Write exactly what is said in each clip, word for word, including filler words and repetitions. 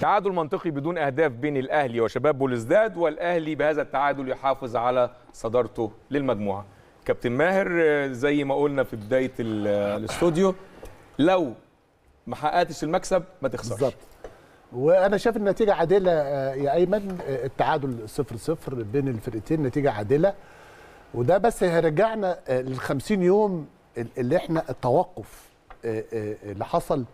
تعادل منطقي بدون اهداف بين الاهلي وشباب بوليسداد، والاهلي بهذا التعادل يحافظ على صدارته للمجموعه. كابتن ماهر، زي ما قلنا في بدايه الاستوديو، لو ما حققتش المكسب ما تخسرش. بالظبط. وانا شايف النتيجه عادله يا ايمن، التعادل صفر صفر بين الفرقتين نتيجه عادله، وده بس هيرجعنا لل خمسين يوم اللي احنا التوقف اللي حصل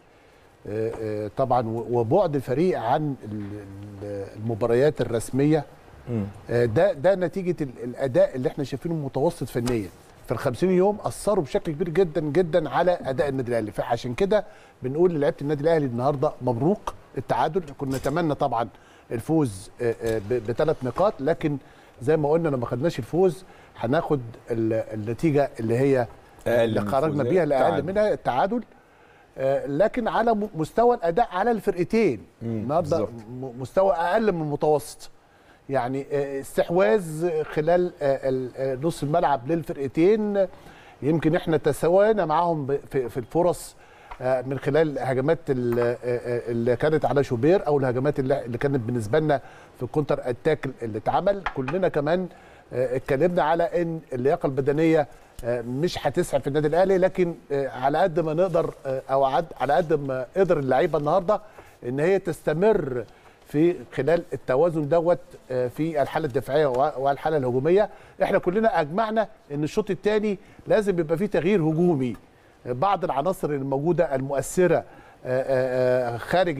طبعا، وبعد الفريق عن المباريات الرسميه. ده ده نتيجه الاداء اللي احنا شايفينه متوسط فنيا في ال خمسين يوم، اثروا بشكل كبير جدا جدا على اداء النادي الاهلي. فعشان كده بنقول للاعيبه النادي الاهلي النهارده مبروك التعادل. كنا نتمنى طبعا الفوز بثلاث نقاط، لكن زي ما قلنا لو ما خدناش الفوز هناخد النتيجه اللي هي اللي خرجنا بيها الاقل منها التعادل. لكن على مستوى الاداء على الفرقتين النهارده مستوى اقل من المتوسط، يعني استحواذ خلال نص الملعب للفرقتين يمكن احنا تساوينا معاهم في الفرص من خلال الهجمات اللي كانت على شوبير او الهجمات اللي كانت بالنسبه لنا في الكونتر اتاك اللي اتعمل. كلنا كمان اتكلمنا على ان اللياقه البدنيه مش هتسعف في النادي الاهلي، لكن على قد ما نقدر او على قد ما قدر اللعيبه النهارده ان هي تستمر في خلال التوازن دوت في الحاله الدفاعيه والحاله الهجوميه. احنا كلنا اجمعنا ان الشوط الثاني لازم يبقى فيه تغيير هجومي. بعض العناصر الموجوده المؤثره خارج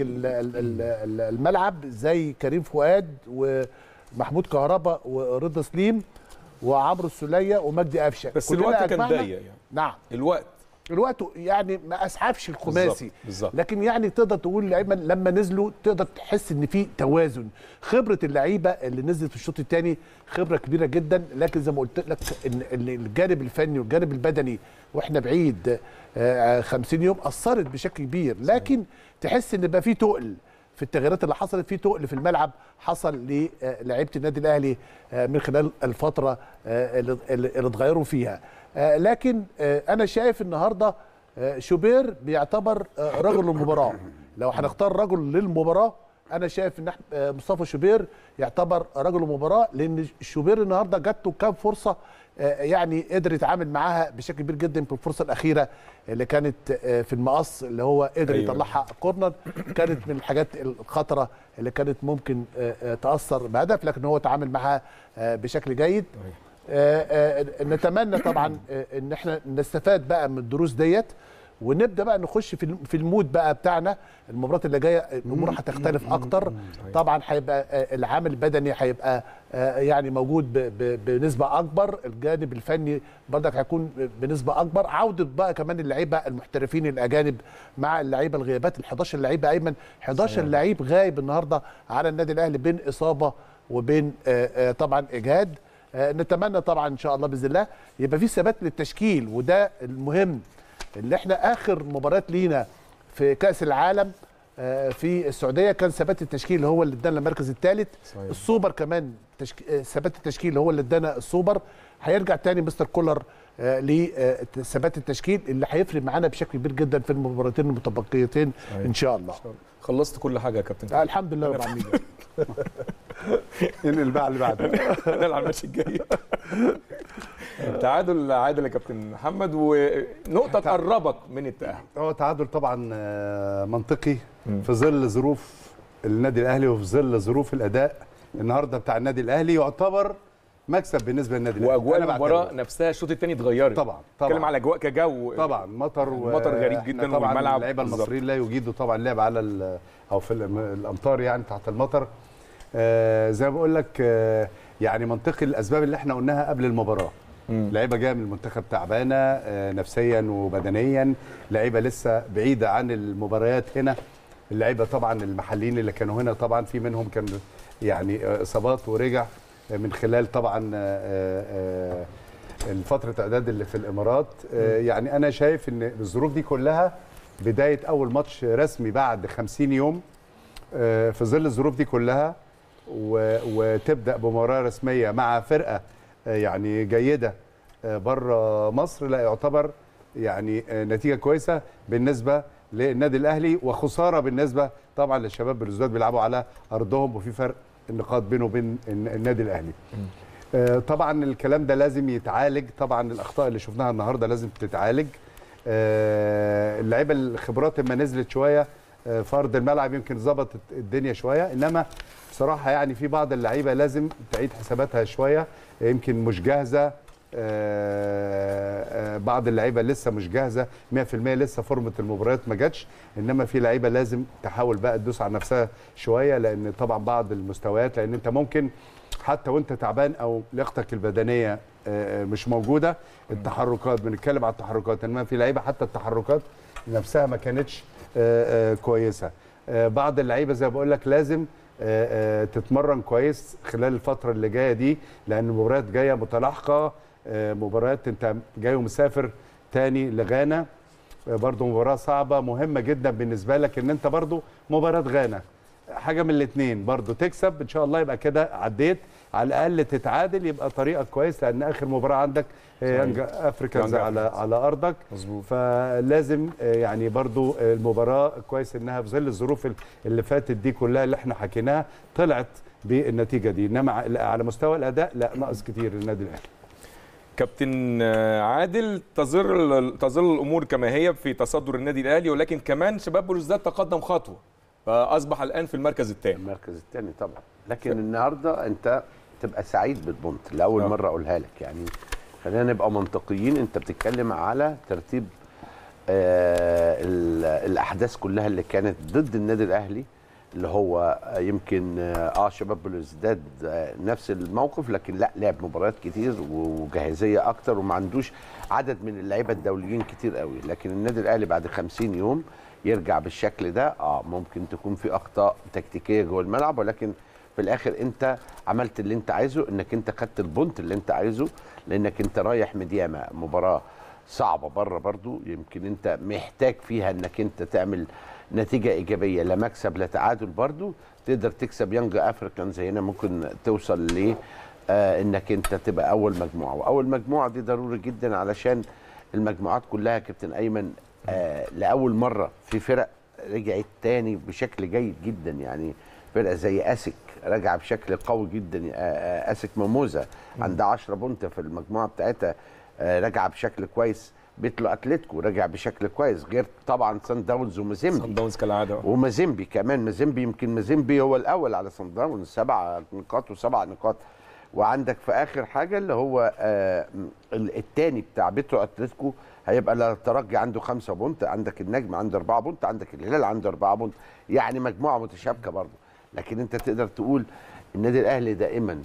الملعب زي كريم فؤاد ومحمود كهربا ورضا سليم وعمرو السوليه ومجدي قفشه، بس الوقت كان ضيق يعني. نعم الوقت الوقت يعني ما اسعفش الخماسي، بالزبط. بالزبط. لكن يعني تقدر تقول اللعيبه لما نزلوا تقدر تحس ان في توازن. خبره اللعيبه اللي نزلت في الشوط الثاني خبره كبيره جدا، لكن زي ما قلت لك ان الجانب الفني والجانب البدني واحنا بعيد خمسين يوم اثرت بشكل كبير، لكن تحس ان بقى في تقل في التغييرات اللي حصلت، في تقل في الملعب حصل للاعيبه النادي الاهلي من خلال الفتره اللي اتغيروا فيها. لكن انا شايف النهارده شوبير بيعتبر رجل المباراه. لو هنختار رجل للمباراه انا شايف ان مصطفى شوبير يعتبر رجل المباراه، لان شوبير النهارده جاته كام فرصه يعني قدر يتعامل معاها بشكل كبير جدا. في الفرصه الاخيره اللي كانت في المقص اللي هو قدر أيوة. يطلعها كورنر، كانت من الحاجات الخطره اللي كانت ممكن تاثر بهدف، لكن هو تعامل معها بشكل جيد. أيوة. نتمنى طبعا ان احنا نستفاد بقى من الدروس ديت، ونبدا بقى نخش في في المود بقى بتاعنا. المباراه اللي جايه الامور هتختلف اكتر طبعا، هيبقى العامل البدني هيبقى يعني موجود بنسبه اكبر، الجانب الفني برضك هيكون بنسبه اكبر، عوده بقى كمان اللعيبه المحترفين الاجانب مع اللعيبه الغيابات ال حداشر لعيبه. ايمن حداشر لعيب غايب النهارده على النادي الاهلي بين اصابه وبين طبعا اجهاد. نتمنى طبعا ان شاء الله باذن الله يبقى في ثبات للتشكيل، وده المهم. اللي احنا اخر مباريات لينا في كاس العالم في السعوديه كان ثبات التشكيل هو اللي ادانا المركز الثالث. السوبر كمان ثبات التشكيل هو اللي ادانا السوبر. هيرجع تاني مستر كولر لثبات التشكيل اللي هيفرق معانا بشكل كبير جدا في المباراتين المتبقيتين ان شاء الله. خلصت كل حاجه يا كابتن؟ آه الحمد لله رب العالمين. ننقل بقى اللي بعده. نلعب الماتش الجاي. تعادل عادل يا كابتن محمد، ونقطه تقربك من التاهل. هو تعادل طبعا منطقي في ظل ظروف النادي الاهلي وفي ظل ظروف الاداء النهارده بتاع النادي الاهلي، يعتبر مكسب بالنسبه للنادي الاهلي. واجواء المباراه نفسها الشوط الثاني اتغيرت. طبعا طبعا اتكلم على اجواء كجو طبعا مطر مطر غريب جدا، طبعا والملعب اللعيبه المصريين لا يجيدوا طبعا اللعب على او في الامطار يعني تحت المطر. آه زي ما بقول لك آه يعني منطقي الاسباب اللي احنا قلناها قبل المباراه. لعيبه جايه من المنتخب تعبانه آه نفسيا وبدنيا، لعيبه لسه بعيده عن المباريات هنا. اللعيبه طبعا المحليين اللي كانوا هنا طبعا في منهم كان يعني اصابات ورجع من خلال طبعا آه الفتره اعداد اللي في الامارات. آه يعني انا شايف ان الظروف دي كلها بدايه اول ماتش رسمي بعد خمسين يوم آه في ظل الظروف دي كلها، وتبدا بمباراه رسميه مع فرقه يعني جيده بره مصر، لا يعتبر يعني نتيجه كويسه بالنسبه للنادي الاهلي وخساره بالنسبه طبعا للشباب بلوزداد بيلعبوا على ارضهم وفي فرق النقاط بينه وبين النادي الاهلي. آه طبعا الكلام ده لازم يتعالج، طبعا الاخطاء اللي شفناها النهارده لازم تتعالج. آه اللعيبه الخبرات لما نزلت شويه آه في ارض الملعب يمكن ظبطت الدنيا شويه، انما بصراحه يعني في بعض اللعيبه لازم تعيد حساباتها شويه، يمكن مش جاهزه. آه آه بعض اللعيبه لسه مش جاهزه مية في المية، لسه فورمه المباريات ما جاتش، انما في لعيبه لازم تحاول بقى تدوس على نفسها شويه، لان طبعا بعض المستويات، لان انت ممكن حتى وانت تعبان او لياقتك البدنيه آه مش موجوده، التحركات بنتكلم على التحركات، انما في لعيبه حتى التحركات نفسها ما كانتش آه آه كويسه. آه بعض اللعيبه زي ما بقول لك لازم آه آه تتمرن كويس خلال الفتره اللي جايه دي، لان المباريات جايه متلاحقه. مباريات انت جاي ومسافر تاني لغانا، برضو مباراه صعبه مهمه جدا بالنسبه لك، ان انت برضو مباراه غانا حاجه من الاثنين، برضو تكسب ان شاء الله يبقى كده عديت، على الاقل تتعادل يبقى طريقك كويس، لان اخر مباراه عندك يانج افريكانز على على ارضك. مظبوط. فلازم يعني برضو المباراه كويس انها في ظل الظروف اللي فاتت دي كلها اللي احنا حكيناها طلعت بالنتيجه دي، انما على مستوى الاداء لا، ناقص كتير النادي الاهلي. كابتن عادل، تظل تظل الامور كما هي في تصدر النادي الاهلي، ولكن كمان شباب بلوزداد تقدم خطوه فاصبح الان في المركز الثاني. المركز الثاني طبعا، لكن ف... النهارده انت تبقى سعيد بالبونت لاول مره اقولها لك، يعني خلينا نبقى منطقيين، انت بتتكلم على ترتيب آه الاحداث كلها اللي كانت ضد النادي الاهلي، اللي هو يمكن اه شباب بلوزداد نفس الموقف، لكن لا لعب مباريات كتير وجاهزيه اكتر وما عندوش عدد من اللعيبه الدوليين كتير قوي، لكن النادي الاهلي بعد خمسين يوم يرجع بالشكل ده، اه ممكن تكون في اخطاء تكتيكيه جوه الملعب، ولكن في الاخر انت عملت اللي انت عايزه، انك انت خدت البونت اللي انت عايزه، لانك انت رايح مديامه مباراه صعبه بره برضو، يمكن انت محتاج فيها انك انت تعمل نتيجه ايجابيه، لا مكسب لا تعادل، برضو تقدر تكسب يانج افريكانز هنا، ممكن توصل ل آه انك انت تبقى اول مجموعه، واول مجموعه دي ضروري جدا علشان المجموعات كلها كابتن ايمن آه لاول مره في فرق رجعت تاني بشكل جيد جدا، يعني فرقه زي اسك راجعه بشكل قوي جدا، آه اسك ميموزا عندها عشرة بونت في المجموعه بتاعتها، آه راجعه بشكل كويس، بيتلو اتلتيكو راجع بشكل كويس، غير طبعا سان داونز ومازيمبي، سان داونز كالعاده، ومازيمبي كمان، مازيمبي يمكن مازيمبي هو الاول على سان داونز، سبع نقاط وسبع نقاط، وعندك في اخر حاجه اللي هو آه الثاني بتاع بيتلو اتلتيكو هيبقى الترجي عنده خمسة بونت، عندك النجم عنده أربعة بونت، عندك الهلال عنده أربعة بونت، يعني مجموعه متشابكه برضه، لكن انت تقدر تقول النادي الاهلي دائما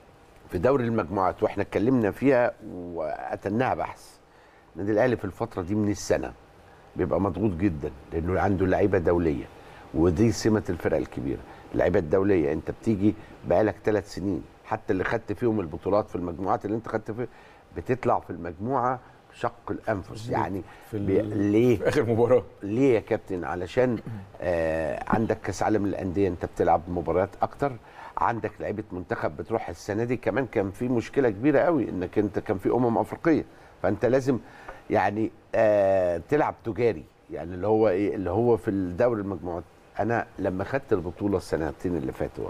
في دوري المجموعات، واحنا اتكلمنا فيها واتناها بحث، النادي الاهلي في الفتره دي من السنه بيبقى مضغوط جدا، لانه عنده لعيبه دوليه، ودي سمه الفرق الكبيره، اللعيبه الدوليه انت بتيجي بقالك ثلاث سنين، حتى اللي خدت فيهم البطولات في المجموعات اللي انت خدت فيها بتطلع في المجموعه شق الانفس، يعني في بي... ليه في اخر مباراه ليه يا كابتن؟ علشان آه عندك كاس عالم للانديه، انت بتلعب مباريات اكتر، عندك لعيبه منتخب بتروح السنه دي، كمان كان في مشكله كبيره قوي انك انت كان في امم افريقيه، فانت لازم يعني آه تلعب تجاري، يعني اللي هو ايه اللي هو في الدوري المجموعات. انا لما خدت البطوله السنتين اللي فاتوا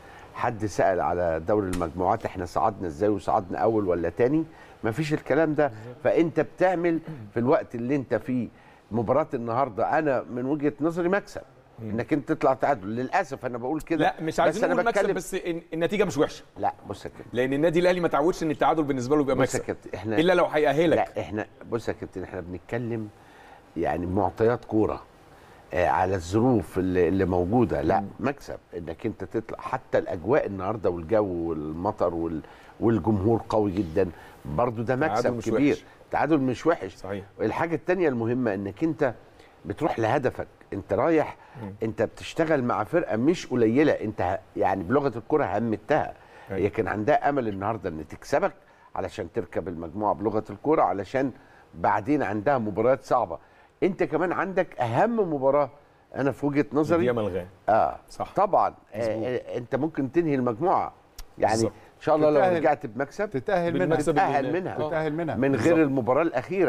حد سال على دوري المجموعات احنا صعدنا ازاي وصعدنا اول ولا تاني، مفيش الكلام ده، فانت بتعمل في الوقت اللي انت فيه مباراه النهارده، انا من وجهه نظري مكسب انك انت تطلع تعادل، للاسف انا بقول كده، لا مش عايزين نقول مكسب، بس النتيجه مش وحشه، لا بص يا كابتن، لان النادي الاهلي ما تعودش ان التعادل بالنسبه له يبقى مكسب، بص يا كابتن احنا الا لو هيأهلك، لا احنا بص يا كابتن احنا بنتكلم يعني معطيات كوره آه على الظروف اللي, اللي موجوده، لا مكسب انك انت تطلع، حتى الاجواء النهارده والجو والمطر وال والجمهور قوي جدا، برضو ده مكسب كبير، وحش. تعادل مش وحش، صحيح. الحاجه الثانيه المهمه انك انت بتروح لهدفك، انت رايح م. انت بتشتغل مع فرقه مش قليله، انت يعني بلغه الكره همتها، هي كان عندها امل النهارده ان تكسبك علشان تركب المجموعه بلغه الكره، علشان بعدين عندها مباريات صعبه، انت كمان عندك اهم مباراه انا في وجهه نظري اه صح طبعا آه انت ممكن تنهي المجموعه، يعني بالزبط. ان شاء الله لو رجعت بمكسب تتاهل منها تتاهل منها تتاهل منها من غير بالزبط. المباراه الاخيره،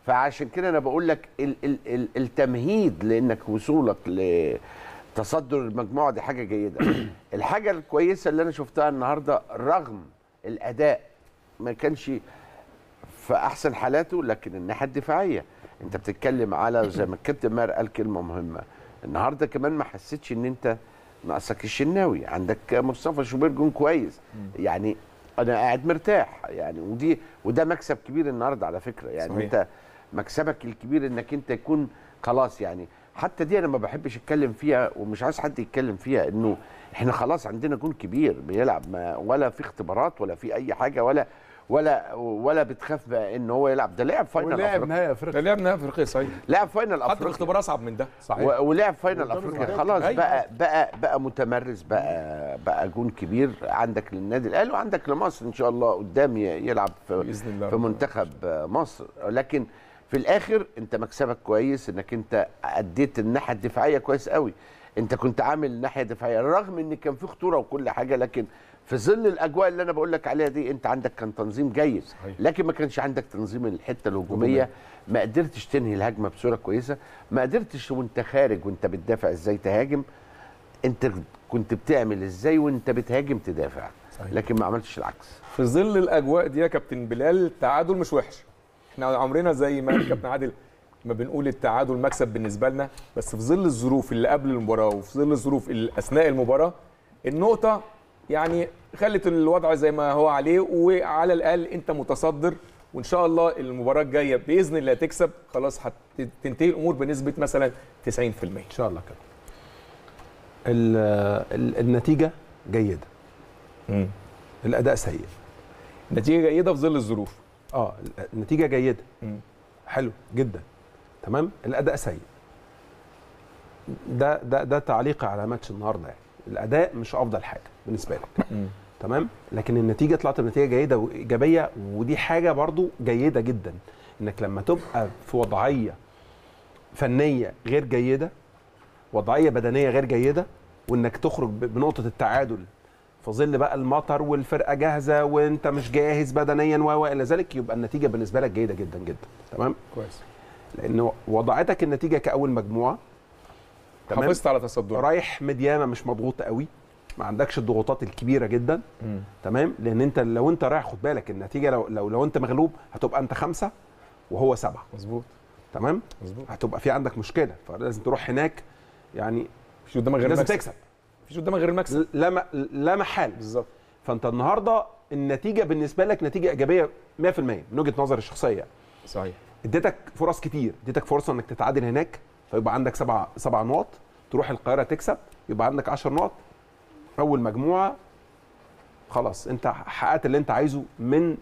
فعشان كده انا بقول لك ال ال ال التمهيد لانك وصولك لتصدر المجموعه دي حاجه جيده. الحاجه الكويسه اللي انا شفتها النهارده رغم الاداء ما كانش في احسن حالاته، لكن الناحيه الدفاعيه انت بتتكلم على زي ما الكابتن ماهر قال كلمه مهمه النهارده كمان، ما حسيتش ان انت ناقصك الشناوي، عندك مصطفى شوبير جون كويس، يعني انا قاعد مرتاح يعني، ودي وده مكسب كبير النهارده على فكره يعني. صحيح. انت مكسبك الكبير انك انت يكون خلاص يعني، حتى دي انا ما بحبش اتكلم فيها ومش عايز حد يتكلم فيها، انه احنا خلاص عندنا جون كبير بيلعب، ما ولا في اختبارات ولا في اي حاجه ولا ولا ولا بتخاف بقى ان هو يلعب، ده لعب فاينل افريقيا، ولعب نهائي افريقيا، ده لعب نهائي افريقيا صحيح، لعب فاينل افريقيا، حتى الاختبار اصعب من ده صحيح، ولعب فاينل افريقيا خلاص. أيوة. بقى بقى بقى متمرس، بقى بقى جون كبير عندك للنادي الاهلي وعندك لمصر ان شاء الله قدام يلعب في, بإذن الله في منتخب مصر. لكن في الاخر انت مكسبك كويس انك انت اديت الناحيه الدفاعيه كويس قوي، انت كنت عامل ناحيه دفاعيه رغم ان كان في خطوره وكل حاجه، لكن في ظل الاجواء اللي انا بقول لك عليها دي انت عندك كان تنظيم جيد. صحيح. لكن ما كانش عندك تنظيم الحته الهجوميه، ما قدرتش تنهي الهجمه بصوره كويسه، ما قدرتش وانت خارج وانت بتدافع ازاي تهاجم، انت كنت بتعمل ازاي وانت بتهاجم تدافع. صحيح. لكن ما عملتش العكس. في ظل الاجواء دي يا كابتن بلال التعادل مش وحش، احنا عمرنا زي ما الكابتن عادل ما بنقول التعادل مكسب بالنسبه لنا، بس في ظل الظروف اللي قبل المباراه وفي ظل الظروف اللي اثناء المباراه النقطه يعني خلت الوضع زي ما هو عليه، وعلى الاقل انت متصدر، وان شاء الله المباراه الجايه باذن الله تكسب، خلاص هتنتهي الامور بنسبه مثلا تسعين في المية ان شاء الله كده. النتيجه جيده، امم الاداء سيء. النتيجه جيده في ظل الظروف، اه النتيجه جيده، امم حلو جدا، تمام. الاداء سيء، ده ده ده تعليقي على ماتش النهارده يعني. الاداء مش افضل حاجه بالنسبه لك، تمام، لكن النتيجه طلعت بنتيجه جيده وايجابيه، ودي حاجه برضو جيده جدا، انك لما تبقى في وضعيه فنيه غير جيده، وضعيه بدنيه غير جيده، وانك تخرج بنقطه التعادل في ظل بقى المطر والفرقه جاهزه وانت مش جاهز بدنيا و الى ذلك، يبقى النتيجه بالنسبه لك جيده جدا جدا، تمام، كويس، لانه وضعتك النتيجه كاول مجموعه، تمام، حافظت على تصدرك، رايح مديامه مش مضغوط قوي، ما عندكش الضغوطات الكبيره جدا، مم. تمام، لان انت لو انت رايح خد بالك النتيجه لو لو, لو انت مغلوب هتبقى انت خمسه وهو سبعه، مظبوط، تمام، مظبوط، هتبقى في عندك مشكله، فلازم تروح هناك يعني مفيش قدامك غير لازم المكسب، تكسب، مفيش قدامك غير المكسب، لا لا محال، بالظبط. فانت النهارده النتيجه بالنسبه لك نتيجه ايجابيه مية في المية من وجهه نظري الشخصيه، صحيح، اديتك فرص كتير، اديتك فرصه انك تتعادل هناك فيبقى عندك سبع سبع نقط، تروح القاهره تكسب يبقى عندك عشر نقط، اول مجموعه خلاص انت حققت اللي انت عايزه من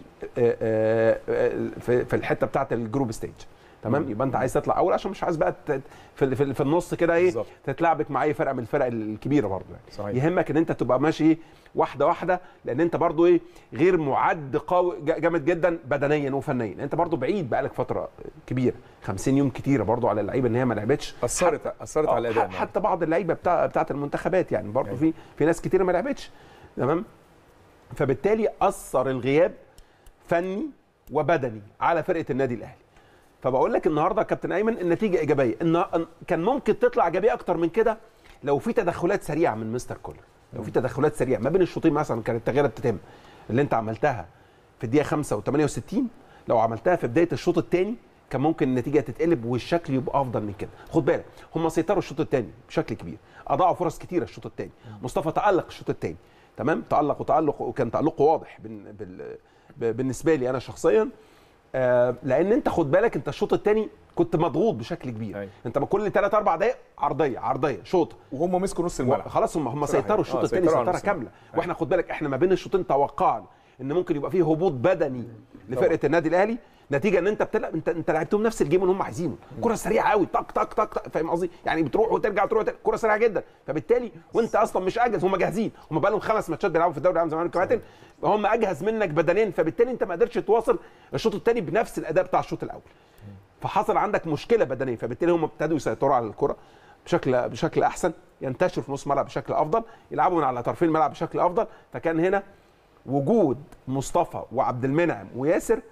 في الحته بتاعه الجروب ستيج، تمام، يبقى انت عايز تطلع اول عشان مش عايز بقى في في النص كده ايه تتلعبك مع اي فرقه من الفرق الكبيره برضه يعني. صحيح. يهمك ان انت تبقى ماشي واحده واحده، لان انت برضه ايه غير معد قوي جامد جدا بدنيا وفنيا، انت برضه بعيد بقالك فتره كبيره، خمسين يوم كتيره برضه على اللعيبه ان هي ما لعبتش، اثرت اثرت على الاداء، حتى بعض اللعيبه بتاع بتاعه المنتخبات يعني برضه في في ناس كتيره ما لعبتش، تمام، فبالتالي اثر الغياب فني وبدني على فرقه النادي الاهلي. فبقول لك النهارده يا كابتن ايمن النتيجه ايجابيه، ان كان ممكن تطلع ايجابيه اكتر من كده لو في تدخلات سريعه من مستر كولر، لو في تدخلات سريعه ما بين الشوطين، مثلا كانت التغييرات بتتم اللي انت عملتها في الدقيقه خمسة وثمانية وستين، لو عملتها في بدايه الشوط الثاني كان ممكن النتيجه تتقلب والشكل يبقى افضل من كده. خد بالك هم سيطروا الشوط الثاني بشكل كبير، اضاعوا فرص كتيره الشوط الثاني، مصطفى تالق الشوط الثاني، تمام، تالق وتالق وكان تالقه واضح بالنسبه لي انا شخصيا، آه لان انت خد بالك انت الشوط الثاني كنت مضغوط بشكل كبير. أي. انت كل ثلاث اربع دقائق عرضيه عرضيه شوط، وهم مسكوا نص الملعب خلاص، هم هم سيطروا الشوط الثاني آه سيطره كامله. أي. واحنا خد بالك احنا ما بين الشوطين توقعنا ان ممكن يبقى فيه هبوط بدني لفرقه النادي الاهلي، نتيجه ان انت بتلعب انت انت لعبتهم نفس الجيم اللي هم عايزينه، كره سريعه قوي طق طق طق، فاهم قصدي؟ يعني بتروح وترجع تروح وترجع، كره سريعه جدا، فبالتالي وانت اصلا مش اجهز، هم جاهزين، هم بقى لهم خمس ماتشات بيلعبوا في الدوري العام زمان الكباتن، هم اجهز منك بدنيا، فبالتالي انت ما قدرتش تواصل الشوط الثاني بنفس الاداء بتاع الشوط الاول، فحصل عندك مشكله بدنيه، فبالتالي هم ابتدوا يسيطروا على الكره بشكل بشكل احسن، ينتشروا في نص الملعب بشكل افضل، يلعبوا من على طرفين الملعب بشكل افضل، فكان هنا وجود مصطفى وعبد المنعم وياسر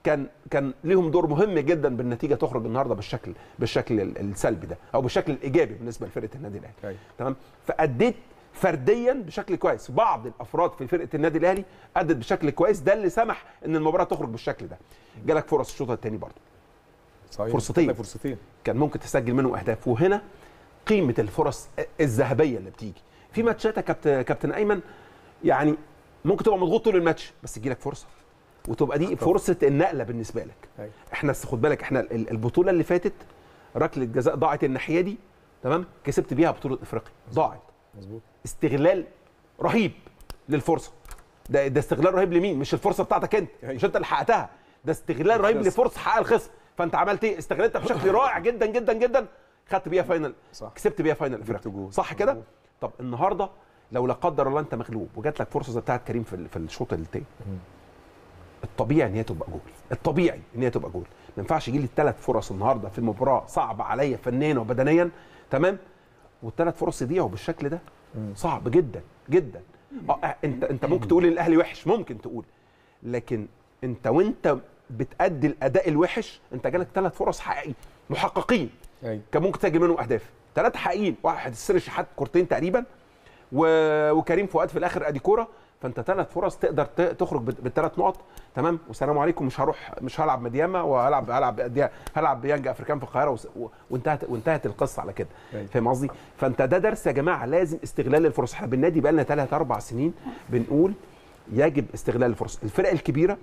كان كان ليهم دور مهم جدا بالنتيجه تخرج النهارده بالشكل بالشكل السلبي ده او بالشكل الايجابي بالنسبه لفرقه النادي الاهلي. تمام. فاديت فرديا بشكل كويس، بعض الافراد في فرقه النادي الاهلي ادت بشكل كويس، ده اللي سمح ان المباراه تخرج بالشكل ده. جالك فرص الشوط الثاني برضه صحيح، فرصتين فرصتين كان ممكن تسجل منهم اهداف، وهنا قيمه الفرص الذهبيه اللي بتيجي في ماتشات يا كابتن كابتن ايمن، يعني ممكن تبقى مضغوط طول الماتش بس تجي لك فرصه وتبقى دي فرصه النقله بالنسبه لك. أي. احنا خد بالك احنا البطوله اللي فاتت ركله جزاء ضاعت الناحيه دي، تمام، كسبت بيها بطوله افريقيا، ضاعت. مظبوط. استغلال رهيب للفرصه، ده ده استغلال رهيب لمين؟ مش الفرصه بتاعتك انت، مش انت اللي حققتها، ده استغلال رهيب لفرصه حقق الخصم، فانت عملت ايه؟ استغلتها بشكل رائع جدا جدا جدا، خدت بيها فاينل، صح. كسبت بيها فاينل افريقيا، صح كده؟ طب النهارده لو لا قدر الله انت مغلوب وجات لك فرصه زي بتاعت كريم في في الشوط الثاني، الطبيعي ان هي تبقى جول، الطبيعي ان هي تبقى جول، ما ينفعش يجي لي الثلاث فرص النهارده في المباراه صعبه عليا فنيا وبدنيا، تمام، والثلاث فرص يضيعوا بالشكل ده، صعب جدا جدا. اه انت انت ممكن تقول الاهلي وحش، ممكن تقول، لكن انت وانت بتأدي الاداء الوحش انت جالك ثلاث فرص حقيقيين محققين، أي. كان ممكن تسجل منهم اهداف، ثلاثه حقيقيين، واحد السر شحات كورتين تقريبا، و... وكريم فؤاد في الاخر ادي كوره، فانت ثلاث فرص تقدر تخرج بالثلاث نقط، تمام، والسلام عليكم، مش هروح مش هلعب مدياما وهلعب هلعب هلعب بيانج افريكان في القاهره و... وانتهت وانتهت القصه على كده، فاهم قصدي؟ فانت ده درس يا جماعه، لازم استغلال الفرص. احنا بالنادي بقى لنا ثلاث اربع سنين بنقول يجب استغلال الفرص. الفرق الكبيره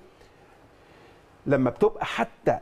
لما بتبقى حتى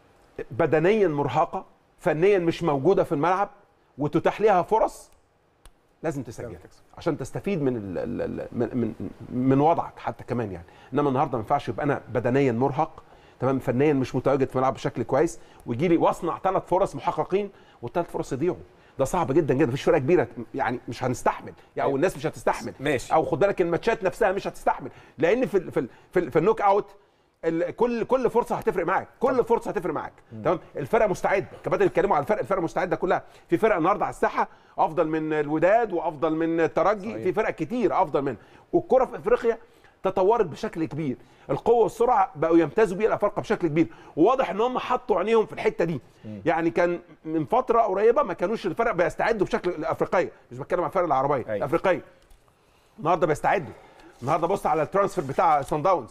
بدنيا مرهقه فنيا مش موجوده في الملعب وتتاح لها فرص لازم تسجل عشان تستفيد من ال ال من, من من وضعك حتى كمان يعني. انما النهارده ما ينفعش يبقى انا بدنيا مرهق، تمام، فنيا مش متواجد في الملعب بشكل كويس ويجي لي واصنع ثلاث فرص محققين والثلاث فرص يضيعوا، ده صعب جدا جدا. مفيش فرقه كبيره يعني مش هنستحمل يعني، او الناس مش هتستحمل، ماشي. او خد بالك الماتشات نفسها مش هتستحمل، لان في في في, في النوك اوت كل كل فرصه هتفرق معاك، كل فرصه هتفرق معاك، تمام. الفرقه مستعده، كباتن اتكلموا على الفرق، الفرقه مستعده كلها، في فرق النهارده على الساحه افضل من الوداد وافضل من الترجي، صحيح. في فرق كتير افضل منها، والكره في افريقيا تطورت بشكل كبير، القوه والسرعه بقوا يمتازوا بيها الافارقه بشكل كبير، وواضح ان هم حطوا عينيهم في الحته دي. م. يعني كان من فتره قريبه ما كانوش الفرق بيستعدوا بشكل الافريقيه، مش بتكلم عن الفرق العربيه، أيوة. الافريقيه النهارده بيستعدوا. النهارده بص على الترانسفير بتاع سان داونز،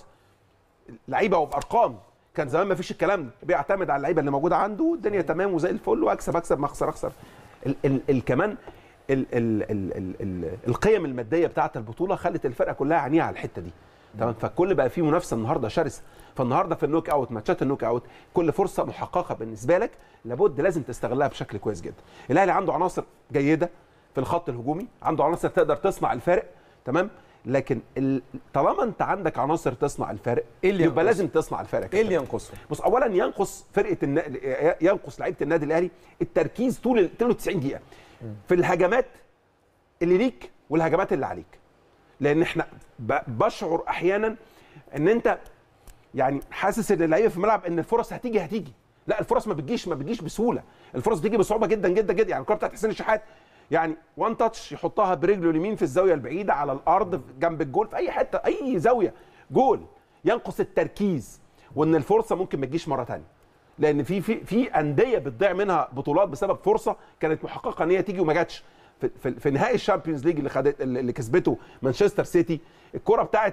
لعيبه وبارقام، كان زمان ما فيش الكلام ده، بيعتمد على اللعيبه اللي موجوده عنده، الدنيا تمام وزي الفل، واكسب اكسب ما اخسر اخسر. ال ال ال كمان ال ال ال ال ال القيم الماديه بتاعه البطوله خلت الفرقه كلها عينيها على الحته دي، تمام. فالكل بقى فيه منافسه النهارده شرسه، فالنهارده في النوك اوت، ماتشات النوك اوت، كل فرصه محققه بالنسبه لك لابد لازم تستغلها بشكل كويس جدا. الاهلي عنده عناصر جيده في الخط الهجومي، عنده عناصر تقدر تصنع الفارق، تمام، لكن طالما انت عندك عناصر تصنع الفارق إيه اللي يبقى لازم تصنع الفارق. ايه اللي ينقصه؟ بص، اولا ينقص فرقه النا... ينقص لعيبه النادي الاهلي التركيز طول طول تسعين دقيقه في الهجمات اللي ليك والهجمات اللي عليك، لان احنا ب... بشعر احيانا ان انت يعني حاسس ان اللعيبه في الملعب ان الفرص هتيجي هتيجي لا، الفرص ما بتجيش ما بتجيش بسهوله، الفرص بتيجي بصعوبه جدا جدا جدا. يعني الكره بتاعت حسين الشحات يعني وان تاتش يحطها برجله اليمين في الزاويه البعيده على الارض جنب الجول في اي حته اي زاويه جول. ينقص التركيز وان الفرصه ممكن ما تجيش مره ثانيه، لان في في في انديه بتضيع منها بطولات بسبب فرصه كانت محققه ان هي تيجي وما جاتش. في, في, في نهائي الشامبيونز ليج اللي خدت اللي كسبته مانشستر سيتي، الكره بتاعت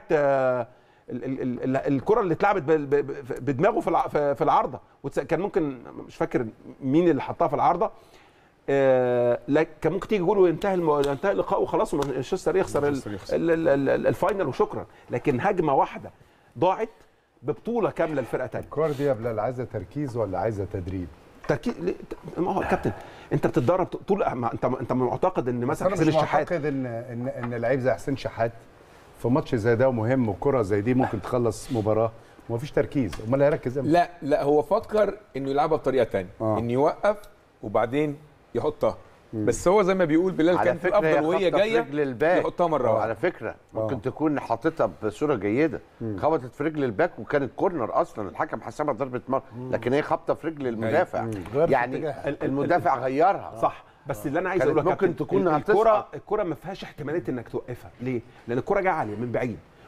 الكره اللي اتلعبت بدماغه في في العارضه، وكان ممكن مش فاكر مين اللي حطها في العارضه، آه لا كان ممكن تيجي جول وينتهي الم... ينتهي اللقاء وخلاص مانشستر يخسر ال... ال... ال... ال... الفاينل وشكرا. لكن هجمه واحده ضاعت ببطوله كامله لفرقه ثانيه. الكوره دي يا بلال عايزه تركيز ولا عايزه تدريب؟ تركيز. ما هو كابتن انت بتتدرب طول ما انت انت معتقد ان مثلا حسين الشحات، معتقد ان ان ان لعيب زي حسين شحات في ماتش زي ده ومهم وكره زي دي ممكن تخلص مباراه ومفيش تركيز، امال هيركز امتى؟ لا لا، هو فكر انه يلعبها بطريقه ثانيه، آه. انه يوقف وبعدين يحطها. مم. بس هو زي ما بيقول بلال كان في الافضل وهي جايه يحطها مره واحده. على فكره ممكن أوه. تكون حاططها بصوره جيده، مم. خبطت في رجل الباك وكانت كورنر اصلا، الحكم حسبها ضربه مرمى، لكن هي خبطه في رجل المدافع، يعني المدافع غيرها، صح. بس اللي انا عايز اقوله ممكن تكون الكره الكره ما فيهاش احتماليه انك توقفها. ليه؟ لان الكره جايه عاليه من بعيد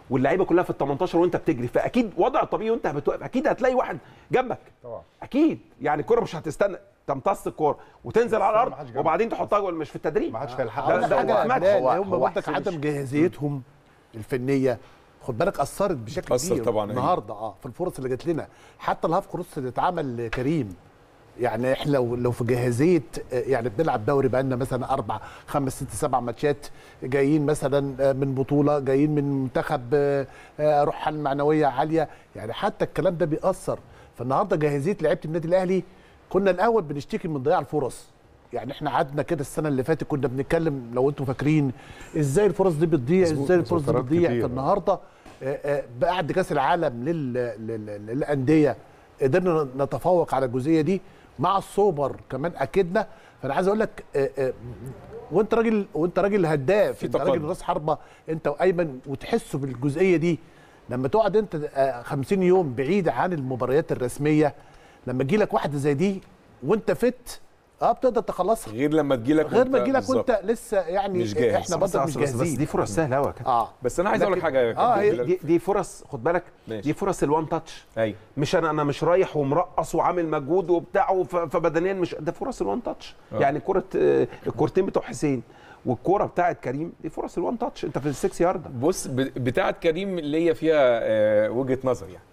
واللعيبه كلها في ال تمنتاشر وانت بتجري، فاكيد وضع طبيعي وانت بتوقف اكيد هتلاقي واحد جنبك طبعا اكيد. يعني الكره مش هتستنى تمتص الكره وتنزل على ما حدش الارض جنبك. وبعدين تحطها جوه، مش في التدريب. ما حدش هيلحق. ده- اقول ده حاجه يا ماتش. بلال، هو- هم هو برضك أحسن عدم مش- جاهزيتهم الفنيه خد بالك اثرت بشكل أثر كبير طبعاً، أيوة. النهارده اه في الفرص اللي جات لنا، حتى الهاف كروس اللي اتعمل كريم. يعني احنا لو لو في جاهزيه آه، يعني بنلعب دوري بقالنا مثلا اربع خمس ست سبع ماتشات، جايين مثلا آه، من بطوله، جايين من منتخب آه، آه، روحها المعنويه عاليه، يعني حتى الكلام ده بيأثر. فالنهارده جاهزيه لعيبه النادي الاهلي، كنا الاول بنشتكي من ضياع الفرص. يعني احنا قعدنا كده السنه اللي فاتت كنا بنتكلم لو انتم فاكرين ازاي الفرص دي بتضيع، ازاي الفرص دي فترات بتضيع. كتير. فالنهارده آه، آه، بعد كاس العالم لل- لل- للانديه قدرنا نتفوق على الجزئيه دي مع السوبر كمان اكدنا. فانا عايز اقول لك آه، آه، وانت راجل وانت راجل هداف، في انت راجل تقدم. راس حربه انت وايمن، وتحسوا بالجزئيه دي لما تقعد انت آه، خمسين يوم بعيد عن المباريات الرسميه، لما تجي لك واحده زي دي وانت فت اه بتقدر تخلصها، غير لما تجيلك غير ما وأنت- تجيلك بالظبط. وانت لسه يعني مش جاهز. احنا بس, برضه مش بس, بس, بس جاهزين. دي فرص سهله قوي يا كابتن. اه بس انا عايز اقول لك لكن- حاجه يا آه، كابتن هي بلال. دي, دي فرص خد بالك، ماشي. دي فرص الوان تاتش. ايوه مش انا انا مش رايح ومرقص وعامل مجهود وبتاع وف- فبدنيا مش ده فرص الوان تاتش. آه. يعني كره آه، الكورتين بتوع حسين والكوره بتاعت كريم دي فرص الوان تاتش، انت في السكس يارده. بص ب- بتاعه كريم اللي هي فيها آه، وجهه نظر. يعني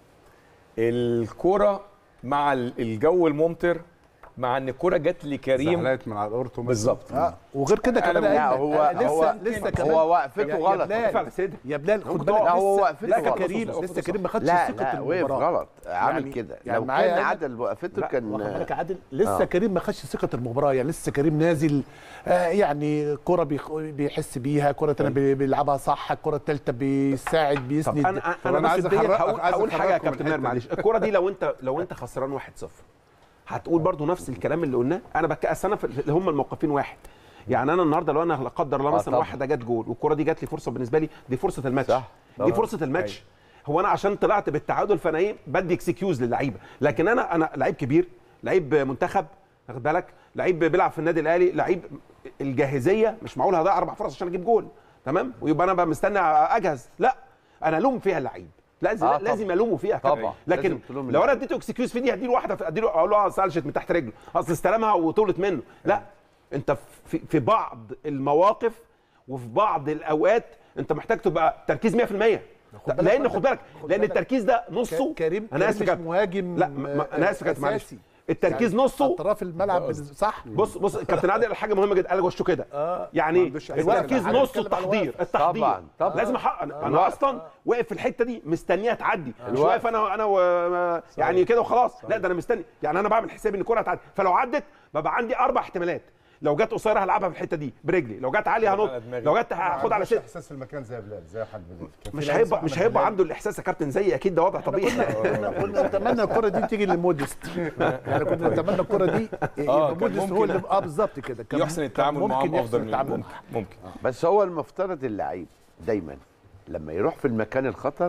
الكوره مع ال- الجو الممطر، مع ان الكوره جت لكريم زحلقت من على الاورتو مثلاً. بالظبط. اه وغير كده أنا كمان لا، أيمن، هو- آه، لسه هو- لسه كمان هو وقفته يا- يا غلط. بلال، واقف على صدر. يا بلال خد ممكن بالك تقف. لا، هو لسه وقفته لسه غلط. كريم وقفته لسه صح. كريم ما خدش لا ثقه لا وقف المباراه. غلط عامل يعني- كده. يعني لو معايا كان أنا- عدل وقفته لا، كان واخد بالك يا عادل لسه آه. كريم ما خدش ثقه المباراه. يعني لسه كريم نازل آه يعني كره بيخ- بيحس بيها، كره ثانيه بي- بيلعبها صح، الكره الثالثه بيساعد طب بيسند. انا طب انا, أنا أنا عايز بس أخرج- هقول, عايز هقول حاجه يا أخرجكم من كابتن ماهر الحتة معلش. الكوره دي لو انت لو انت خسران واحد صفر هتقول برضو نفس الكلام اللي قلناه. انا بكأس انا في اللي هم الموقفين واحد. يعني انا النهارده لو انا لا قدر الله آه مثلا طبعا. واحده جت جول والكوره دي جت لي فرصه، بالنسبه لي دي فرصه الماتش. صح. دي طبعا. فرصه الماتش. هو انا عشان طلعت بالتعادل فانا ايه بدي اكسكيوز للعيبه، لكن انا انا لعيب كبير، لعيب منتخب، واخد بالك، لعيب بيلعب في النادي الاهلي، لعيب الجاهزيه مش معقول هضيع اربع فرص عشان اجيب جول، تمام؟ ويبقى انا بقى مستني اجهز. لا، انا الوم فيها اللعيب، لازم آه آه لازم طبعا. الومه فيها كابتن. طبعا. لكن لازم تلوم لو انا اللعيب. اديته اكسكيوز في دي هديله واحده اديله اقول له اه سالشت من تحت رجله، اصل استلمها وطولت منه. لا، انت في في بعض المواقف وفي بعض الاوقات انت محتاج تبقى تركيز مية في المية. خد بالك لان برضك- خد بالك خد لان بالك التركيز ده نصه كريم انا اسف كريم يا مش كابتن. مهاجم لا ما انا اسف يا كابتن معلش. أساسي. التركيز يعني نصه اطراف الملعب صح. بص بص كابتن عادل قال حاجه مهمه جدا، قال وشه كده آه. يعني ما عندوش إحساس التركيز بالعدل. نصه بتكلم على التحضير الوقت. التحضير طبعاً، طبعاً. لازم احقق انا, آه. أنا اصلا واقف في الحته دي مستنيها تعدي، مش الوقت. واقف انا انا و... يعني كده وخلاص. لا ده انا مستني، يعني انا بعمل حسابي ان الكره هتعدي، فلو عدت ببقى عندي اربع احتمالات. لو جت قصيره هلعبها في الحته دي برجلي، لو جت عاليه هنط، لو جت هاخد على صدر صدر. احساس في المكان زي بلال زي حد بلال. كان في مش لعيب هيبقى اسمه مش أحمد هيبقى بلال. عنده الاحساس يا كابتن زي اكيد ده وضع طبيعي. كنا كنا نتمنى الكره دي تيجي لموديست. يعني كنا نتمنى الكره دي آه، يبقى كان موديست هو ممكن اللي اه بالظبط كده كان- يحسن كان التعامل ممكن معاهم يحسن افضل من التعامل ممكن معاهم. ممكن بس هو المفترض اللعيب دايما لما يروح في المكان الخطر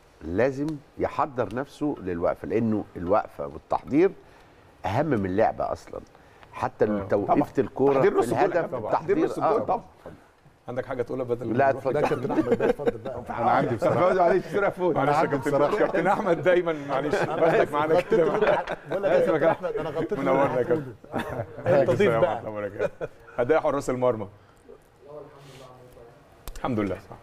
لازم يحضر نفسه للوقفه، لانه الوقفه والتحضير اهم من اللعبه اصلا. حتى لو توقفت الكوره تحضير في نص الجول يا الهدف كابتن. تحضير نص الجول طبعا. عندك حاجه تقولها بدل لا ما نروح؟ اتفضل. ده كابتن احمد بقى اتفضل بقى. انا عندي بصراحه معلش سوري فوت. معلش يا كابتن كابتن احمد دايما معلش بدك معانا كده بقول لك يا كابتن احمد انا غطيت منورنا يا كابتن. انت ضيف بقى. اداء حراس المرمى الحمد لله صح.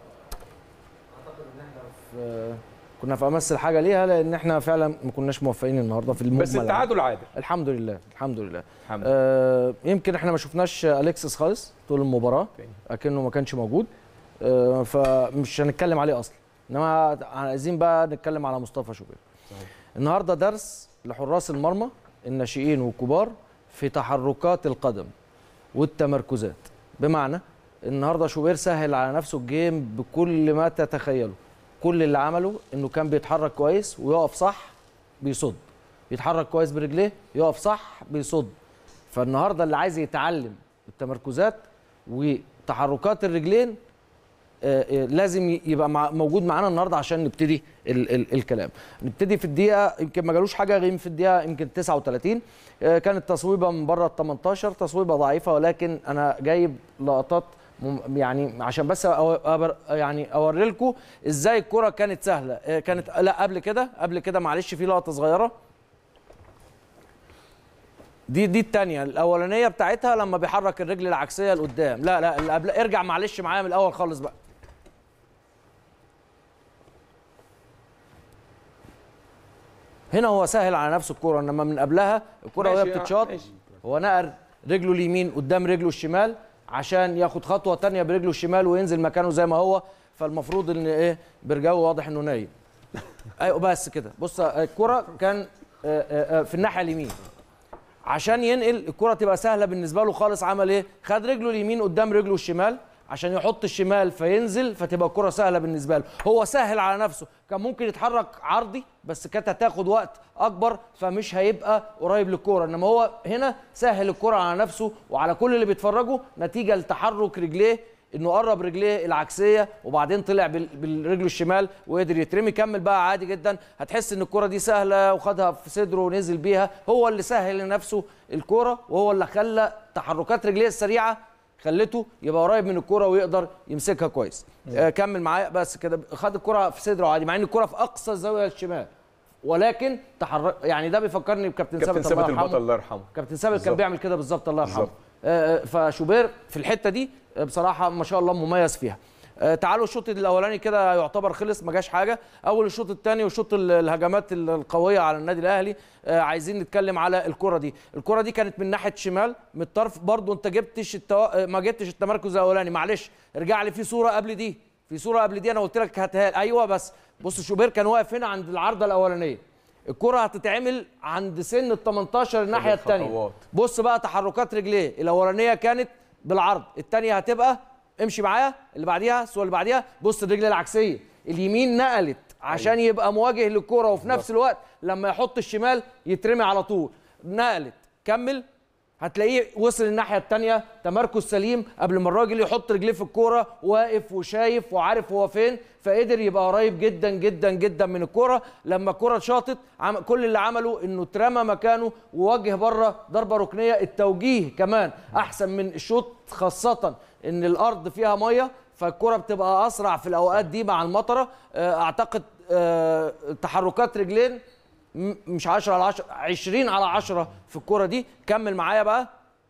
في- كنا في امس الحاجه ليها، لان احنا فعلا ما كناش موفقين النهارده في المجمل. بس التعادل عادل الحمد لله الحمد لله. الحمد لله. آه يمكن احنا ما شفناش اليكسس خالص طول المباراه، اكنه ما كانش موجود. آه فمش هنتكلم عليه اصلا، انما عايزين بقى نتكلم على مصطفى شوبير. النهارده درس لحراس المرمى الناشئين والكبار في تحركات القدم والتمركزات. بمعنى النهارده شوبير سهل على نفسه الجيم بكل ما تتخيله. كل اللي عمله انه كان بيتحرك كويس ويقف صح بيصد، بيتحرك كويس برجليه يقف صح بيصد. فالنهارده اللي عايز يتعلم التمركزات وتحركات الرجلين آه، آه، لازم يبقى مع موجود معانا النهارده عشان نبتدي ال ال الكلام. نبتدي في الدقيقه يمكن ما جالوش حاجه غير في الدقيقه يمكن تسعة وثلاثين. آه، كانت تصويبه من بره ال تمنتاشر، تصويبه ضعيفه، ولكن انا جايب لقطات مم- يعني عشان بس أو- أبر يعني اوري لكم ازاي الكره كانت سهله. آه، كانت لا قبل كده قبل كده معلش في لقطه صغيره. دي دي الثانيه. الاولانيه بتاعتها لما بيحرك الرجل العكسيه لقدام. لا لا اللي قبل، ارجع معلش معايا من الاول خالص بقى. هنا هو سهل على نفسه الكوره، انما من قبلها الكوره وهي ماشي، بتتشاط ماشي. هو نقر رجله اليمين قدام رجله الشمال عشان ياخد خطوه ثانيه برجله الشمال وينزل مكانه زي ما هو. فالمفروض ان ايه برجاوي واضح انه نايم. ايوه بس كده. بص الكوره كان آه، آه، آه، في الناحيه اليمين عشان ينقل الكره تبقى سهله بالنسبه له خالص. عمل ايه؟ خد رجله اليمين قدام رجله الشمال عشان يحط الشمال فينزل فتبقى الكره سهله بالنسبه له. هو سهل على نفسه. كان ممكن يتحرك عرضي بس كانت هتاخد وقت اكبر فمش هيبقى قريب للكره، انما هو هنا سهل الكره على نفسه وعلى كل اللي بيتفرجوا نتيجه لتحرك رجليه، انه قرب رجليه العكسيه وبعدين طلع بال- بالرجل الشمال وقدر يترمي. كمل بقى عادي جدا. هتحس ان الكره دي سهله وخدها في صدره ونزل بيها. هو اللي سهل لنفسه الكره وهو اللي خلى تحركات رجليه السريعه خلته يبقى قريب من الكره ويقدر يمسكها كويس. آه كمل معايا بس كده. خد الكره في صدره عادي مع ان الكره في اقصى الزاويه الشمال، ولكن تحرك. يعني ده بيفكرني بكابتن كابتن ثابت الله ثابت البطل يرحمه. الله يرحمه. كابتن ثابت كان بالظبط. بيعمل كده بالظبط الله يرحمه. بالظبط. آه، آه، فشوبير في الحته دي آه، بصراحه ما شاء الله مميز فيها. آه، تعالوا الشوط الاولاني كده يعتبر خلص ما جاش حاجه. اول الشوط الثاني وشوط ال- الهجمات ال- القويه على النادي الاهلي. آه، عايزين نتكلم على الكره دي. الكره دي كانت من ناحيه شمال من الطرف برضو. انت جبتش التو... آه، ما جبتش التمركز الاولاني. معلش ارجع لي في صوره قبل دي. في صوره قبل دي انا قلت لك هاتها لي. ايوه بس بص شوبير كان واقف هنا عند العارضه الاولانيه. الكره هتتعمل عند سن ال تمنتاشر الناحيه الثانيه. خطوات. بص بقى تحركات رجليه. الاولانيه كانت بالعرض، الثانيه هتبقى امشي معايا اللي بعديها الصوره اللي بعديها. بص الرجل العكسيه اليمين نقلت عشان يبقى مواجه للكره وفي نفس الوقت لما يحط الشمال يترمي على طول. نقلت. كمل هتلاقيه وصل الناحيه الثانيه تمركز سليم قبل ما الراجل يحط رجليه في الكوره، واقف وشايف وعارف هو فين، فقدر يبقى قريب جدا جدا جدا من الكوره. لما الكوره اتشاطت عم كل اللي عمله انه اترمى مكانه ووجه بره ضربه ركنيه. التوجيه كمان احسن من الشوط، خاصه ان الارض فيها ميه فالكوره بتبقى اسرع في الاوقات دي مع المطره. اعتقد أه تحركات رجلين مش عشرة على عشرة، عشرين على عشرة في الكرة دي. كمل معايا بقى.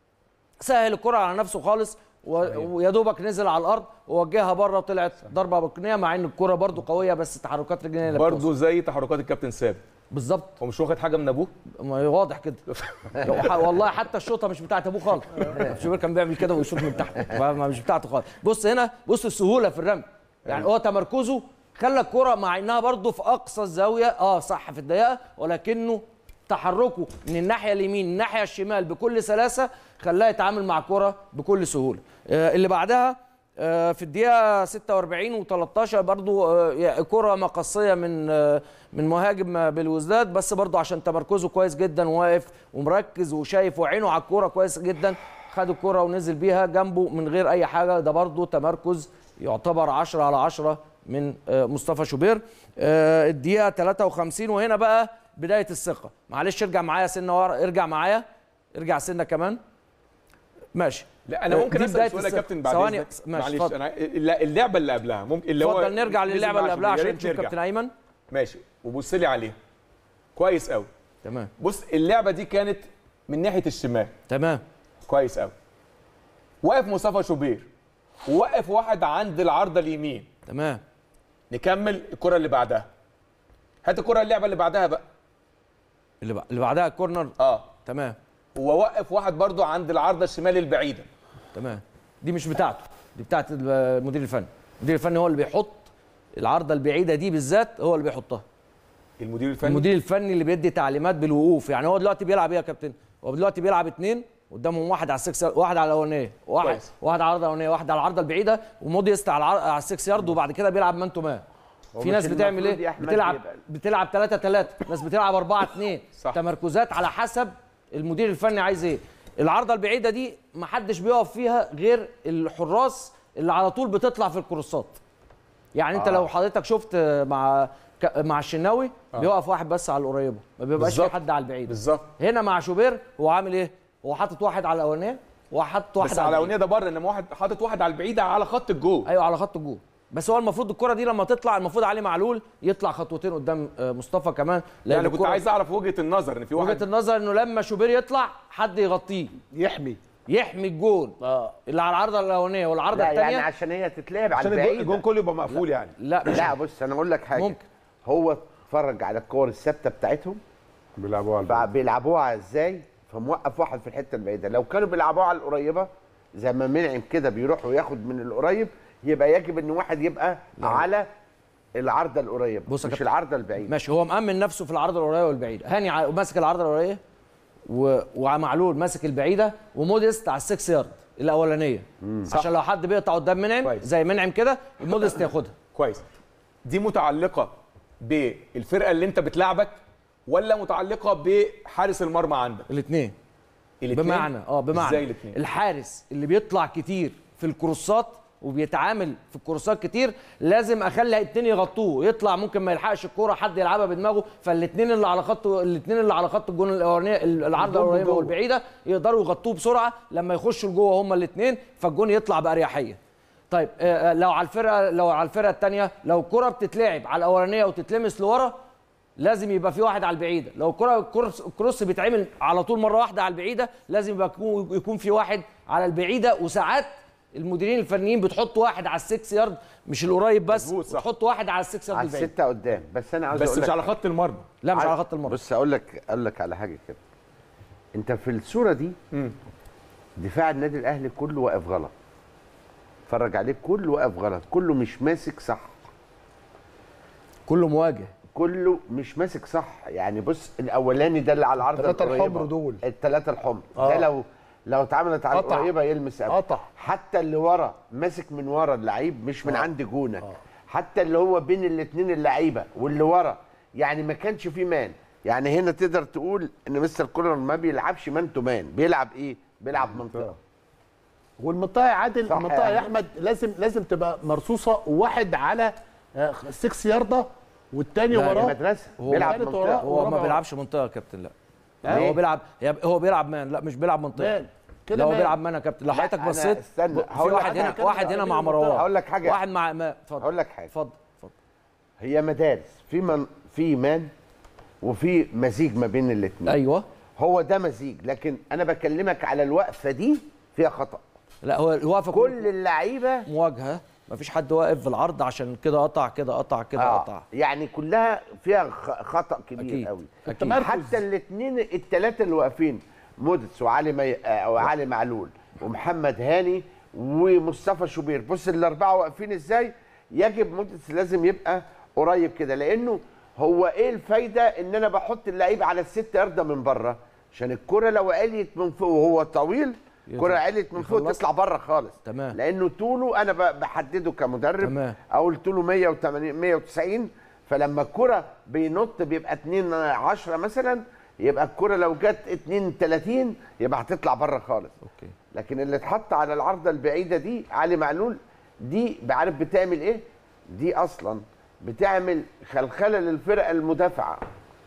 سهل الكرة على نفسه خالص ويا دوبك نزل على الارض ووجهها بره وطلعت ضربه ركنيه، مع ان الكرة برده قويه بس تحركات رجلين اللي برضه زي تحركات الكابتن ثابت بالظبط. هو مش واخد حاجه من ابوه. واضح كده. والله حتى الشوطه مش بتاعت ابوه خالص. شوبير كان بيعمل كده ويشوط من تحت مش بتاعته خالص. بص هنا بص السهوله في الرمي. يعني هو تمركزه خلى الكرة مع انها برضه في اقصى الزاويه اه صح في الضيقه، ولكنه تحركه من الناحيه اليمين الناحيه الشمال بكل سلاسه خلاه يتعامل مع الكرة بكل سهوله. آه اللي بعدها آه في الدقيقه ستة وأربعين و13 برضه آه كرة مقصيه من آه من مهاجم بالوزداد، بس برضه عشان تمركزه كويس جدا وواقف ومركز وشايف وعينه على الكرة كويس جدا خد الكرة ونزل بيها جنبه من غير اي حاجه. ده برضه تمركز يعتبر عشرة على عشرة من مصطفى شوبير. الدقيقه ثلاثة وخمسين وهنا بقى بدايه الثقه. معلش ارجع معايا سنه ورا، ارجع معايا ارجع سنه كمان. ماشي. لا انا ممكن اسال سؤال يا كابتن بعد ثواني اذنك. معلش معلش انا اللعبه اللي قبلها ممكن اللي هو اتفضل نرجع للعبه اللي قبلها عشان نشوف نرجع. كابتن ايمن. ماشي وبص لي عليها كويس قوي. تمام. بص اللعبه دي كانت من ناحيه الشمال. تمام كويس قوي. واقف مصطفى شوبير ووقف واحد عند العارضه اليمين. تمام. نكمل الكره اللي بعدها. هات الكره اللعبه اللي بعدها بقى. اللي, بع... اللي بعدها الكورنر. اه تمام. ووقف واحد برضو عند العارضه الشمال البعيده. تمام. دي مش بتاعته، دي بتاعت المدير الفني. المدير الفني هو اللي بيحط العارضه البعيده دي بالذات، هو اللي بيحطها. المدير الفني المدير الفني اللي بيدي تعليمات بالوقوف. يعني هو دلوقتي بيلعب ايه يا كابتن؟ هو دلوقتي بيلعب اثنين قدامهم، واحد على السكس، واحد على الاولانيه، واحد كويس. واحد على العرضه الاولانيه، واحد على العرضه البعيده، وموديست على العر... على السكس يارد، وبعد كده بيلعب مان تو مان. في ناس بتعمل ايه؟ بتلعب بتلعب ثلاثة ثلاثة، ناس بتلعب أربعة اثنين. تمركزات على حسب المدير الفني عايز ايه. العرضه البعيده دي ما حدش بيقف فيها غير الحراس اللي على طول بتطلع في الكروسات. يعني انت آه. لو حضرتك شفت مع مع الشناوي آه. بيقف واحد بس على القريبه، ما بيبقاش في حد على البعيد. بالظبط. هنا مع شوبير هو عامل ايه؟ هو حاطط واحد على الاولانيه وحط واحد بس على على البعيد. الاولانيه ده بره، انما واحد حاطط واحد على البعيده على خط الجول. ايوه على خط الجول. بس هو المفروض الكره دي لما تطلع المفروض علي معلول يطلع خطوتين قدام آه، مصطفى كمان. لأن يعني كنت الكرة- عايز اعرف وجهه النظر ان في واحد وجهه النظر انه لما شوبير يطلع حد يغطيه يحمي. يحمي الجول اه اللي على العارضه الاولانيه والعارضه لا الثانيه. يعني عشان هي تتلعب على عشان الجون البعيد. الجون كله يبقى مقفول يعني. لا مش لا بص انا اقول لك حاجه. ممكن. هو اتفرج على الكور الثابته بتاعتهم بيلعبوها على بقى البعيد. بيلعبوها ازاي، فموقف واحد في الحته البعيده. لو كانوا بيلعبوها على القريبه زي ما منعم كده بيروح وياخد من القريب، يبقى يجب ان واحد يبقى على العارضه القريبه بص يا مش كابتن. العارضه البعيده. ماشي. هو مأمن نفسه في العارضه القريبه والبعيده. هاني ع- ماسك العارضه القريبه و... ومعلول ماسك البعيده وموديست على السكس يارد الاولانيه عشان لو حد بيقطع قدام منعم كويس. زي منعم كده موديست ياخدها. كويس. دي متعلقه بالفرقه اللي انت بتلعبك ولا متعلقه بحارس المرمى عندك؟ الاثنين. الاتنين؟ بمعنى اه بمعنى ازاي الاثنين؟ الحارس اللي بيطلع كتير في الكروسات وبيتعامل في الكروسات كتير لازم اخلي الاثنين يغطوه. يطلع ممكن ما يلحقش الكوره حد يلعبها بدماغه، فالاثنين اللي على خط الاثنين اللي على خط الجون الاولانيه العارضه القريبه والبعيده يقدروا يغطوه بسرعه لما يخشوا لجوه هما الاثنين، فالجون يطلع باريحيه. طيب آه، لو على الفرقه لو على الفرقه الثانيه لو الكره بتتلعب على الاولانيه وتتلمس لورا لازم يبقى في واحد على البعيده. لو الكره الكروس الكروس بيتعمل على طول مره واحده على البعيده لازم يبقى يكون- يكون في واحد على البعيده. وساعات المديرين الفنيين بتحط واحد على السكس يارد مش القريب بس، مظبوط، صح. بتحط واحد على السكس يارد على البعيد. السته قدام. بس انا عاوز بس اقول مش لك على حاجة. خط المرمى. لا مش على خط المرمى. بص اقول لك اقول لك على حاجه كده. انت في الصوره دي دفاع النادي الاهلي كله واقف غلط. اتفرج عليه كله واقف غلط، كله مش ماسك صح، كله مواجه. كله مش ماسك صح. يعني بص الاولاني ده اللي على العرض التلاتة القريبة. الحمر دول. الثلاثه الحمر آه. ده لو لو اتعملت على قطع. القريبه يلمس قبل. قطع. حتى اللي ورا ماسك من ورا اللعيب مش من آه. عند جونك. حتى اللي هو بين الاثنين اللعيبه واللي ورا يعني ما كانش فيه مان. يعني هنا تقدر تقول ان مستر كولر ما بيلعبش مان تو مان، بيلعب ايه؟ بيلعب منطقه. والمنطقه يا عادل صح المنطقه يا يا احمد لازم لازم تبقى مرصوصه وواحد على ستة ياردة والتاني لا، وراه. مدرسه هو بيلعب التالت منطقه. وراه. هو ما ورابع. بيلعبش منطقه يا كابتن. لا ليه؟ هو بيلعب هو بيلعب مان. لا مش بيلعب منطقه. مان. كده لا هو مان. بيلعب مان يا كابتن. لو لا، حضرتك أنا بصيت استنى، في هقول لك واحد حاجة هنا كده واحد على هنا مع المنطقة. مروان. هقول لك حاجة. واحد مع ما اتفضل. هقول لك حاجة. اتفضل اتفضل. هي مدارس، في من في مان وفي مزيج ما بين الاثنين. ايوه. هو ده مزيج، لكن انا بكلمك على الوقفه دي فيها خطا. لا هو الوقفه كل اللعيبه مواجهه. مفيش حد واقف في العرض عشان كده قطع كده قطع كده آه قطع. يعني كلها فيها خ- خطا كبير أكيد. قوي. أكيد. حتى الاثنين الثلاثه اللي واقفين مودتس وعلي مي... آه وعلي معلول ومحمد هاني ومصطفى شوبير، بص الاربعه واقفين ازاي. يجب مودتس لازم يبقى قريب كده، لانه هو ايه الفايده ان انا بحط اللعيب على الست يارده من بره عشان الكره لو عليت من فوق وهو طويل الكره عليت من فوق يخلص. تطلع بره خالص. تمام. لانه طوله انا ب- بحدده كمدرب. تمام. اقول طوله مية وتمانين مية وتسعين، فلما الكره بينط بيبقى اتنين عشرة مثلا، يبقى الكره لو جت اتنين تلاتين يبقى هتطلع بره خالص. اوكي. لكن اللي اتحط على العارضه البعيده دي علي معلول دي عارف بتعمل ايه؟ دي اصلا بتعمل خلخله للفرقه المدافعه.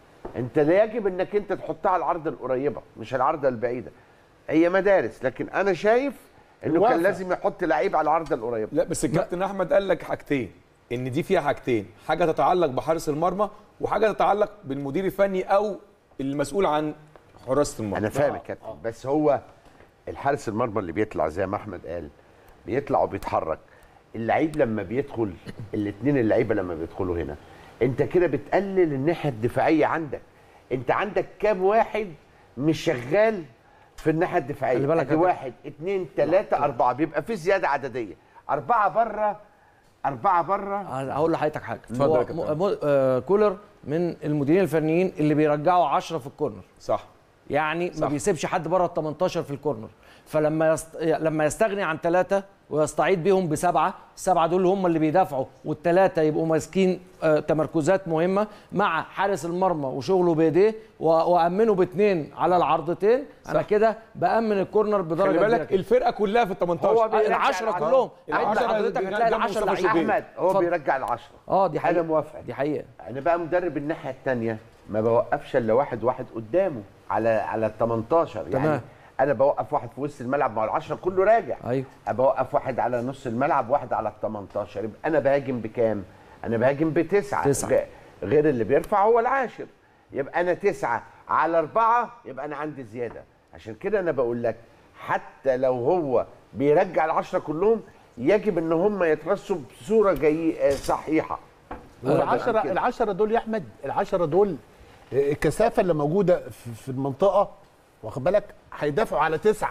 انت لا يجب انك انت تحطها على العارضه القريبه مش العارضه البعيده. هي مدارس، لكن انا شايف انه الوقفة. كان لازم يحط لعيب على العارضه القريبه. لا بس الكابتن احمد قال لك حاجتين، ان دي فيها حاجتين، حاجه تتعلق بحارس المرمى وحاجه تتعلق بالمدير الفني او المسؤول عن حراسه المرمى. انا فاهم يا كابتن، بس هو الحارس المرمى اللي بيطلع زي ما احمد قال بيطلع وبيتحرك. اللعيب لما بيدخل الاثنين اللعيبه لما بيدخلوا هنا انت كده بتقلل الناحيه الدفاعيه عندك. انت عندك كام واحد مش شغال في الناحيه الدفاعيه؟ خلي بالك ادي يا واحد اثنين ثلاثه اربعه، بيبقى في زياده عدديه. اربعه بره اربعه بره. هقول لحضرتك حاجه. اتفضل يا هو كابتن. م- م- آه، كولر من المديرين الفنيين اللي بيرجعوا عشرة في الكورنر. صح. يعني صح. ما بيسيبش حد بره ال تمنتاشر في الكورنر. فلما يست... لما يستغني عن ثلاثه ويستعيد بيهم بسبعه، السبعه دول هم اللي بيدافعوا والثلاثه يبقوا ماسكين آه، تمركزات مهمه مع حارس المرمى وشغله بايديه و... وامنه باثنين على العرضتين. انا كده بامن الكورنر بدرجه خلي كبيرة بالك كده. الفرقه كلها في ال تمنتاشر. هو آه، بيرجع العشرة العشرة. كلهم. العشرة عند حضرتك اللي هتلاقي جنب العشرة مصطفى لعيبه. شوبير. احمد هو اتفضل. بيرجع العشره. اه دي حقيقه. انا موافق. دي حقيقه. انا بقى مدرب الناحيه الثانيه ما بوقفش الا واحد واحد قدامه على على ال تمنتاشر. يعني تمام. انا بوقف واحد في وسط الملعب، مع العشرة كله راجع. ايوه بوقف واحد على نص الملعب، واحد على ال تمنتاشر، يبقى انا بهاجم بكام؟ انا بهاجم بتسعه. تسعة. غ- غير اللي بيرفع هو العاشر، يبقى انا تسعه على اربعه، يبقى انا عندي زياده. عشان كده انا بقول لك حتى لو هو بيرجع العشره كلهم، يجب ان هم يترصوا بصوره جاي صحيحه. والعشرة العشرة دول يا احمد، العشرة دول الكثافه اللي موجوده في- في المنطقه، واخد بالك، هيدافعوا على تسعه.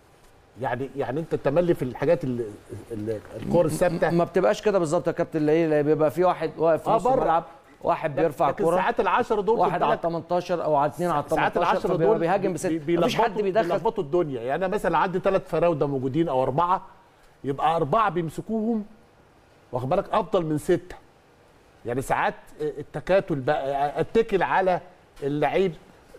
يعني يعني انت التملي في الحاجات ال- ال- الكور الثابته ما بتبقاش كده بالظبط يا كابتن. اللي ايه بيبقى في واحد واقف في آه نص بره. الملعب، واحد بيرفع لكن كوره، ساعات العشرة دول خد واحد على بالك، تمنتاشر او على اثنين على ساعات تمنتاشر، العشرة فبيبقى دول بيهاجم بست. بي- مفيش حد بيلخبطوا- بيدخل. بيلخبطوا الدنيا. يعني انا مثلا عندي ثلاث فراوده موجودين او اربعه، يبقى اربعه بيمسكوهم، واخد بالك، افضل من سته. يعني ساعات التكاتل بقى اتكل على اللعيب.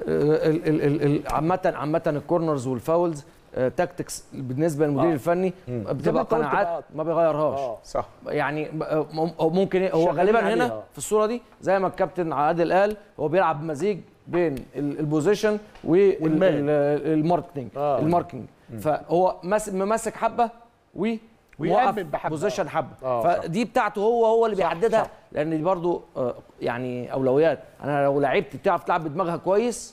ال- ال- ال- ال- عامة عامة الكورنرز والفاولز آه، تاكتكس بالنسبة للمدير آه. الفني زي ما بتبقى أنت قلت قناعات بقى. ما بيغيرهاش. اه صح. يعني ب- م- ممكن هو شغالين غالبا عليها. هنا في الصورة دي زي ما الكابتن عادل قال، هو بيلعب مزيج بين ال- البوزيشن والمان. والماركتنج آه. الماركتنج. فهو ماسك ممسك حبة و ويأمن موقف بحبة. بوزيشن حبه. آه، صح. فدي بتاعته هو هو اللي صح، بيحددها. صح. لان دي برضو آه، يعني اولويات. انا لو لعبت بتعرف تلعب بدماغها كويس،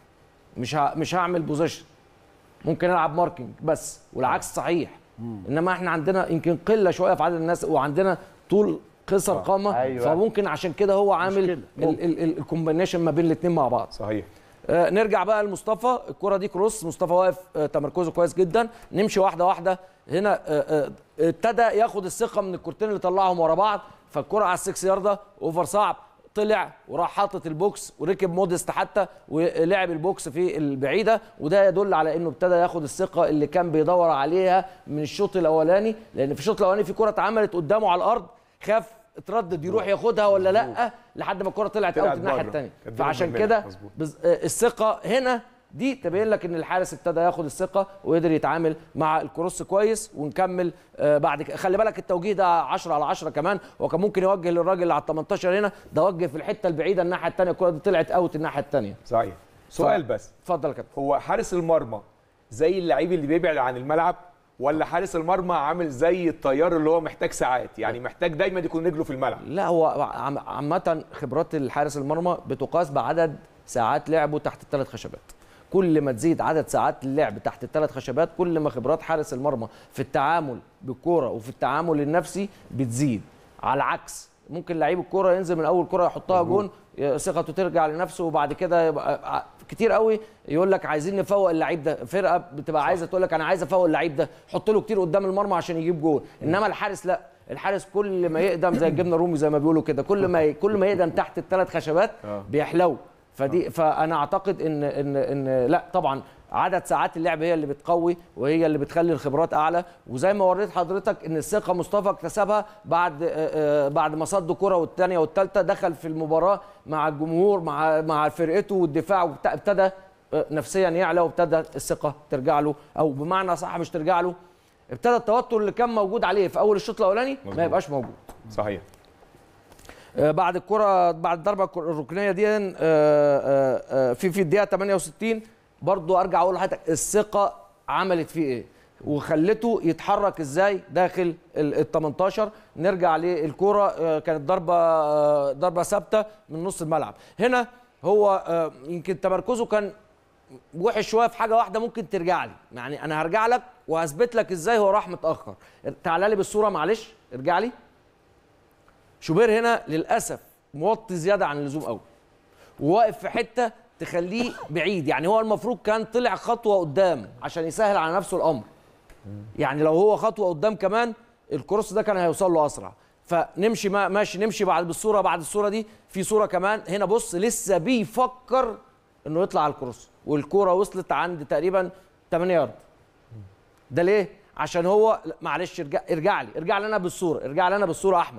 مش ه... مش هعمل بوزيشن، ممكن العب ماركينج بس، والعكس صحيح. انما احنا عندنا يمكن قله شويه في عدد الناس، وعندنا طول قصر قامه. أيوة. فممكن عشان كده هو عامل مشكلة. الكومبينيشن ما بين الاثنين مع بعض. صحيح. آه، نرجع بقى لمصطفى. الكرة دي كروس، مصطفى واقف آه، تمركزه كويس جدا. نمشي واحده واحده. هنا آه، آه، ابتدى ياخد الثقه من الكورتين اللي طلعهم ورا بعض. فالكرة على السكس ياردة اوفر صعب، طلع وراح حاطط البوكس وركب مودست حتى ولعب البوكس في البعيده. وده يدل على انه ابتدى ياخد الثقه اللي كان بيدور عليها من الشوط الاولاني. لان في الشوط الاولاني في كرة اتعملت قدامه على الارض، خاف اتردد يروح ياخدها ولا لا، لحد ما الكرة طلعت طلعت اوت الناحيه بره. الثانيه. كانت فعشان بينهم كده مظبوط. بز... آه، الثقه هنا دي تبين لك ان الحارس ابتدى ياخد الثقه وقدر يتعامل مع الكروس كويس. ونكمل آه، بعد كده. خلي بالك التوجيه ده عشرة على عشرة كمان. هو كان ممكن يوجه للراجل اللي على ال تمنتاشر هنا، ده وجه في الحته البعيده الناحيه الثانيه، الكره دي طلعت اوت الناحيه الثانيه. صحيح. سؤال بس، اتفضل يا كابتن. هو حارس المرمى زي اللعيب اللي بيبعد عن الملعب، ولا حارس المرمى عامل زي الطيار اللي هو محتاج ساعات، يعني محتاج دايما يكون رجله في الملعب؟ لا، هو عم- عامه خبرات الحارس المرمى بتقاس بعدد ساعات لعبه تحت الثلاث خشبات. كل ما تزيد عدد ساعات اللعب تحت الثلاث خشبات، كل ما خبرات حارس المرمى في التعامل بالكوره وفي التعامل النفسي بتزيد. على العكس، ممكن لعيب الكوره ينزل من اول كوره يحطها جون، ثقته ترجع لنفسه، وبعد كده يبقى كتير قوي يقول لك عايزين نفوق اللعيب ده. فرقه بتبقى عايزه تقول لك انا عايز افوق اللعيب ده، حط له كتير قدام المرمى عشان يجيب جول. انما الحارس لا، الحارس كل ما يقدم زي الجبنه الرومي زي ما بيقولوا كده، كل ما كل ما يقدم تحت الثلاث خشبات بيحلو. فدي فانا اعتقد ان ان ان لا طبعا عدد ساعات اللعب هي اللي بتقوي وهي اللي بتخلي الخبرات اعلى. وزي ما وريت حضرتك ان الثقه مصطفى اكتسبها بعد آه، آه، بعد ما صد كره والثانيه والثالثه، دخل في المباراه مع الجمهور مع مع فرقته والدفاع، وابت- ابتدى آه، نفسيا يعلى، وابتدى الثقه ترجع له، او بمعنى صح مش ترجع له، ابتدى التوتر اللي كان موجود عليه في اول الشوط الاولاني ما يبقاش موجود. صحيح. آه، بعد الكره بعد الضربه الركنيه دي آه، آه، آه، في في الدقيقه ثمانية وستين برضو ارجع اقول لحضرتك الثقه عملت فيه ايه وخلته يتحرك ازاي داخل ال تمنتاشر. نرجع للكره، آه، كانت ضربه آه، ضربه ثابته من نص الملعب. هنا هو آه، يمكن تمركزه كان وحش شويه في حاجه واحده، ممكن ترجع لي، يعني انا هرجع لك وهثبت لك ازاي هو راح متاخر. تعالى لي بالصوره معلش، ارجع لي. شوبير هنا للاسف موطي زياده عن اللزوم قوي، وواقف في حته تخليه بعيد. يعني هو المفروض كان طلع خطوه قدام عشان يسهل على نفسه الامر. يعني لو هو خطوه قدام كمان الكروس ده كان هيوصل له اسرع. فنمشي ما ماشي نمشي بعد بالصوره بعد الصوره دي في صوره كمان. هنا بص لسه بيفكر انه يطلع على الكروس، والكوره وصلت عند تقريبا ثمانية يارد. ده ليه؟ عشان هو معلش ارجع ارجع لي ارجع لي انا بالصوره ارجع لي انا بالصوره احمد.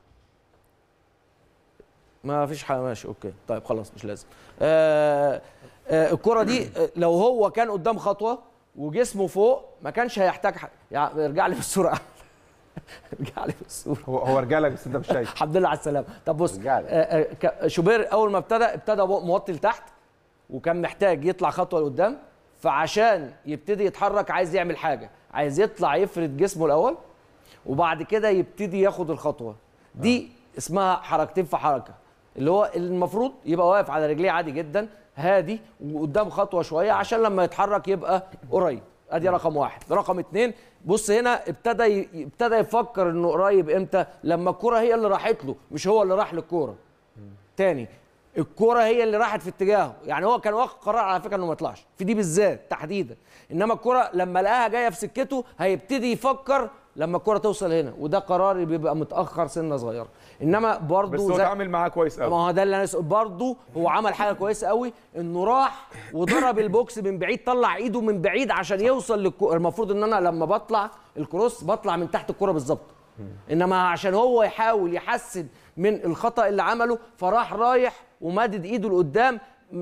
ما فيش حاجه، ماشي اوكي طيب خلاص مش لازم. آه آه الكره دي آه لو هو كان قدام خطوه وجسمه فوق ما كانش هيحتاج حاجه. يعني ارجع لي بالصوره احمد. ارجع لي بالصوره. هو هو رجع لك بس انت مش شايف. الحمد لله على السلامه. طب بص رجع لي. آه آه شوبير اول ما ابتدى ابتدى موطي لتحت، وكان محتاج يطلع خطوه لقدام، فعشان يبتدي يتحرك عايز يعمل حاجه، عايز يطلع يفرد جسمه الاول وبعد كده يبتدي ياخد الخطوه دي. اسمها حركتين في حركه، اللي هو المفروض يبقى واقف على رجليه عادي جدا هادي وقدام خطوه شويه عشان لما يتحرك يبقى قريب. ادي رقم واحد. رقم اتنين، بص هنا ابتدى ي... ابتدى يفكر انه قريب امتى؟ لما الكره هي اللي راحت له مش هو اللي راح للكوره. تاني، الكرة هي اللي راحت في اتجاهه، يعني هو كان واخد قرار على فكره انه ما يطلعش في دي بالذات تحديدا، انما الكرة لما لقاها جايه في سكته هيبتدي يفكر لما الكرة توصل هنا، وده قرار بيبقى متاخر سنه صغيره. انما برضه بس هو اتعامل معاه كويس قوي. ما هو ده اللي انا برضه هو عمل حاجه كويسه قوي، انه راح وضرب البوكس من بعيد، طلع ايده من بعيد عشان يوصل للكرة. المفروض ان انا لما بطلع الكروس بطلع من تحت الكرة بالظبط، انما عشان هو يحاول يحسن من الخطا اللي عمله فراح رايح ومدد ايده لقدام.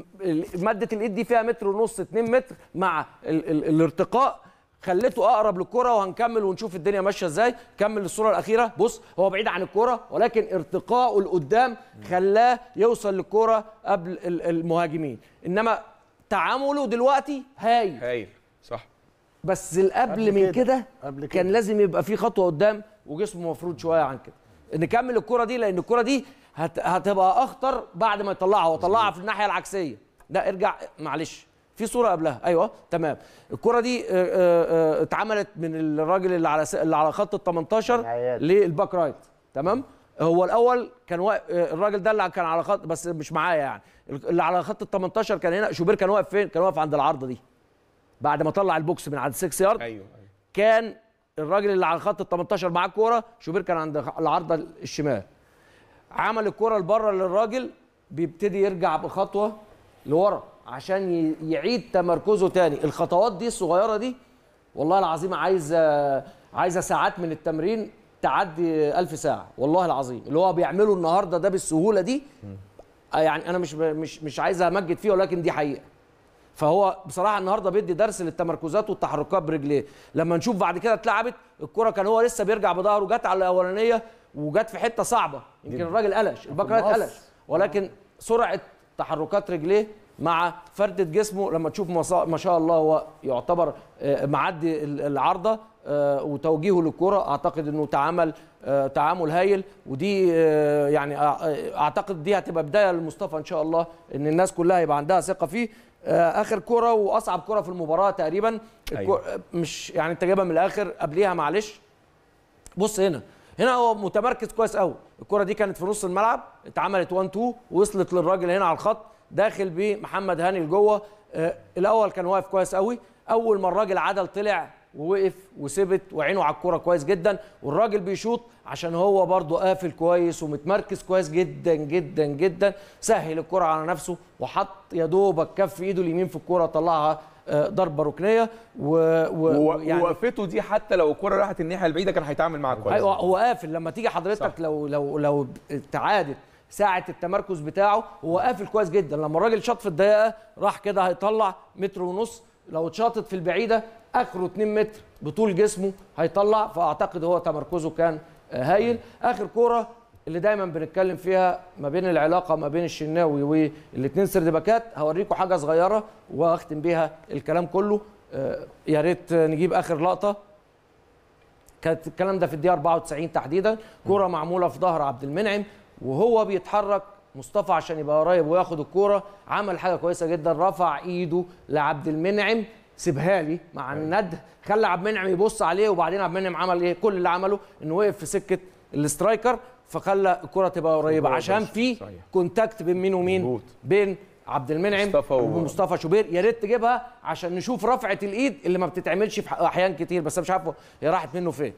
ماده الايد دي فيها متر ونص اتنين متر مع ال ال الارتقاء خلته اقرب للكره، وهنكمل ونشوف الدنيا ماشيه ازاي. كمل الصوره الاخيره. بص هو بعيد عن الكره ولكن ارتقاءه لقدام خلاه يوصل للكره قبل المهاجمين، انما تعامله دلوقتي هايل هايل صح. بس قبل من كده كان لازم يبقى في خطوه قدام وجسمه مفروض شويه عن كده. نكمل الكره دي لان الكره دي هت... هتبقى اخطر بعد ما يطلعها. هو طلعها في الناحيه العكسيه. لا ارجع معلش في صوره قبلها. ايوه تمام. الكره دي اتعملت من الراجل اللي على س... اللي على خط ال تمنتاشر للباك رايت. تمام. هو الاول كان واقف الراجل ده اللي كان على خط بس مش معايا يعني، اللي على خط ال تمنتاشر كان هنا. شوبير كان واقف فين؟ كان واقف عند العارضه دي بعد ما طلع البوكس من عند ستة يارد. ايوه كان الراجل اللي على خط ال تمنتاشر معاه الكوره، شوبير كان عند العارضه الشمال. عمل الكوره لبره للراجل، بيبتدي يرجع بخطوه لورا عشان يعيد تمركزه تاني. الخطوات دي الصغيره دي والله العظيم عايزه عايزه ساعات من التمرين تعدي ألف ساعه والله العظيم. اللي هو بيعمله النهارده ده بالسهوله دي يعني انا مش مش مش عايز امجد فيه ولكن دي حقيقه. فهو بصراحه النهارده بيدي درس للتمركزات والتحركات برجليه. لما نشوف بعد كده اتلعبت الكره كان هو لسه بيرجع بظهره، جت على الاولانيه وجت في حته صعبه، يمكن الراجل قلش الباك رايت قلش، ولكن سرعه تحركات رجليه مع فردة جسمه لما تشوف ما شاء الله هو يعتبر معدي العارضه وتوجيهه للكره. اعتقد انه تعامل تعامل هايل، ودي يعني اعتقد دي هتبقى بدايه لمصطفى ان شاء الله ان الناس كلها يبقى عندها ثقه فيه. اخر كره واصعب كره في المباراه تقريبا. أيوة. مش يعني انت جايبها من الاخر قبليها معلش. بص هنا هنا هو متمركز كويس قوي. الكره دي كانت في نص الملعب، اتعملت واحد اتنين وصلت للراجل هنا على الخط، داخل بمحمد هاني لجوه. آه الاول كان واقف كويس قوي. اول ما الراجل عدل طلع ووقف وثبت وعينه على الكوره كويس جدا، والراجل بيشوط عشان هو برضه قافل كويس ومتمركز كويس جدا جدا جدا. سهل الكوره على نفسه وحط يا دوبك كف ايده اليمين في الكوره طلعها ضربه ركنيه. ويعني وقفته دي حتى لو الكره راحت الناحيه البعيده كان هيتعامل معاها كويس. ايوه هو قافل. لما تيجي حضرتك صح. لو لو لو تعادل ساعه التمركز بتاعه هو قافل كويس جدا. لما الراجل شاط في الدقيقه راح كده هيطلع متر ونص، لو اتشاطت في البعيده اخره اتنين متر بطول جسمه هيطلع. فاعتقد هو تمركزه كان هايل. اخر كوره اللي دايما بنتكلم فيها ما بين العلاقه ما بين الشناوي والاثنين سرد باكات، هوريكم حاجه صغيره واختم بيها الكلام كله. يا ريت نجيب اخر لقطه. كانت الكلام ده في الدقيقه أربعة وتسعين تحديدا. كوره معموله في ظهر عبد المنعم وهو بيتحرك مصطفى عشان يبقى قريب وياخد الكوره، عمل حاجه كويسه جدا، رفع ايده لعبد المنعم سيبها لي مع الند، خلى عبد المنعم يبص عليه، وبعدين عبد المنعم عمل ايه؟ كل اللي عمله انه وقف في سكه الاسترايكر فخلى الكره تبقى قريبه عشان في كونتاكت بين مين ومين؟ بين عبد المنعم ومصطفى شوبير. يا ريت تجيبها عشان نشوف رفعه الايد اللي ما بتتعملش في احيان كتير، بس مش عارفه هي راحت منه فين.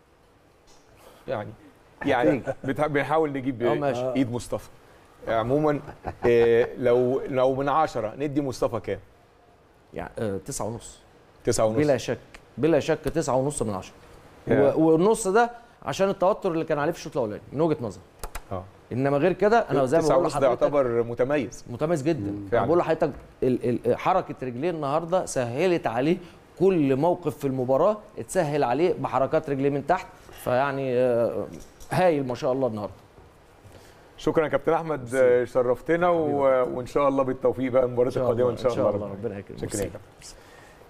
يعني يعني بنحاول نجيب ايد مصطفى. عموما إيه لو لو من عشرة ندي مصطفى كام؟ يعني آه تسعة ونص. تسعة ونص بلا شك بلا شك تسعة ونص من عشرة. والنص ده عشان التوتر اللي كان عليه في الشوط الاولاني من وجهه نظري. اه انما غير كده انا زي ما بقول لحضرتك يعتبر متميز متميز جدا. انا بقول لحضرتك حركه رجليه النهارده سهلت عليه كل موقف في المباراه، اتسهل عليه بحركات رجليه من تحت. فيعني آه هايل ما شاء الله النهارده. شكرا يا كابتن احمد، شرفتنا و... وان شاء الله بالتوفيق بقى المباراه القادمه ان شاء الله. ان شاء الله ربنا يكرمك. شكرا.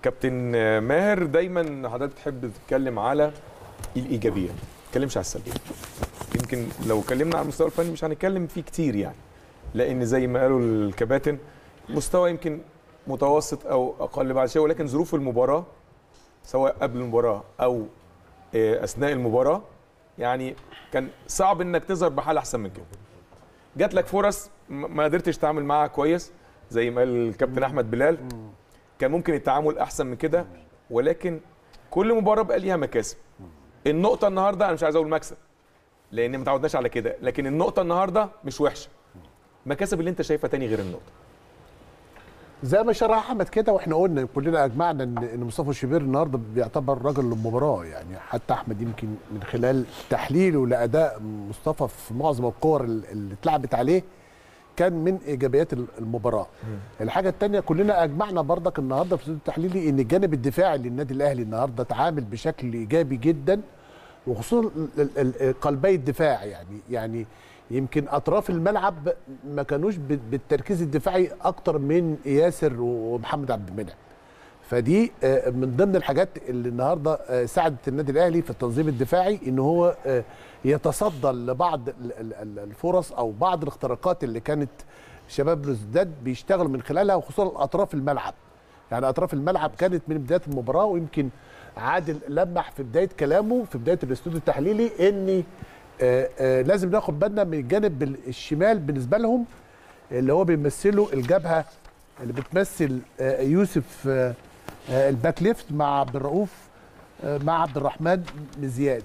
كابتن ماهر، دايما حضرتك تحب تتكلم على الايجابيات، ما تتكلمش على السلبيات. يمكن لو اتكلمنا على المستوى الفني مش هنتكلم فيه كتير يعني، لان زي ما قالوا الكباتن مستوى يمكن متوسط او اقل بعد شويه، ولكن ظروف المباراه سواء قبل المباراه او اثناء المباراه يعني كان صعب انك تظهر بحال احسن من كده. جات لك فرص ما قدرتش تتعامل معاها كويس زي ما قال الكابتن احمد بلال، كان ممكن التعامل احسن من كده، ولكن كل مباراه بقى ليها مكاسب. النقطه النهارده انا مش عايز اقول مكسب لان ما تعودناش على كده، لكن النقطه النهارده مش وحشه. مكاسب اللي انت شايفها تاني غير النقطه زي ما شرح احمد كده، واحنا قلنا كلنا اجمعنا ان ان مصطفى شوبير النهارده بيعتبر رجل المباراه يعني. حتى احمد يمكن من خلال تحليله لاداء مصطفى في معظم الكور اللي اتلعبت عليه كان من ايجابيات المباراه. مم. الحاجه الثانيه كلنا اجمعنا برضك النهارده في الاستوديو التحليلي ان الجانب الدفاعي للنادي الاهلي النهارده تعامل بشكل ايجابي جدا، وخصوصا قلبي الدفاع يعني يعني يمكن اطراف الملعب ما كانوش بالتركيز الدفاعي اكتر من ياسر ومحمد عبد المنعم. فدي من ضمن الحاجات اللي النهارده ساعدت النادي الاهلي في التنظيم الدفاعي ان هو يتصدى لبعض الفرص او بعض الاختراقات اللي كانت شباب بلوزداد بيشتغلوا من خلالها، وخصوصا اطراف الملعب. يعني اطراف الملعب كانت من بدايه المباراه، ويمكن عادل لمح في بدايه كلامه في بدايه الاستوديو التحليلي ان آآ آآ لازم ناخد بالنا من الجانب الشمال بالنسبه لهم اللي هو بيمثله الجبهه اللي بتمثل يوسف الباك ليفت مع عبد الرؤوف مع عبد الرحمن زياد.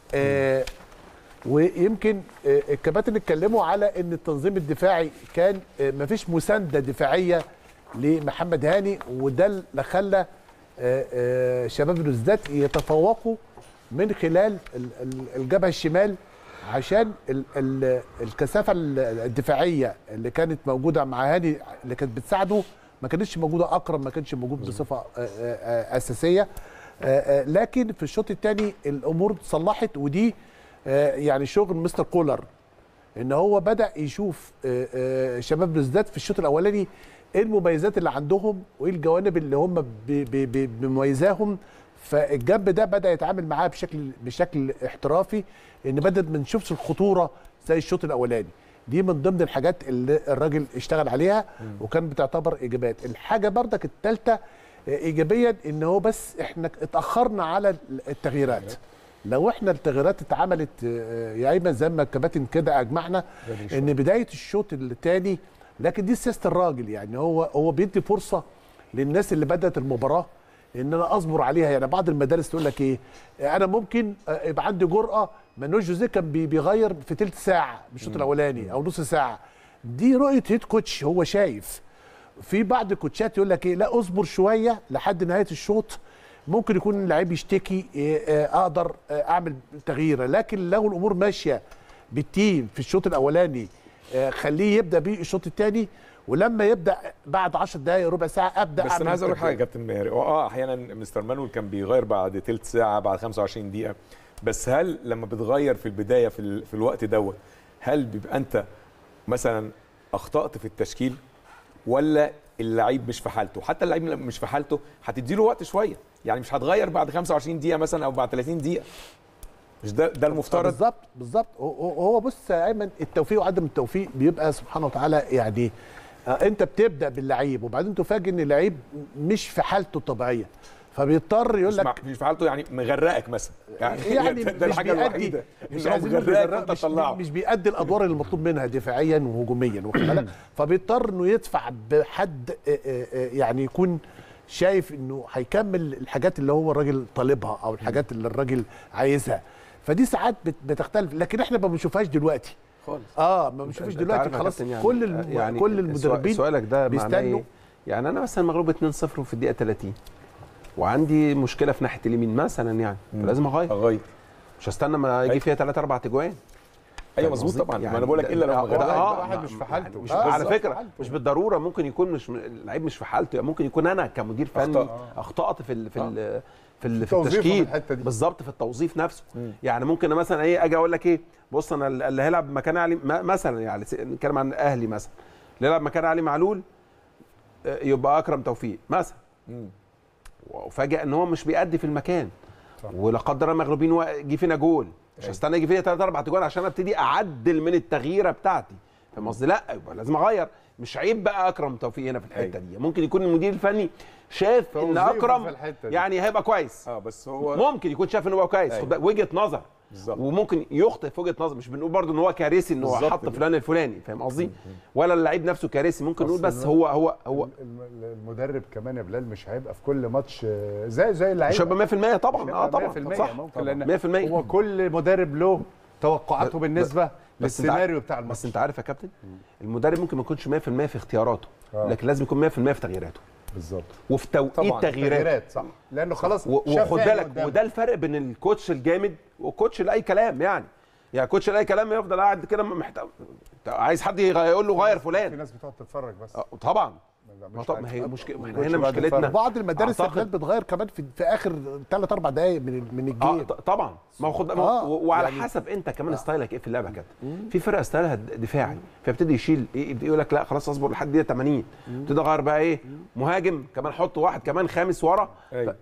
ويمكن الكباتن اتكلموا على ان التنظيم الدفاعي كان مفيش مسانده دفاعيه لمحمد هاني، وده اللي خلى شباب بلوزداد يتفوقوا من خلال الجبهه الشمال، عشان ال ال الكثافه الدفاعيه اللي كانت موجوده مع هاني اللي كانت بتساعده ما كانتش موجوده. اكرم ما كانش موجود بصفه اساسيه، لكن في الشوط الثاني الامور اتصلحت، ودي يعني شغل مستر كولر ان هو بدا يشوف شباب بلوزداد في الشوط الاولاني ايه المميزات اللي عندهم وايه الجوانب اللي هم بمميزاهم. فالجنب ده بدا يتعامل معاه بشكل بشكل احترافي، ان بدا ما نشوفش الخطوره زي الشوط الاولاني. دي من ضمن الحاجات اللي الراجل اشتغل عليها وكان بتعتبر ايجابيات. الحاجه بردك الثالثه ايجابيا ان هو بس احنا اتاخرنا على التغييرات. لو احنا التغييرات اتعملت يا ايمن زي ما الكباتن كده اجمعنا ان بدايه الشوط الثاني، لكن دي سياسه الراجل يعني هو هو بيدي فرصه للناس اللي بدات المباراه ان انا اصبر عليها. يعني بعض المدارس تقول لك ايه، انا ممكن يبقى عندي جرأه. مانويل جوزيه كان بيغير في ثلث ساعه بالشوط الاولاني او نص ساعه. دي رؤيه هيد كوتش، هو شايف. في بعض الكوتشات يقول لك ايه، لا اصبر شويه لحد نهايه الشوط، ممكن يكون اللعيب يشتكي اقدر اعمل تغييره. لكن لو الامور ماشيه بالتيم في الشوط الاولاني خليه يبدا بيه الشوط الثاني، ولما يبدا بعد عشر دقائق ربع ساعه ابدا. بس انا عايز اقول حاجه يا كابتن ماهر، اه احيانا مستر مانويل كان بيغير بعد ثلث ساعه بعد خمسة وعشرين دقيقه، بس هل لما بتغير في البدايه في, ال... في الوقت دوت هل بيبقى انت مثلا اخطات في التشكيل ولا اللعيب مش في حالته؟ حتى اللعيب مش في حالته هتدي له وقت شويه، يعني مش هتغير بعد خمسة وعشرين دقيقه مثلا او بعد ثلاثين دقيقه. مش ده ده المفترض؟ بالظبط بالظبط. هو بص يا ايمن، التوفيق وعدم التوفيق بيبقى سبحانه وتعالى يعني. انت بتبدا باللعيب وبعدين تفاجئ ان اللعيب مش في حالته الطبيعيه، فبيضطر يقول لك مش في حالته يعني مغرقك مثلا يعني, يعني ده الحاجه الوحيده مش مغرقك مش, مش بيأدي الادوار اللي مطلوب منها دفاعيا وهجوميا، واخد بالك؟ فبيضطر انه يدفع بحد يعني يكون شايف انه هيكمل الحاجات اللي هو الراجل طالبها او الحاجات اللي الراجل عايزها. فدي ساعات بتختلف، لكن احنا ما بنشوفهاش دلوقتي خالص. اه ما بنشوفش دلوقتي خلاص. يعني كل الم... يعني كل المدربين سؤالك ده بيستنوا. يعني انا مثلا مغلوب اتنين صفر وفي الدقيقه ثلاثين وعندي مشكله في ناحيه اليمين مثلا، يعني فلازم اغير اغير مش هستنى ما يجي فيها ثلاثة أربعة تجوان. ايوه مظبوط طبعا. يعني ما انا بقول لك الا لو اه واحد مش في حالته. مش على فكره مش بالضروره، ممكن يكون مش اللعيب مش في حالته، ممكن يكون انا كمدير فني اخطات في ال في ال في, ال في التشكيل بالظبط، في التوظيف نفسه. مم. يعني ممكن مثلا ايه اجي اقول لك ايه، بص انا اللي هيلعب مكان علي مثلا، يعني نتكلم عن الاهلي مثلا، اللي يلعب مكان علي معلول يبقى اكرم توفيق مثلا. مم. وفاجئ ان هو مش بيأدي في المكان، ولا قدر الله مغلوبين جه فينا جول، مش هستنى يجي فيا ثلاث اربع جوال عشان ابتدي اعدل من التغييره بتاعتي. فاهم قصدي؟ لا يبقى لازم اغير. مش عيب بقى اكرم توفيق هنا في الحته دي، ممكن يكون المدير الفني شاف ان اكرم يعني هيبقى كويس، اه بس هو ممكن يكون شاف ان هو كويس، خد بالك وجهه نظر بالظبط، وممكن يخطئ في وجهه نظر. مش بنقول برضه ان هو كارثي ان هو حط فلان الفلاني، فاهم قصدي؟ ولا اللعيب نفسه كارثي، ممكن نقول بس هو هو هو المدرب كمان يا بلال مش هيبقى في كل ماتش زي زي اللعيبه، مش هيبقى مية في المية طبعا. اه طبعا مية في المية صح ممكن، لان مية في المية هو كل مدرب له توقعاته بالنسبه للسيناريو بتاع الماتش. بس انت عارف يا كابتن، المدرب ممكن ما يكونش مية في المية في اختياراته، آه. لكن لازم يكون مية في المية في تغييراته بالظبط، وفي توقيت تغييرات. صح، لانه خلاص وخد بالك، وده الفرق بين الكوتش الجامد والكوتش لاي كلام. يعني يعني كوتش لاي كلام يفضل قاعد كده محتاج، عايز حد يقول له غير فلان. في ناس بتقعد تتفرج بس. آه طبعا ما طب ما هي مشكله، ما احنا هنا مشكلتنا بعض المدارس بتغير كمان في, في اخر ثلاث اربع دقائق من من الجيم. آه طبعا ما هو خد آه وعلى يعني حسب انت كمان آه ستايلك ايه في اللعبه كده. في فرقه ستايلها دفاعي فيبتدي يشيل يقول لك لا خلاص اصبر لحد دقيقه ثمانين، ابتدي اغير بقى ايه مهاجم كمان، حط واحد كمان خامس ورا.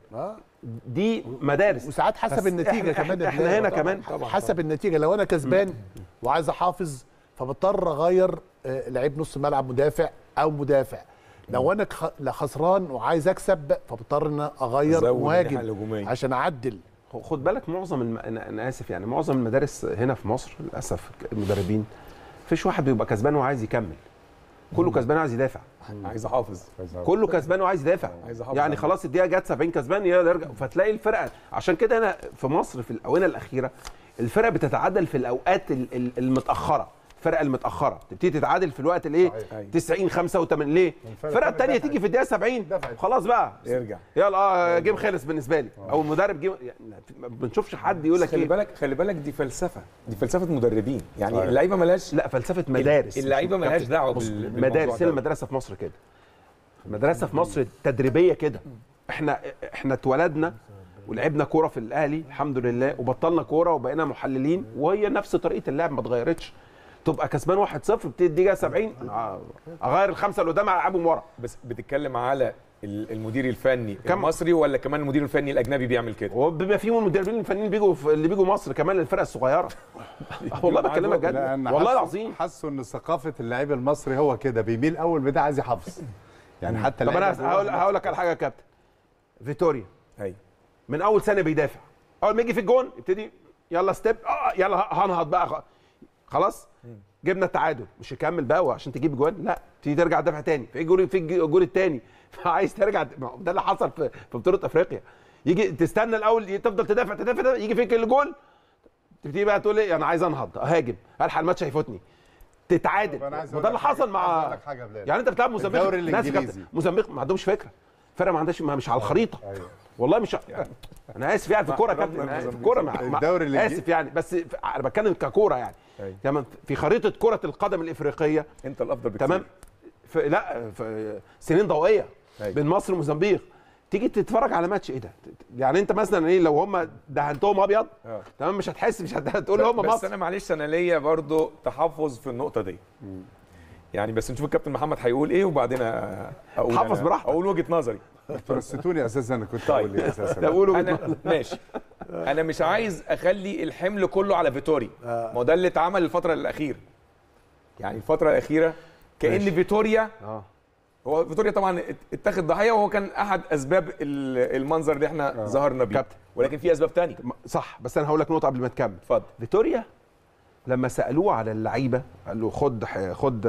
دي مدارس، وساعات حسب النتيجه احنا كمان. احنا هنا كمان حسب النتيجه، لو انا كسبان وعايز احافظ فبضطر اغير لعيب نص ملعب مدافع او مدافع. لو انا خسران وعايز اكسب فبضطر ان اغير مهاجم عشان اعدل. خد بالك معظم الم... انا اسف يعني معظم المدارس هنا في مصر للاسف المدربين مفيش واحد بيبقى كسبان وعايز يكمل، كله كسبان وعايز يدافع، عايز احافظ، كله كسبان وعايز يدافع. يعني خلاص الدقيقه جت سبعين كسبان يرجع، فتلاقي الفرقه. عشان كده انا في مصر في الاونه الاخيره الفرقه بتتعادل في الاوقات المتاخره، الفرقه المتاخره تبتدي تتعادل في الوقت الايه تسعين خمسة وثمانين. ليه؟ الفرقه الثانيه تيجي في الدقيقه سبعين خلاص بقى يرجع يلا اه جيم خلص بالنسبه لي، او المدرب جيم. يعني ما بنشوفش حد يقول لك خلي ايه. بالك خلي بالك دي فلسفه، دي فلسفه مدربين. يعني اللعيبه مالهاش، لا فلسفه مدارس، اللعيبه مالهاش دعوه بالمدارس. المدرسه في مصر كده، المدرسه في مصر تدريبيه كده. احنا احنا اتولدنا ولعبنا كوره في الاهلي الحمد لله، وبطلنا كوره وبقينا محللين، وهي نفس طريقه اللعب ما اتغيرتش. تبقى كسبان واحد صفر بتدي الدقيقه سبعين اغير الخمسه اللي قدام العبهم ورا. بس بتتكلم على المدير الفني المصري ولا كمان المدير الفني الاجنبي بيعمل كده؟ وبيبقى فيهم المدربين الفنيين بيجوا اللي بيجوا مصر كمان الفرقه الصغيره. والله بكلمك جد والله العظيم. حاسوا ان ثقافه اللعيب المصري هو كده، بيميل اول بدا عايز يحافظ. يعني حتى طب انا هقول هقول لك على حاجه يا كابتن. فيتوريا ايوه من اول سنه بيدافع، اول ما يجي في الجون يبتدي يلا ستيب اه يلا هنهض بقى خلاص جبنا التعادل، مش هكمل بقى عشان تجيب جوان، لا تيجي ترجع تدافع تاني في الجول، في الجول الثاني فعايز ترجع. ده اللي حصل في في بطوله افريقيا. يجي تستنى الاول تفضل تدافع تدافع يجي فيك الجول تبتدي بقى تقول ايه انا عايز انهض اهاجم الحق الماتش هيفوتني تتعادل. وده اللي حصل مع يعني انت بتلعب موزمبيق، الدوري الانجليزي موزمبيق ما عندهمش فكره، فرقه ما عندهاش مش على الخريطه. أيوة. والله مش يعني انا اسف يعني في الكوره يا كابتن، في الكوره مع اسف يعني، بس انا بتكلم ككوره يعني. تمام في خريطه كره القدم الافريقيه انت الافضل بكتير. تمام في لا في سنين ضوئيه بين مصر وموزمبيق. تيجي تتفرج على ماتش ايه ده؟ يعني انت مثلا ايه لو هم دهنتهم ابيض آه. تمام مش هتحس، مش هتقول هم مصر. بس انا معلش انا ليا برضه تحفظ في النقطه دي. مم. يعني بس نشوف الكابتن محمد هيقول ايه وبعدين اقول حافظ براحتك، اقول وجهه نظري. ترستوني اساسا انا كنت اقول ايه اساسا. انا ماشي انا مش عايز اخلي الحمل كله على فيتوريا، ما هو ده اللي اتعمل الفتره الاخيره. يعني الفتره الاخيره كأن ماشي. فيتوريا اه هو فيتوريا طبعا اتخذ ضحيه، وهو كان احد اسباب المنظر اللي احنا آه. ظهرنا بيه، ولكن في اسباب ثانيه صح. بس انا هقول لك نقطه قبل ما تكمل. اتفضل. فيتوريا لما سالوه على اللعيبه قال له خد خد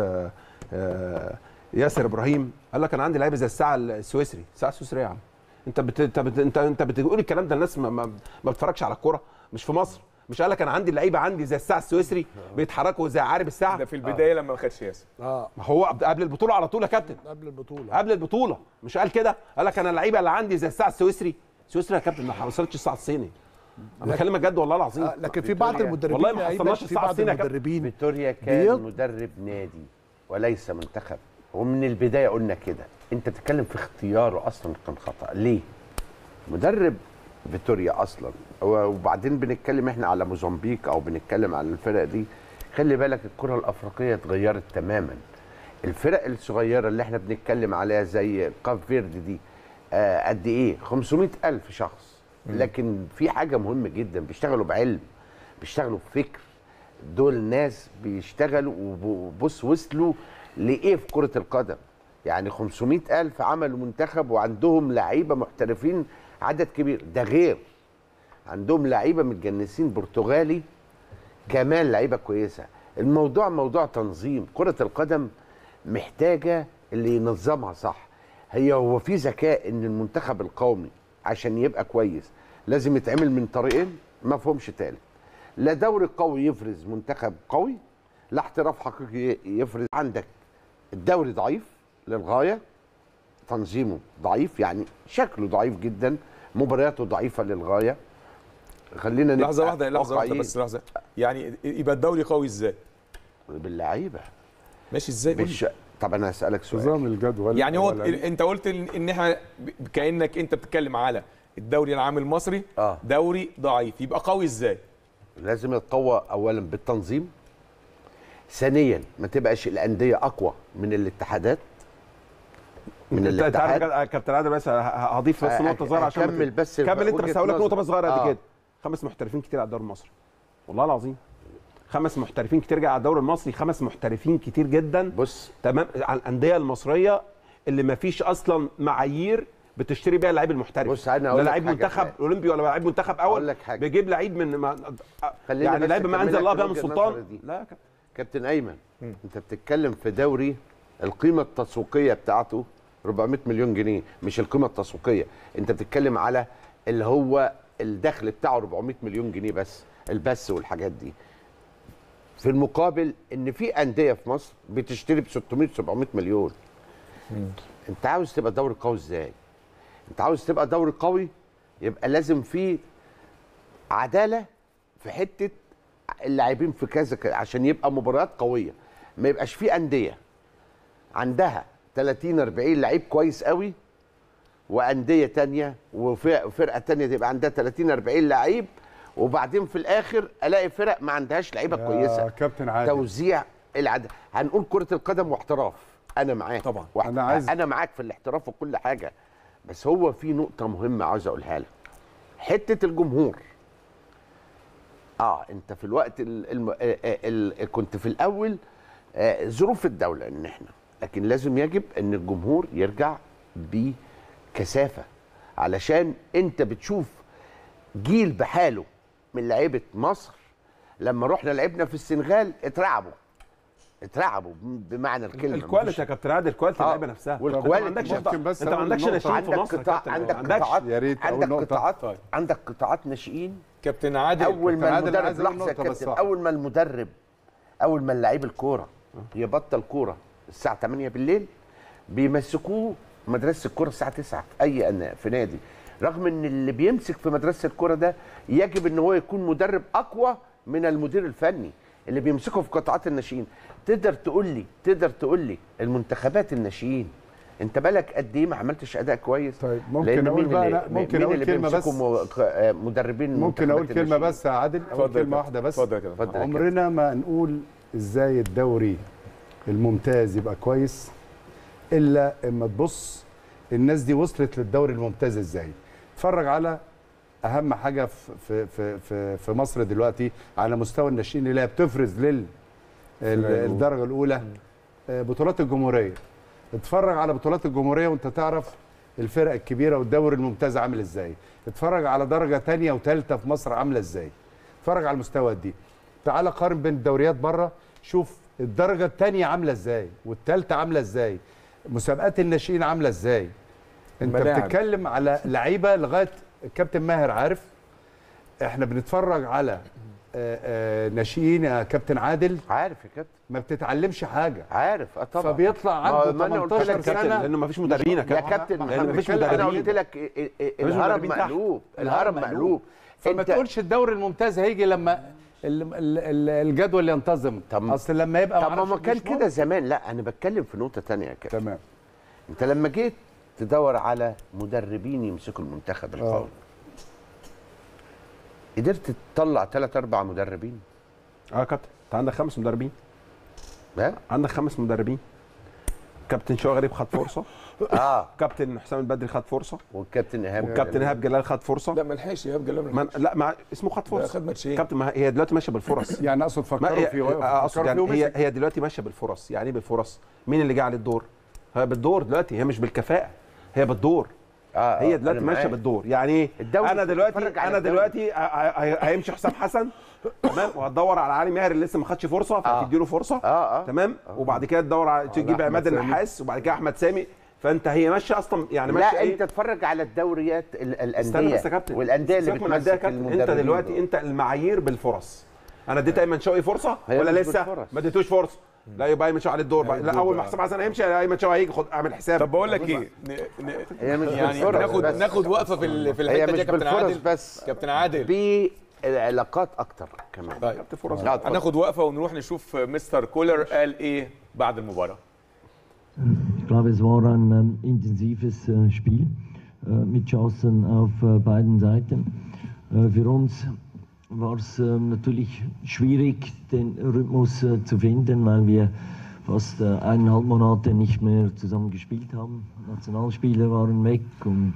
آه ياسر ابراهيم، قال لك انا عندي لعيبه زي الساعه السويسري. الساعه السويسريه يا عم انت بت... انت بت... انت انت بتقول الكلام ده الناس ما, ما... ما بتتفرجش على الكوره مش في مصر. مش قال لك انا عندي لعيبه عندي زي الساعه السويسري بيتحركوا زي عارب الساعه. ده في البدايه آه. لما ما خدش ياسر اه ما هو قبل البطوله على طول يا كابتن، قبل البطوله قبل البطوله مش قال كده؟ قال لك انا اللعيبه اللي عندي زي الساعه السويسري. السويسري يا كابتن ما وصلتش الساعه الصيني، انا بكلمك جد والله العظيم. آه لكن في بعض المدربين والله ما حصلناش الساعه الصيني. المدربين فيتوريا كان بيض... مدرب نادي وليس منتخب، ومن البدايه قلنا كده. انت بتتكلم في اختياره اصلا كان خطا. ليه؟ مدرب فيتوريا اصلا، وبعدين بنتكلم احنا على موزمبيق او بنتكلم على الفرق دي. خلي بالك الكره الافريقيه اتغيرت تماما. الفرق الصغيره اللي احنا بنتكلم عليها زي كاب فيردي دي آه قد ايه خمسمائة ألف شخص، لكن في حاجه مهمه جدا، بيشتغلوا بعلم، بيشتغلوا بفكر. دول ناس بيشتغلوا وبص وصلوا لايه في كره القدم. يعني خمسمائة ألف عملوا منتخب وعندهم لعيبه محترفين عدد كبير، ده غير عندهم لعيبه متجنسين برتغالي كمان لعيبه كويسه. الموضوع موضوع تنظيم. كره القدم محتاجه اللي ينظمها صح. هي هو في ذكاء ان المنتخب القومي عشان يبقى كويس لازم يتعمل من طريقين ما فهمش تالت. لا دوري قوي يفرز منتخب قوي، لا احتراف حقيقي يفرز. عندك الدوري ضعيف للغايه، تنظيمه ضعيف، يعني شكله ضعيف جدا، مبارياته ضعيفه للغايه. خلينا نبقى لحظه واحده لحظه واحده واقعيين. بس لحظه. يعني يبقى الدوري قوي ازاي؟ باللعيبه ماشي ازاي؟ قول لي. مش طب انا هسالك سؤال. نظام الجدول يعني هو أولاً. انت قلت ان إن احنا ب- كانك انت بتتكلم على الدوري العام المصري آه. دوري ضعيف، يبقى قوي ازاي؟ لازم يتقوى اولا بالتنظيم، ثانيا ما تبقاش الانديه اقوى من الاتحادات، من انت انت عارف الاتحاد. يا كابتن عادل، بس ه- هضيف بس أ- نقطه صغيره عشان ما أكمل ت- بس كمل انت، بس وجهة هقول لك نظر. نقطه بس صغيره قد آه. كده. خمس محترفين كتير على الدوري المصري، والله العظيم خمس محترفين كتير على الدوري المصري، خمس محترفين كتير جدا. بص تمام، على الانديه المصريه اللي ما فيش اصلا معايير بتشتري بيها اللعيب المحترف. بص انا لا اقول لك لعيب حاجة منتخب كمان. اولمبي ولا لعيب منتخب اول، أقول لك حاجة. بيجيب لعيب من ما خليني يعني بس لعيب ما انزل أكملك الله بها من وجهة سلطان. نظري دي. لا يا كابتن. كابتن ايمن، انت بتتكلم في دوري القيمه التسويقيه بتاعته أربعمائة مليون جنيه، مش القيمه التسويقيه. انت بتتكلم على اللي هو الدخل بتاعه أربعمائة مليون جنيه بس، البث والحاجات دي. في المقابل ان في انديه في مصر بتشتري ب ستمائة سبعمائة مليون. انت عاوز تبقى دوري قوي ازاي؟ انت عاوز تبقى دوري قوي يبقى لازم في عداله في حته اللاعبين في كذا كذا عشان يبقى مباريات قويه. ما يبقاش في انديه عندها ثلاثين أربعين لعيب كويس قوي، وانديه تانية وفرقه تانية تبقى عندها ثلاثين أربعين لعيب، وبعدين في الاخر الاقي فرق ما عندهاش لعيبه يا كويسه. كابتن عادل. توزيع العد... هنقول كره القدم واحتراف، انا معاك طبعا. واحت... أنا عايز- انا معاك في الاحتراف وكل حاجه، بس هو في نقطه مهمه عاوز اقولها لك. حته الجمهور. اه انت في الوقت ال... الم... ال... ال... كنت في الاول آه ظروف الدوله ان احنا، لكن لازم يجب ان الجمهور يرجع بكثافه، علشان انت بتشوف جيل بحاله من لعيبه مصر. لما رحنا لعبنا في السنغال اترعبوا اترعبوا بمعنى الكلمه. الكواليتي يا كابتن عادل، كواليتي آه. اللعيبه نفسها. والكواليتي انت ما عندكش ممكن بس انت ما أقول عندكش نقطة. ناشئين في عندك مصر يا قطاع كابتن. عندك ما عندكش. قطاعات يا ريت أقول عندك نقطة. قطاعات طيب. عندك قطاعات ناشئين. كابتن عادل اول ما كابتن عادل المدرب عايز أقول لحظه يا نقطة بس كابتن، واحدة. اول ما المدرب اول ما اللعيب الكوره يبطل كوره الساعه ثمانية بالليل بيمسكوه مدرسه الكوره الساعه تسعة في اي أنا- في نادي، رغم ان اللي بيمسك في مدرسه الكوره ده يجب ان هو يكون مدرب اقوى من المدير الفني اللي بيمسكه في قطاعات الناشئين. تقدر تقول لي تقدر تقول لي المنتخبات الناشئين انت بالك قد ايه ما عملتش اداء كويس؟ طيب، ممكن لأن أقول مين بقى- اللي- لا، ممكن مين أقول اللي كلمة بيمسكوا بس. م- آه، مدربين ممكن اقول المنتخبات كلمه الناشئين؟ بس يا عادل، اقول اتفضل يا كلمه كابتن. واحده بس. اتفضل يا كابتن. اتفضل. عمرنا ما نقول ازاي الدوري الممتاز يبقى كويس الا اما تبص الناس دي وصلت للدوري الممتاز ازاي. اتفرج على اهم حاجه في في في في, في مصر دلوقتي على مستوى الناشئين اللي هي بتفرز لل ال- الدرجه الاولى، آه، بطولات الجمهوريه. اتفرج على بطولات الجمهوريه وانت تعرف الفرق الكبيره والدوري الممتاز عامل ازاي. اتفرج على درجه ثانيه وثالثه في مصر عامله ازاي. اتفرج على المستويات دي. تعال قارن بين الدوريات بره، شوف الدرجه الثانيه عامله ازاي والثالثه عامله ازاي، مسابقات الناشئين عامله ازاي. انت الملاعب. بتتكلم على لعيبه لغايه الكابتن ماهر عارف. احنا بنتفرج على آه، آه، ناشئين يا كابتن عادل عارف يا كابتن، ما بتتعلمش حاجه، عارف اه طبعا. فبيطلع ما- عنده ما أنا قلت تمنتاشر لك كابتن، سنه. لانه ما فيش مدربين يا يا كابتن. كابتن ما- لان محمد، مفيش انا مدربين. قلت لك ال- ال- الهرم مدربين تحت. مقلوب، الهرم الهرم مقلوب. مقلوب. فما أنت- تقولش الدوري الممتاز هيجي لما ال- ال- ال- الجدول ينتظم. طب- اصل لما يبقى طب ما معرفش ما كان مش كده زمان. لا انا بتكلم في نقطه ثانيه يا كابتن. تمام. انت لما جيت تدور على مدربين يمسكوا المنتخب القومي قدرت تطلع ثلاث اربع مدربين. اه يا كابتن، انت عندك خمس مدربين. ها عندك خمس مدربين. كابتن شوقي غريب خد فرصه، اه كابتن حسام البدري خد فرصه، والكابتن ايهاب والكابتن ايهاب جلال خد فرصه. لا ما لحقش ايهاب جلال. ما لا ما اسمه خد فرصه، خد ماتشين. كابتن ما هي دلوقتي ماشيه بالفرص. يعني اقصد ما فكروا هي في اقصد فكروا يعني فيه هي هي دلوقتي ماشيه بالفرص. يعني ايه بالفرص؟ مين اللي جه على الدور؟ هي بالدور دلوقتي، هي مش بالكفاءه، هي بالدور. آه هي دلوقتي ماشيه بالدور. يعني ايه؟ انا دلوقتي انا دلوقتي هيمشي حسام حسن تمام، وهتدور على علي ماهر اللي لسه ما خدش فرصه فتدي له فرصه اه اه تمام، وبعد كده تدور على تجيب عماد النحاس وبعد كده احمد سامي. فانت هي ماشيه اصلا يعني ماشيه لا ايه؟ انت اتفرج على الدوريات ال- استنى الانديه بس يا كابتن، والانديه اللي سيبك من الأندية يا بتمسك كابتن. انت المدربين دلوقتي دول. انت المعايير بالفرص. انا اديت ايمن شوقي فرصه هي ولا مش لسه؟ بالفرص. ما اديتوش فرصه. لا يبقى ايمن شوقي على الدور بقى. لا اول ما حسام حسن هيمشي ايمن شوقي هيجي خد اعمل حساب. طب بقول لك ايه، ن- ن- هي مش يعني بالفرص ناخد بس. ناخد وقفه في ال- في هي الحته دي مش يا كابتن بالفرص عادل. بس، كابتن عادل بالعلاقات اكتر كمان. طيب فرص. لا، اتفضل. هناخد وقفه ونروح نشوف مستر كولر قال ايه بعد المباراه. Ich glaube, es war ein ähm, intensives äh, Spiel äh, mit Chancen auf äh, beiden Seiten. Äh, für uns war es äh, natürlich schwierig, den Rhythmus äh, zu finden, weil wir fast äh, eineinhalb Monate nicht mehr zusammen gespielt haben. Nationalspieler waren weg und,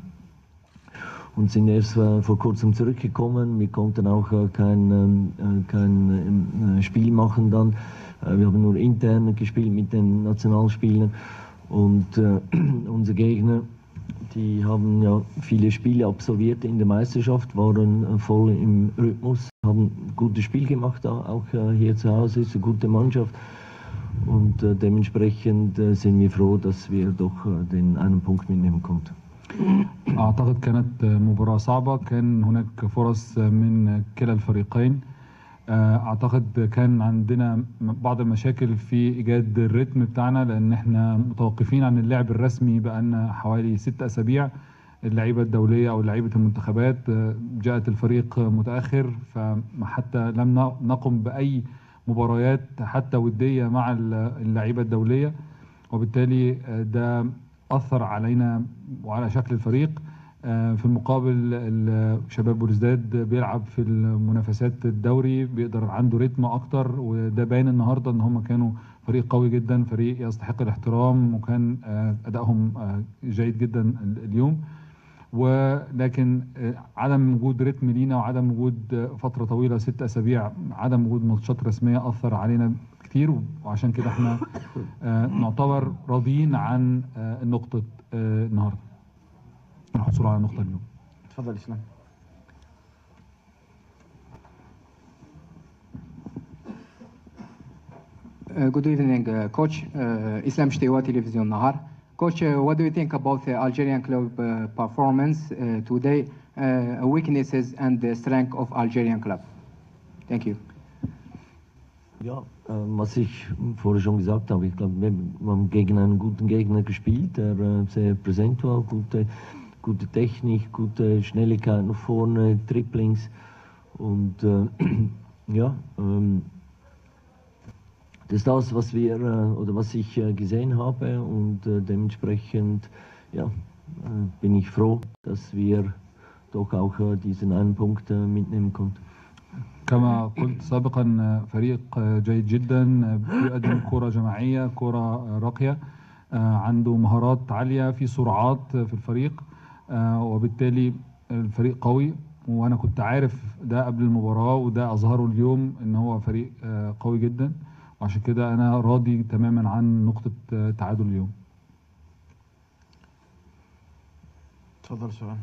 äh, und sind erst äh, vor kurzem zurückgekommen. Wir konnten auch äh, kein, äh, kein äh, Spiel machen dann. Wir haben nur intern gespielt mit den Nationalspielern und äh, unsere Gegner, die haben ja viele Spiele absolviert in der Meisterschaft, waren äh, voll im Rhythmus, haben ein gutes Spiel gemacht, auch äh, hier zu Hause ist eine gute Mannschaft und äh, dementsprechend äh, sind wir froh, dass wir doch äh, den einen Punkt mitnehmen konnten. أعتقد كانت مباراة صعبة، كان هناك فرص من كلا الفريقين. اعتقد كان عندنا بعض المشاكل في ايجاد الريتم بتاعنا لان احنا متوقفين عن اللعب الرسمي بقالنا حوالي ست اسابيع. اللعيبه الدوليه او لعيبه المنتخبات جاءت الفريق متاخر، فحتى لم نقم باي مباريات حتى وديه مع اللعيبه الدوليه، وبالتالي ده اثر علينا وعلى شكل الفريق. في المقابل شباب بلوزداد بيلعب في المنافسات الدوري، بيقدر عنده رتم اكتر، وده باين النهارده ان هم كانوا فريق قوي جدا، فريق يستحق الاحترام، وكان ادائهم جيد جدا اليوم. ولكن عدم وجود رتم لينا وعدم وجود فتره طويله ست اسابيع، عدم وجود ماتشات رسميه اثر علينا كتير، وعشان كده احنا نعتبر راضيين عن النقطه النهارده، الحصول على نقطة اليوم. اتفضل اسلام. Uh, good evening, uh, Coach. Uh, Islam Shtewa, Television Nahar. Coach, uh, what do you think about the Algerian club uh, performance uh, today, uh, weaknesses and the strength of Algerian club? Thank you. Ja, äh, was ich vorher schon gesagt habe, ich glaube, wir haben gegen einen guten Gegner gespielt, der äh, sehr präsent war, gute, gute Technik, gute Schnelligkeit nach vorne, Triplings und äh, ja, ähm, das ist das, was wir äh, oder was ich äh, gesehen habe und äh, dementsprechend ja, äh, bin ich froh, dass wir doch auch äh, diesen einen Punkt äh, mitnehmen konnten. كما قلت سابقا فريق جيد جدا، بيقدم كرة جماعية، كرة راقية، عنده مهارات عالية، في سرعات في الفريق، وبالتالي الفريق قوي، وانا كنت عارف ده قبل المباراة وده اظهره اليوم ان هو فريق قوي جدا، وعشان كده انا راضي تماما عن نقطة تعادل اليوم. اتفضل سؤال.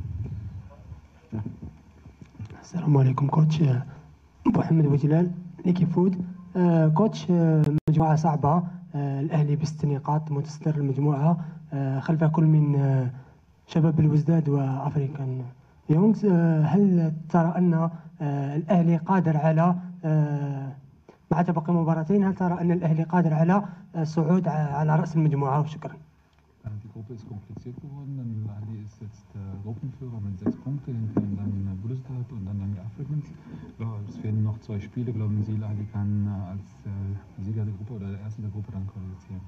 السلام عليكم كوتش محمد بوجلال ليكي فود. آه كوتش آه مجموعة صعبة، آه الأهلي بست نقاط متصدر المجموعة، آه خلفها كل من آه شباب الوزداد وأفريكان يونغز. آه هل ترى أن آه الأهلي قادر على آه مع تبقي مباراتين، هل ترى أن الأهلي قادر على الصعود على رأس المجموعة؟ وشكرا. Die Gruppe ist kompliziert geworden, denn Ali ist jetzt äh, Gruppenführer mit sechs Punkten, hinter ihm dann Bundesliga und dann Young Africans. Es fehlen noch zwei Spiele, glauben Sie, Ali kann äh, als äh, Sieger der Gruppe oder der Erste der Gruppe dann qualifizieren?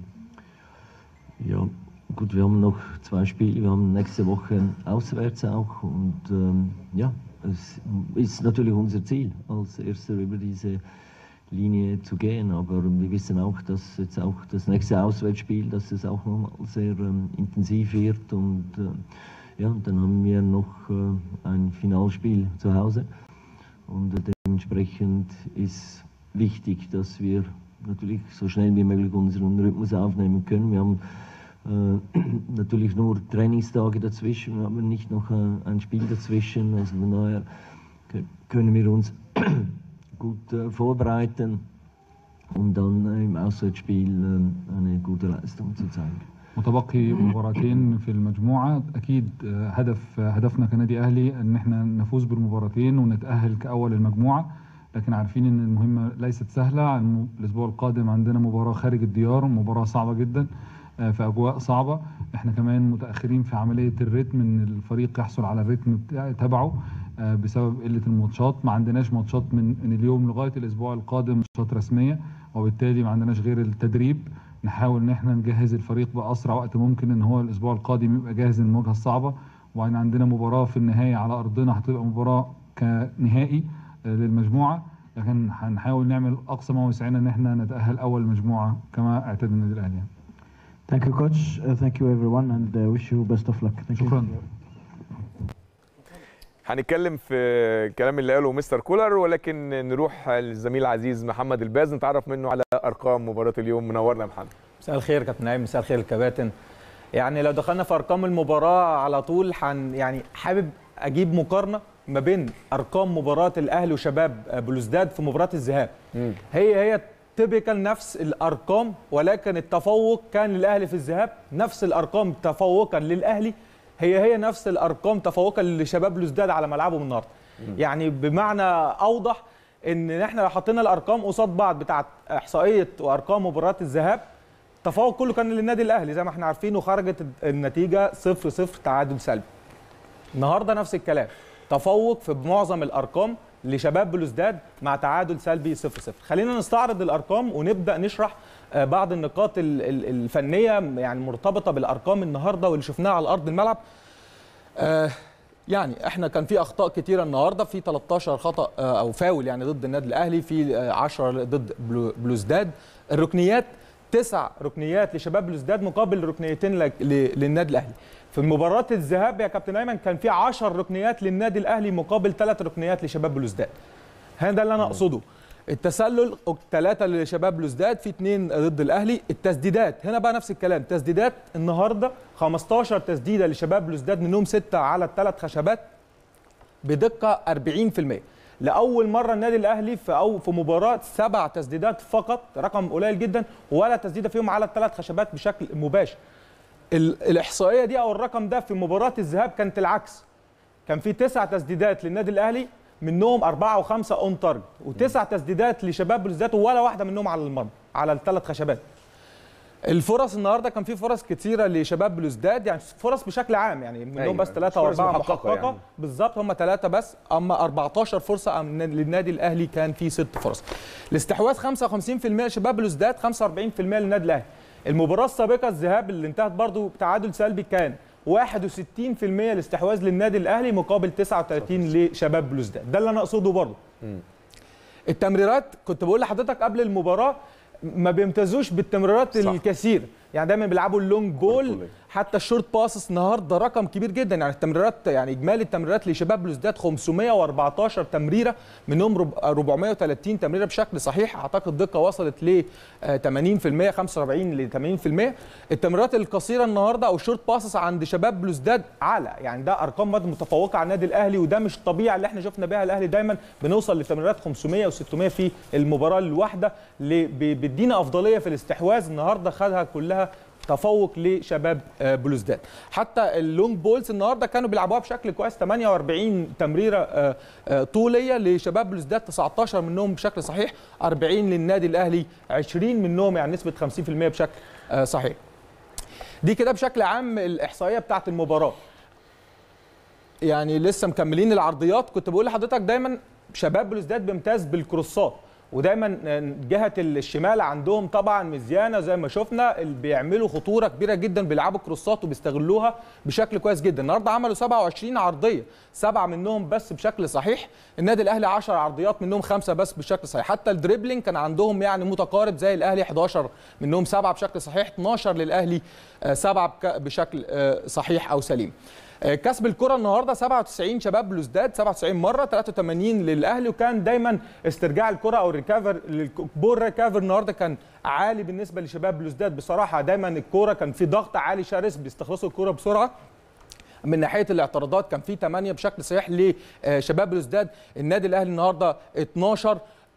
Ja, gut, wir haben noch zwei Spiele, wir haben nächste Woche auswärts auch und ähm, ja, es ist natürlich unser Ziel, als Erster über diese, Linie zu gehen. Aber wir wissen auch, dass jetzt auch das nächste Auswärtsspiel, dass es auch noch mal sehr ähm, intensiv wird. Und äh, ja, dann haben wir noch äh, ein Finalspiel zu Hause. Und äh, dementsprechend ist wichtig, dass wir natürlich so schnell wie möglich unseren Rhythmus aufnehmen können. Wir haben äh, natürlich nur Trainingstage dazwischen, wir haben nicht noch äh, ein Spiel dazwischen. Also von daher können wir uns gut äh, vorbereiten, um dann äh, im Auswärtsspiel äh, eine gute Leistung zu zeigen. متبقي مباراتين في المجموعة. أكيد هدف هدفنا كنادي أهلي أن احنا نفوز بالمباراتين ونتأهل كأول المجموعة، لكن عارفين أن المهمة ليست سهلة. الأسبوع القادم عندنا مباراة خارج الديار، مباراة صعبة جدا في أجواء صعبة. احنا كمان متأخرين في عملية الريتم، أن الفريق يحصل على الريتم تبعه بسبب قلة الماتشات. ما عندناش ماتشات من اليوم لغاية الأسبوع القادم ماتشات رسمية، وبالتالي ما عندناش غير التدريب. نحاول ان احنا نجهز الفريق باسرع وقت ممكن، ان هو الاسبوع القادم يبقى جاهز للمواجهه الصعبه. وبعدين عندنا مباراه في النهايه على ارضنا، هتبقى مباراه كنهائي للمجموعه، لكن هنحاول نعمل اقصى ما وسعنا ان احنا نتاهل اول مجموعه كما اعتاد النادي الاهلي. Thank you coach, uh, thank you everyone and uh, wish you best of luck. Thank شكرا. هنتكلم في الكلام اللي قاله مستر كولر، ولكن نروح للزميل العزيز محمد الباز نتعرف منه على ارقام مباراه اليوم. منورنا يا محمد. مساء الخير كابتن نايم، مساء الخير الكباتن. يعني لو دخلنا في ارقام المباراه على طول حن يعني حابب اجيب مقارنه ما بين ارقام مباراه الاهلي وشباب بلوزداد في مباراه الذهاب. م. هي هي تيبيكال نفس الارقام، ولكن التفوق كان للاهلي في الذهاب، نفس الارقام تفوقا للاهلي هي هي نفس الارقام تفوقا لشباب بلوزداد على ملعبهم النهارده. يعني بمعنى اوضح ان احنا لو حطينا الارقام قصاد بعض بتاعه احصائيه وارقام مباراه الذهاب، التفوق كله كان للنادي الاهلي زي ما احنا عارفين، وخرجت النتيجه صفر صفر تعادل سلبي. النهارده نفس الكلام، تفوق في معظم الارقام لشباب بلوزداد مع تعادل سلبي صفر صفر. خلينا نستعرض الارقام ونبدا نشرح بعض النقاط الفنيه يعني مرتبطه بالارقام النهارده واللي شفناها على ارض الملعب. آه يعني احنا كان في اخطاء كتيره النهارده، في ثلاثة عشر خطا آه او فاول يعني ضد النادي الاهلي، في آه عشرة ضد بلوزداد. الركنيات تسع ركنيات لشباب بلوزداد مقابل ركنيتين للنادي الاهلي. في مباراه الذهاب يا كابتن ايمن كان في عشر ركنيات للنادي الاهلي مقابل ثلاث ركنيات لشباب بلوزداد. هذا اللي انا اقصده. التسلل ثلاثة لشباب بلوزداد، في اثنين ضد الاهلي. التسديدات هنا بقى نفس الكلام، تسديدات النهارده خمستاشر تسديده لشباب بلوزداد، منهم ستة على الثلاث خشبات بدقه أربعين بالمئة. لاول مره النادي الاهلي في او في مباراه سبع تسديدات فقط، رقم قليل جدا، ولا تسديده فيهم على الثلاث خشبات بشكل مباشر. الاحصائيه دي او الرقم ده في مباراه الذهاب كانت العكس، كان في تسع تسديدات للنادي الاهلي منهم أربعة وخمسة اون تارجت، وتسع تسديدات لشباب بلوزداد ولا واحده منهم على المرمى على الثلاث خشبات. الفرص النهارده كان في فرص كثيره لشباب بلوزداد، يعني فرص بشكل عام يعني منهم أيوة. بس ثلاثه واربعه محققه يعني. بالظبط هم ثلاثه بس، اما أربعتاشر فرصه للنادي الاهلي كان في ست فرص. الاستحواذ خمسة وخمسين بالمئة شباب بلوزداد، خمسة وأربعين بالمئة للنادي الاهلي. المباراه السابقه الذهاب اللي انتهت برضو بتعادل سلبي كان واحد وستين بالمئة الاستحواذ للنادي الاهلي مقابل تسعة وثلاثين لشباب بلوزداد. ده اللي انا اقصده برضو. التمريرات كنت بقول لحضرتك قبل المباراه ما بيمتازوش بالتمريرات الكثيره، يعني دايما بيلعبوا اللونج بول، حتى الشورت باسس النهارده رقم كبير جدا. يعني التمريرات يعني اجمالي التمريرات لشباب بلوزداد خمسمئة وأربعتاشر تمريره، منهم أربعمئة وثلاثين تمريره بشكل صحيح، اعتقد الدقه وصلت ل ثمانين بالمئة خمسة وأربعين ل ثمانين بالمئة. التمريرات القصيره النهارده او الشورت باسس عند شباب بلوزداد اعلى، يعني ده ارقام متفوقه على النادي الاهلي، وده مش طبيعي اللي احنا شفنا بيها الاهلي دايما بنوصل لتمريرات خمسمئة وستمئة في المباراه الواحده، اللي بيدينا افضليه في الاستحواذ. النهارده خدها كلها تفوق لشباب بلوزداد. حتى اللونج بولز النهارده كانوا بيلعبوها بشكل كويس، ثمانية وأربعين تمريره طوليه لشباب بلوزداد، تسعة عشر منهم بشكل صحيح، أربعين للنادي الاهلي، عشرين منهم يعني نسبه خمسين بالمئة بشكل صحيح. دي كده بشكل عام الاحصائيه بتاعه المباراه. يعني لسه مكملين العرضيات، كنت بقول لحضرتك دايما شباب بلوزداد بيمتاز بالكروسات، ودايما جهه الشمال عندهم طبعا مزيانه زي ما شفنا، اللي بيعملوا خطوره كبيره جدا، بيلعبوا كروسات وبيستغلوها بشكل كويس جدا. النهارده عملوا سبعة وعشرين عرضيه، سبعه منهم بس بشكل صحيح. النادي الاهلي عشر عرضيات منهم خمسه بس بشكل صحيح. حتى الدريبلينج كان عندهم يعني متقارب زي الاهلي، احداشر منهم سبعه بشكل صحيح، اتناشر للاهلي، سبعه بشكل صحيح او سليم. كسب الكره النهارده سبعة وتسعين شباب بلوزداد، سبعة وتسعين مره، ثلاثة وثمانين للاهلي، وكان دايما استرجاع الكره او الريكفر، البول ريكفر النهارده كان عالي بالنسبه لشباب بلوزداد. بصراحه دايما الكره كان في ضغط عالي شرس، بيستخلصوا الكره بسرعه. من ناحيه الاعتراضات كان في ثمانية بشكل صحيح لشباب بلوزداد. النادي الاهلي النهارده اتناشر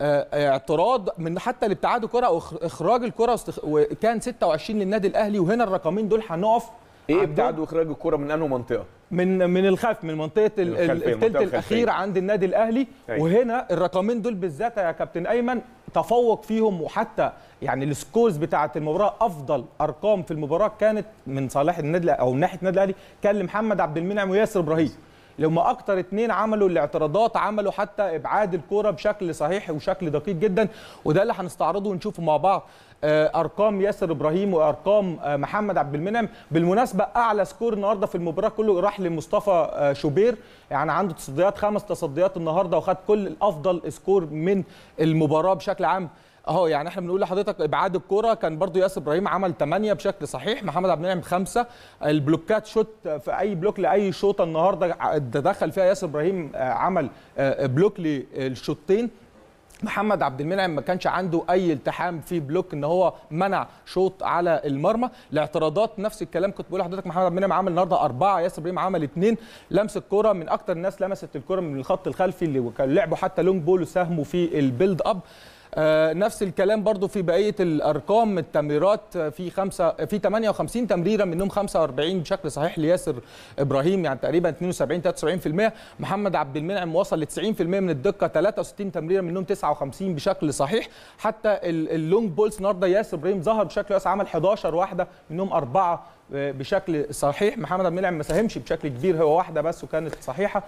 اعتراض من حتى الابتعاد الكره او اخراج الكره، وكان ستة وعشرين للنادي الاهلي. وهنا الرقمين دول هنقف. ايه ابتعاد واخراج الكره من انهي منطقه؟ من من الخلف، من منطقه الثلث الاخير عند النادي الاهلي. أيوة. وهنا الرقمين دول بالذات يا كابتن ايمن تفوق فيهم، وحتى يعني السكورز بتاعه المباراه افضل ارقام في المباراه كانت من صالح النادي او من ناحيه النادي الاهلي كان لمحمد عبد المنعم وياسر ابراهيم. لما اكتر اثنين عملوا الاعتراضات، عملوا حتى ابعاد الكوره بشكل صحيح وشكل دقيق جدا، وده اللي هنستعرضه ونشوفه مع بعض. ارقام ياسر ابراهيم وارقام محمد عبد المنعم. بالمناسبه اعلى سكور النهارده في المباراه كله راح لمصطفى شوبير، يعني عنده تصديات، خمس تصديات النهارده، وخد كل الافضل سكور من المباراه بشكل عام. اهو يعني احنا بنقول لحضرتك ابعاد الكره كان برضو ياسر ابراهيم عمل ثمانية بشكل صحيح، محمد عبد المنعم خمسة. البلوكات شوت في اي بلوك لاي شوطه النهارده دخل فيها ياسر ابراهيم، عمل بلوك للشوطين. محمد عبد المنعم ما كانش عنده اي التحام في بلوك ان هو منع شوط على المرمى. الاعتراضات نفس الكلام كنت بقول لحضرتك، محمد عبد المنعم عمل النهارده اربعه، ياسر ابراهيم عمل اثنين. لمس الكوره من اكتر الناس لمست الكوره من الخط الخلفي، اللي كان لعبوا حتى لونج بول وساهموا في البيلد اب. آه نفس الكلام برضو في بقيه الارقام. التمريرات في خمسه في ثمانية وخمسين تمريره منهم خمسة وأربعين بشكل صحيح لياسر ابراهيم، يعني تقريبا اثنين وسبعين ثلاثة وسبعين بالمئة. محمد عبد المنعم وصل ل تسعين بالمئة من الدقه، ثلاثة وستين تمريره منهم تسعة وخمسين بشكل صحيح. حتى اللونج بولز النهارده ياسر ابراهيم ظهر بشكل واسع، عمل احداشر واحده منهم اربعه بشكل صحيح. محمد عبد المنعم ما ساهمش بشكل كبير، هو واحده بس وكانت صحيحه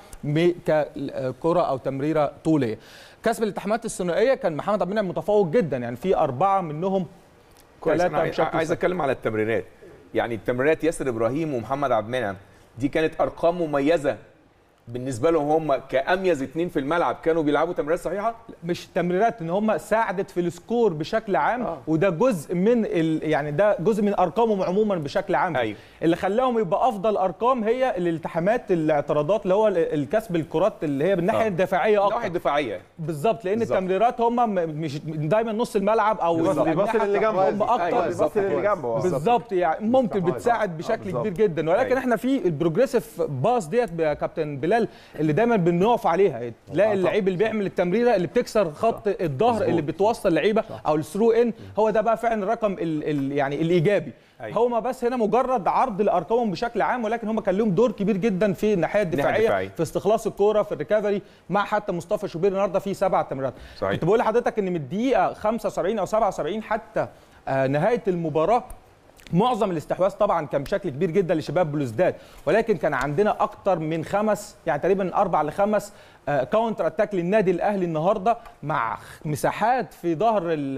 ككره او تمريره طوليه. كسب الالتحامات الثنائيه كان محمد عبد المنعم متفوق جدا، يعني في اربعه منهم ثلاثه بشكل عايز اتكلم على التمريرات. يعني التمريرات ياسر ابراهيم ومحمد عبد المنعم دي كانت ارقام مميزه بالنسبه لهم، هم كاميز اثنين في الملعب كانوا بيلعبوا تمريرات صحيحه، مش تمريرات ان هم ساعدت في السكور بشكل عام. آه. وده جزء من ال... يعني ده جزء من ارقامهم عموما بشكل عام. أيوه. اللي خلاهم يبقى افضل ارقام هي الالتحامات، الاعتراضات، اللي هو الكسب الكرات اللي هي بالناحيه آه. الدفاعيه اكتر. الناحيه الدفاعيه بالظبط، لان بالزبط. التمريرات هم مش دايما نص الملعب او بيبص للي جنبه هم اكتر، بيبص للي جنبه بالظبط، يعني ممكن بتساعد بشكل كبير جدا. ولكن أيوه. احنا في البروجريسيف باس ديت يا كابتن بلال اللي دايما بنقف عليها، تلاقي اللعيب اللي بيعمل التمريره اللي بتكسر خط الظهر اللي بتوصل لعيبه او الثرو ان، هو ده بقى فعلا الرقم ال ال يعني الايجابي. أيوة. هو ما بس هنا مجرد عرض لارقامهم بشكل عام، ولكن هم كان لهم دور كبير جدا في الناحيه الدفاعيه، في استخلاص الكوره، في الريكفري، مع حتى مصطفى شوبير النهارده في سبع تمريرات. كنت بقول لحضرتك ان من الدقيقه خمسة وسبعين او سبعة وسبعين حتى آه نهايه المباراه معظم الاستحواذ طبعا كان بشكل كبير جدا لشباب بلوزداد، ولكن كان عندنا اكتر من خمس يعني تقريبا اربع لخمس كاونتر اتاك للنادي الاهلي النهارده، مع مساحات في ظهر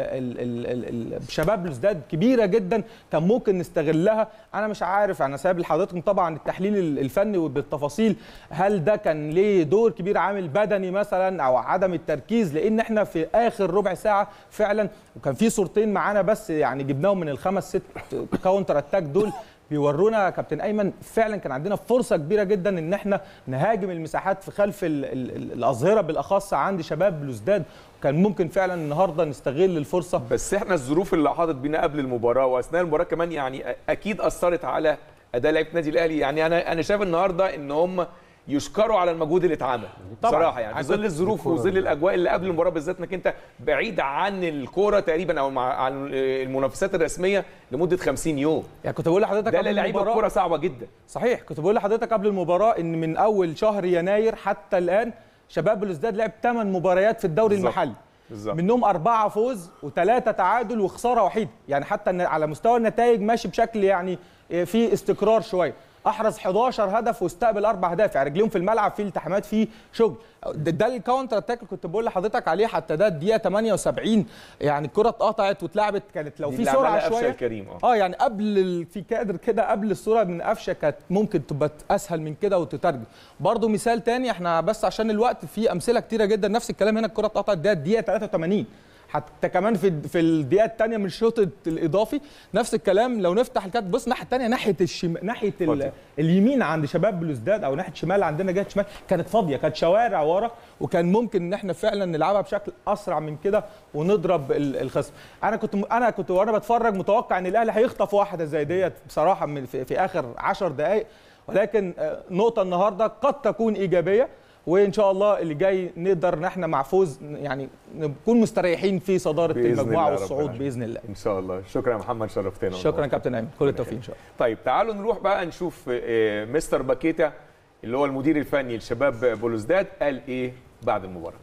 شباب بلوزداد كبيره جدا كان ممكن نستغلها. انا مش عارف، انا سايب لحضراتكم طبعا التحليل الفني وبالتفاصيل، هل ده كان ليه دور كبير عامل بدني مثلا او عدم التركيز، لان احنا في اخر ربع ساعه فعلا وكان في صورتين معانا بس يعني جبناهم من الخمس ست كاونتر اتاك دول بيورونا يا كابتن ايمن فعلا كان عندنا فرصه كبيره جدا ان احنا نهاجم المساحات في خلف ال ال الاظهره بالاخص عند شباب بلوزداد، وكان ممكن فعلا النهارده نستغل الفرصه. بس احنا الظروف اللي حاطت بينا قبل المباراه واثناء المباراه كمان يعني اكيد اثرت على اداء لعيبه النادي الاهلي. يعني انا انا شايف النهارده ان هم يشكروا على المجهود اللي اتعمل بصراحه، يعني في ظل الظروف وظل الاجواء اللي قبل المباراه بالذات، انك انت بعيد عن الكوره تقريبا او مع عن المنافسات الرسميه لمده خمسين يوم. يعني كنت بقول لحضرتك ده لعيبه الكوره صعبه جدا. صحيح، كنت بقول لحضرتك قبل المباراه ان من اول شهر يناير حتى الان شباب بلوزداد لعب ثمان مباريات في الدوري بالزبط. المحلي بالزبط. منهم أربعة فوز وثلاثة تعادل وخسارة وحيدة، يعني حتى على مستوى النتائج ماشي بشكل يعني في استقرار شوية. احرز حداشر هدف واستقبل اربع اهداف، يعني رجليهم في الملعب، في التحامات، في شغل. ده, ده الكاونتر اتاك اللي كنت بقول لحضرتك عليه، حتى ده الدقيقه ثمانية وسبعين يعني الكره اتقطعت واتلعبت، كانت لو في سرعه شويه الكريم. اه اه يعني قبل ال... في كادر كده قبل الصوره من قفشه كانت ممكن تبقى اسهل من كده وتترجم. برضو مثال تاني، احنا بس عشان الوقت في امثله كتيره جدا نفس الكلام هنا، الكره اتقطعت ده الدقيقه ثلاثة وثمانين، حتى كمان في في الدقيقه الثانيه من الشوط الاضافي نفس الكلام. لو نفتح الكادر بص الناحيه الثانيه، ناحيه الشم... ناحيه ال... اليمين عند شباب بلوزداد، او ناحيه الشمال عندنا جهه شمال كانت فاضيه، كانت شوارع ورا، وكان ممكن ان احنا فعلا نلعبها بشكل اسرع من كده ونضرب الخصم. انا كنت انا كنت وانا بتفرج متوقع ان الاهلي هيخطف واحده زي ديت بصراحه من في, في اخر عشر دقائق، ولكن نقطه النهارده قد تكون ايجابيه، وان شاء الله اللي جاي نقدر ان احنا مع فوز يعني نكون مستريحين في صداره المجموعه والصعود باذن الله ان شاء الله. شكرا يا محمد، شرفتنا. شكرا كابتن ايمن، كل التوفيق ان شاء الله. طيب تعالوا نروح بقى نشوف مستر باكيتا اللي هو المدير الفني لشباب بلوزداد قال ايه بعد المباراه.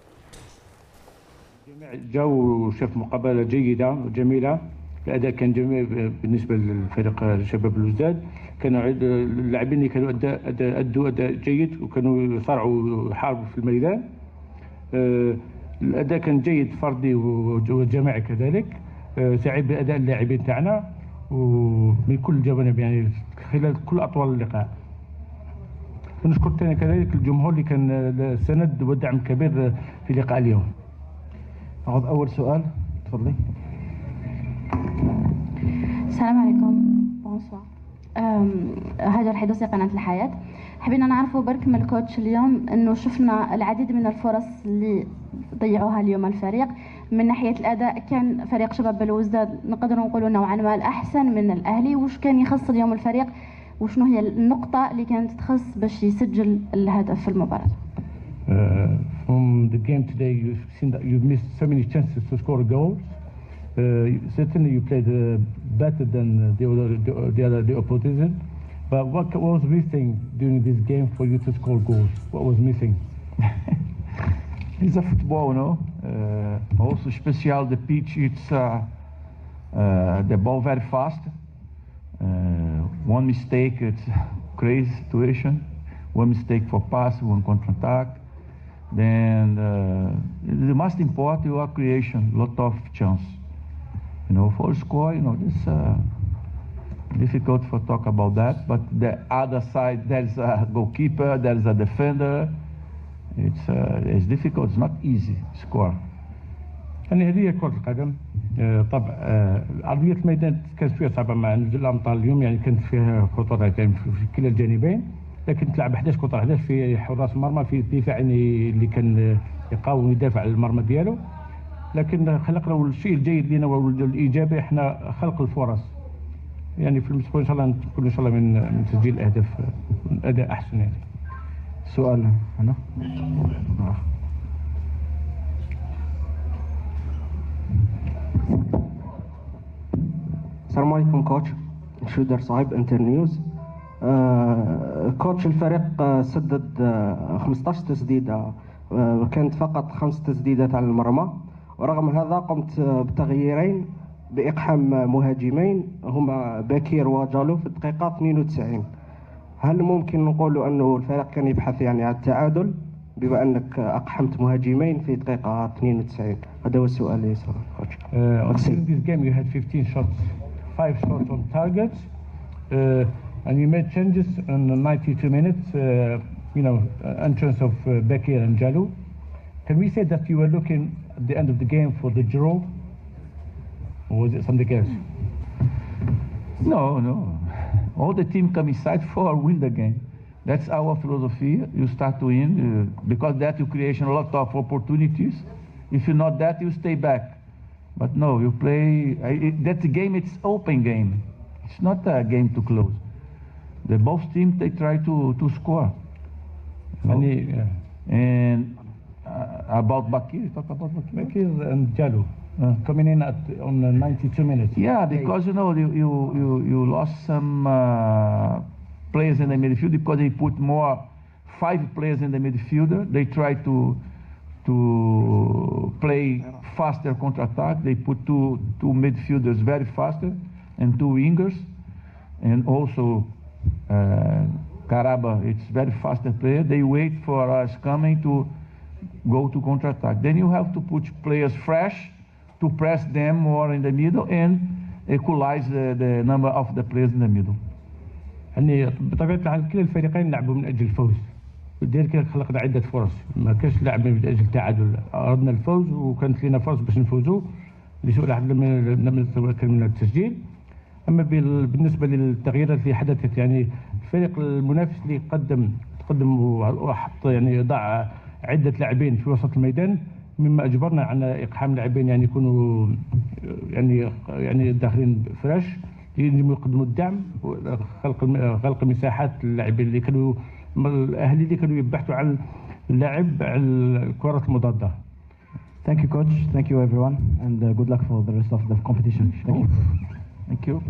جو وشاف مقابله جيده وجميله، الاداء كان جميل بالنسبه للفريق شباب بلوزداد، كانوا اللاعبين اللي كانوا اداء ادوا اداء جيد وكانوا يصارعوا ويحاربوا في الميدان. الاداء كان جيد فردي وجماعي كذلك، سعيد باداء اللاعبين تاعنا ومن كل الجوانب يعني خلال كل اطوال اللقاء. ونشكر ثاني كذلك الجمهور اللي كان السند والدعم الكبير في لقاء اليوم. ناخذ اول سؤال، تفضلي. السلام عليكم، بونسوار. هاجر حيدوسي قناة الحياة. حبينا نعرفوا برك من الكوتش اليوم انه شفنا العديد من الفرص اللي ضيعوها اليوم الفريق. من ناحية الاداء كان فريق شباب بلوزداد نقدر نقولوا نوعا ما الاحسن من الاهلي، وش كان يخص اليوم الفريق وشنو هي النقطة اللي كانت تخص باش يسجل الهدف في المباراة؟ Uh, from the game today, you've seen that you've missed so many chances to score goals. Uh, certainly, you played uh, better than the other, the, the other the opposition. But what, what was missing during this game for you to score goals? What was missing? It's a football, no? Uh, also, special the pitch. It's uh, uh, the ball very fast. Uh, one mistake, it's crazy situation. One mistake for pass, one counter attack. Then uh, the most important is our creation, lot of chance. You know, for score, you know, it's uh, difficult for talk about that. But the other side, there's a goalkeeper, there's a defender. It's uh, it's difficult. It's not easy to score. يعني هذه كرة القدم. طبعا أرضية الميدان كانت فيها صعبة مع نزول الأمطار اليوم، يعني كانت فيها خطورة كان في كلا الجانبين، لكن تلعب احداش كونتر احداش في حراس المرمى، في الدفاع يعني اللي كان يقاوم ويدافع على المرمى ديالو. لكن خلقنا الشيء الجيد لنا والايجابي احنا خلق الفرص، يعني في المستقبل ان شاء الله نكون ان شاء الله من من تسجيل الاهداف اداء احسن. يعني سؤال هنا. السلام عليكم كوتش، شودر صاحب انتر نيوز. آه كوتش الفريق آه سدد آه خمسطاش تسديده، آه كانت فقط خمس تسديدات على المرمى، ورغم هذا قمت آه بتغييرين باقحام مهاجمين هما باكير وجالو في الدقيقه اثنين وتسعين. هل ممكن نقول انه الفريق كان يبحث يعني عن التعادل بما انك اقحمت مهاجمين في دقيقه اثنين وتسعين؟ هذا هو السؤال اللي يسأله كوتش. In this game you had fifteen shots, five shots on target. Uh, and you made changes in the ninety-two minutes, uh, you know, uh, entrance of uh, Bekir and Jalou. Can we say that you were looking at the end of the game for the draw, or was it something else? No, no. All the team come inside for win the game. That's our philosophy. You start to win, uh, because that you create a lot of opportunities. If you're not that, you stay back. But no, you play, uh, it, that's a game, it's open game. It's not a game to close. The both teams, they try to, to score. And, he, yeah. and uh, about Bakir, talk about Bakir. Bakir and Jalou uh, coming in at on the ninety-two minutes. Yeah, because you know you you you, you lost some uh, players in the midfield because they put more five players in the midfielder. They try to to play faster counter attack. They put two two midfielders very faster and two wingers, and also Uh, Karaba, it's very fast player. They wait for us coming to go to counter-attack. Then you have to put players fresh to press them more in the middle and equalize the, the number of the players in the middle. يعني بطبيعه الحال كلا الفريقين لعبوا من اجل الفوز، ولذلك خلقنا عده فرص، ما كانش لعب من اجل التعادل، اردنا الفوز وكانت لنا فرص باش نفوزوا لسوء الحظ لم لم نتمكن من التسجيل. اما بالنسبه للتغييرات اللي حدثت، يعني الفريق المنافس اللي قدم تقدم وحط يعني ضع عده لاعبين في وسط الميدان، مما اجبرنا على اقحام لاعبين يعني يكونوا يعني يعني داخلين فريش ينجموا يقدموا الدعم وخلق خلق مساحات للاعبين اللي كانوا الاهلي اللي كانوا يبحثوا عن اللعب على الكرات المضاده. Thank you coach, thank you everyone and uh, good luck for the rest of the competition. Thank you. Thank you.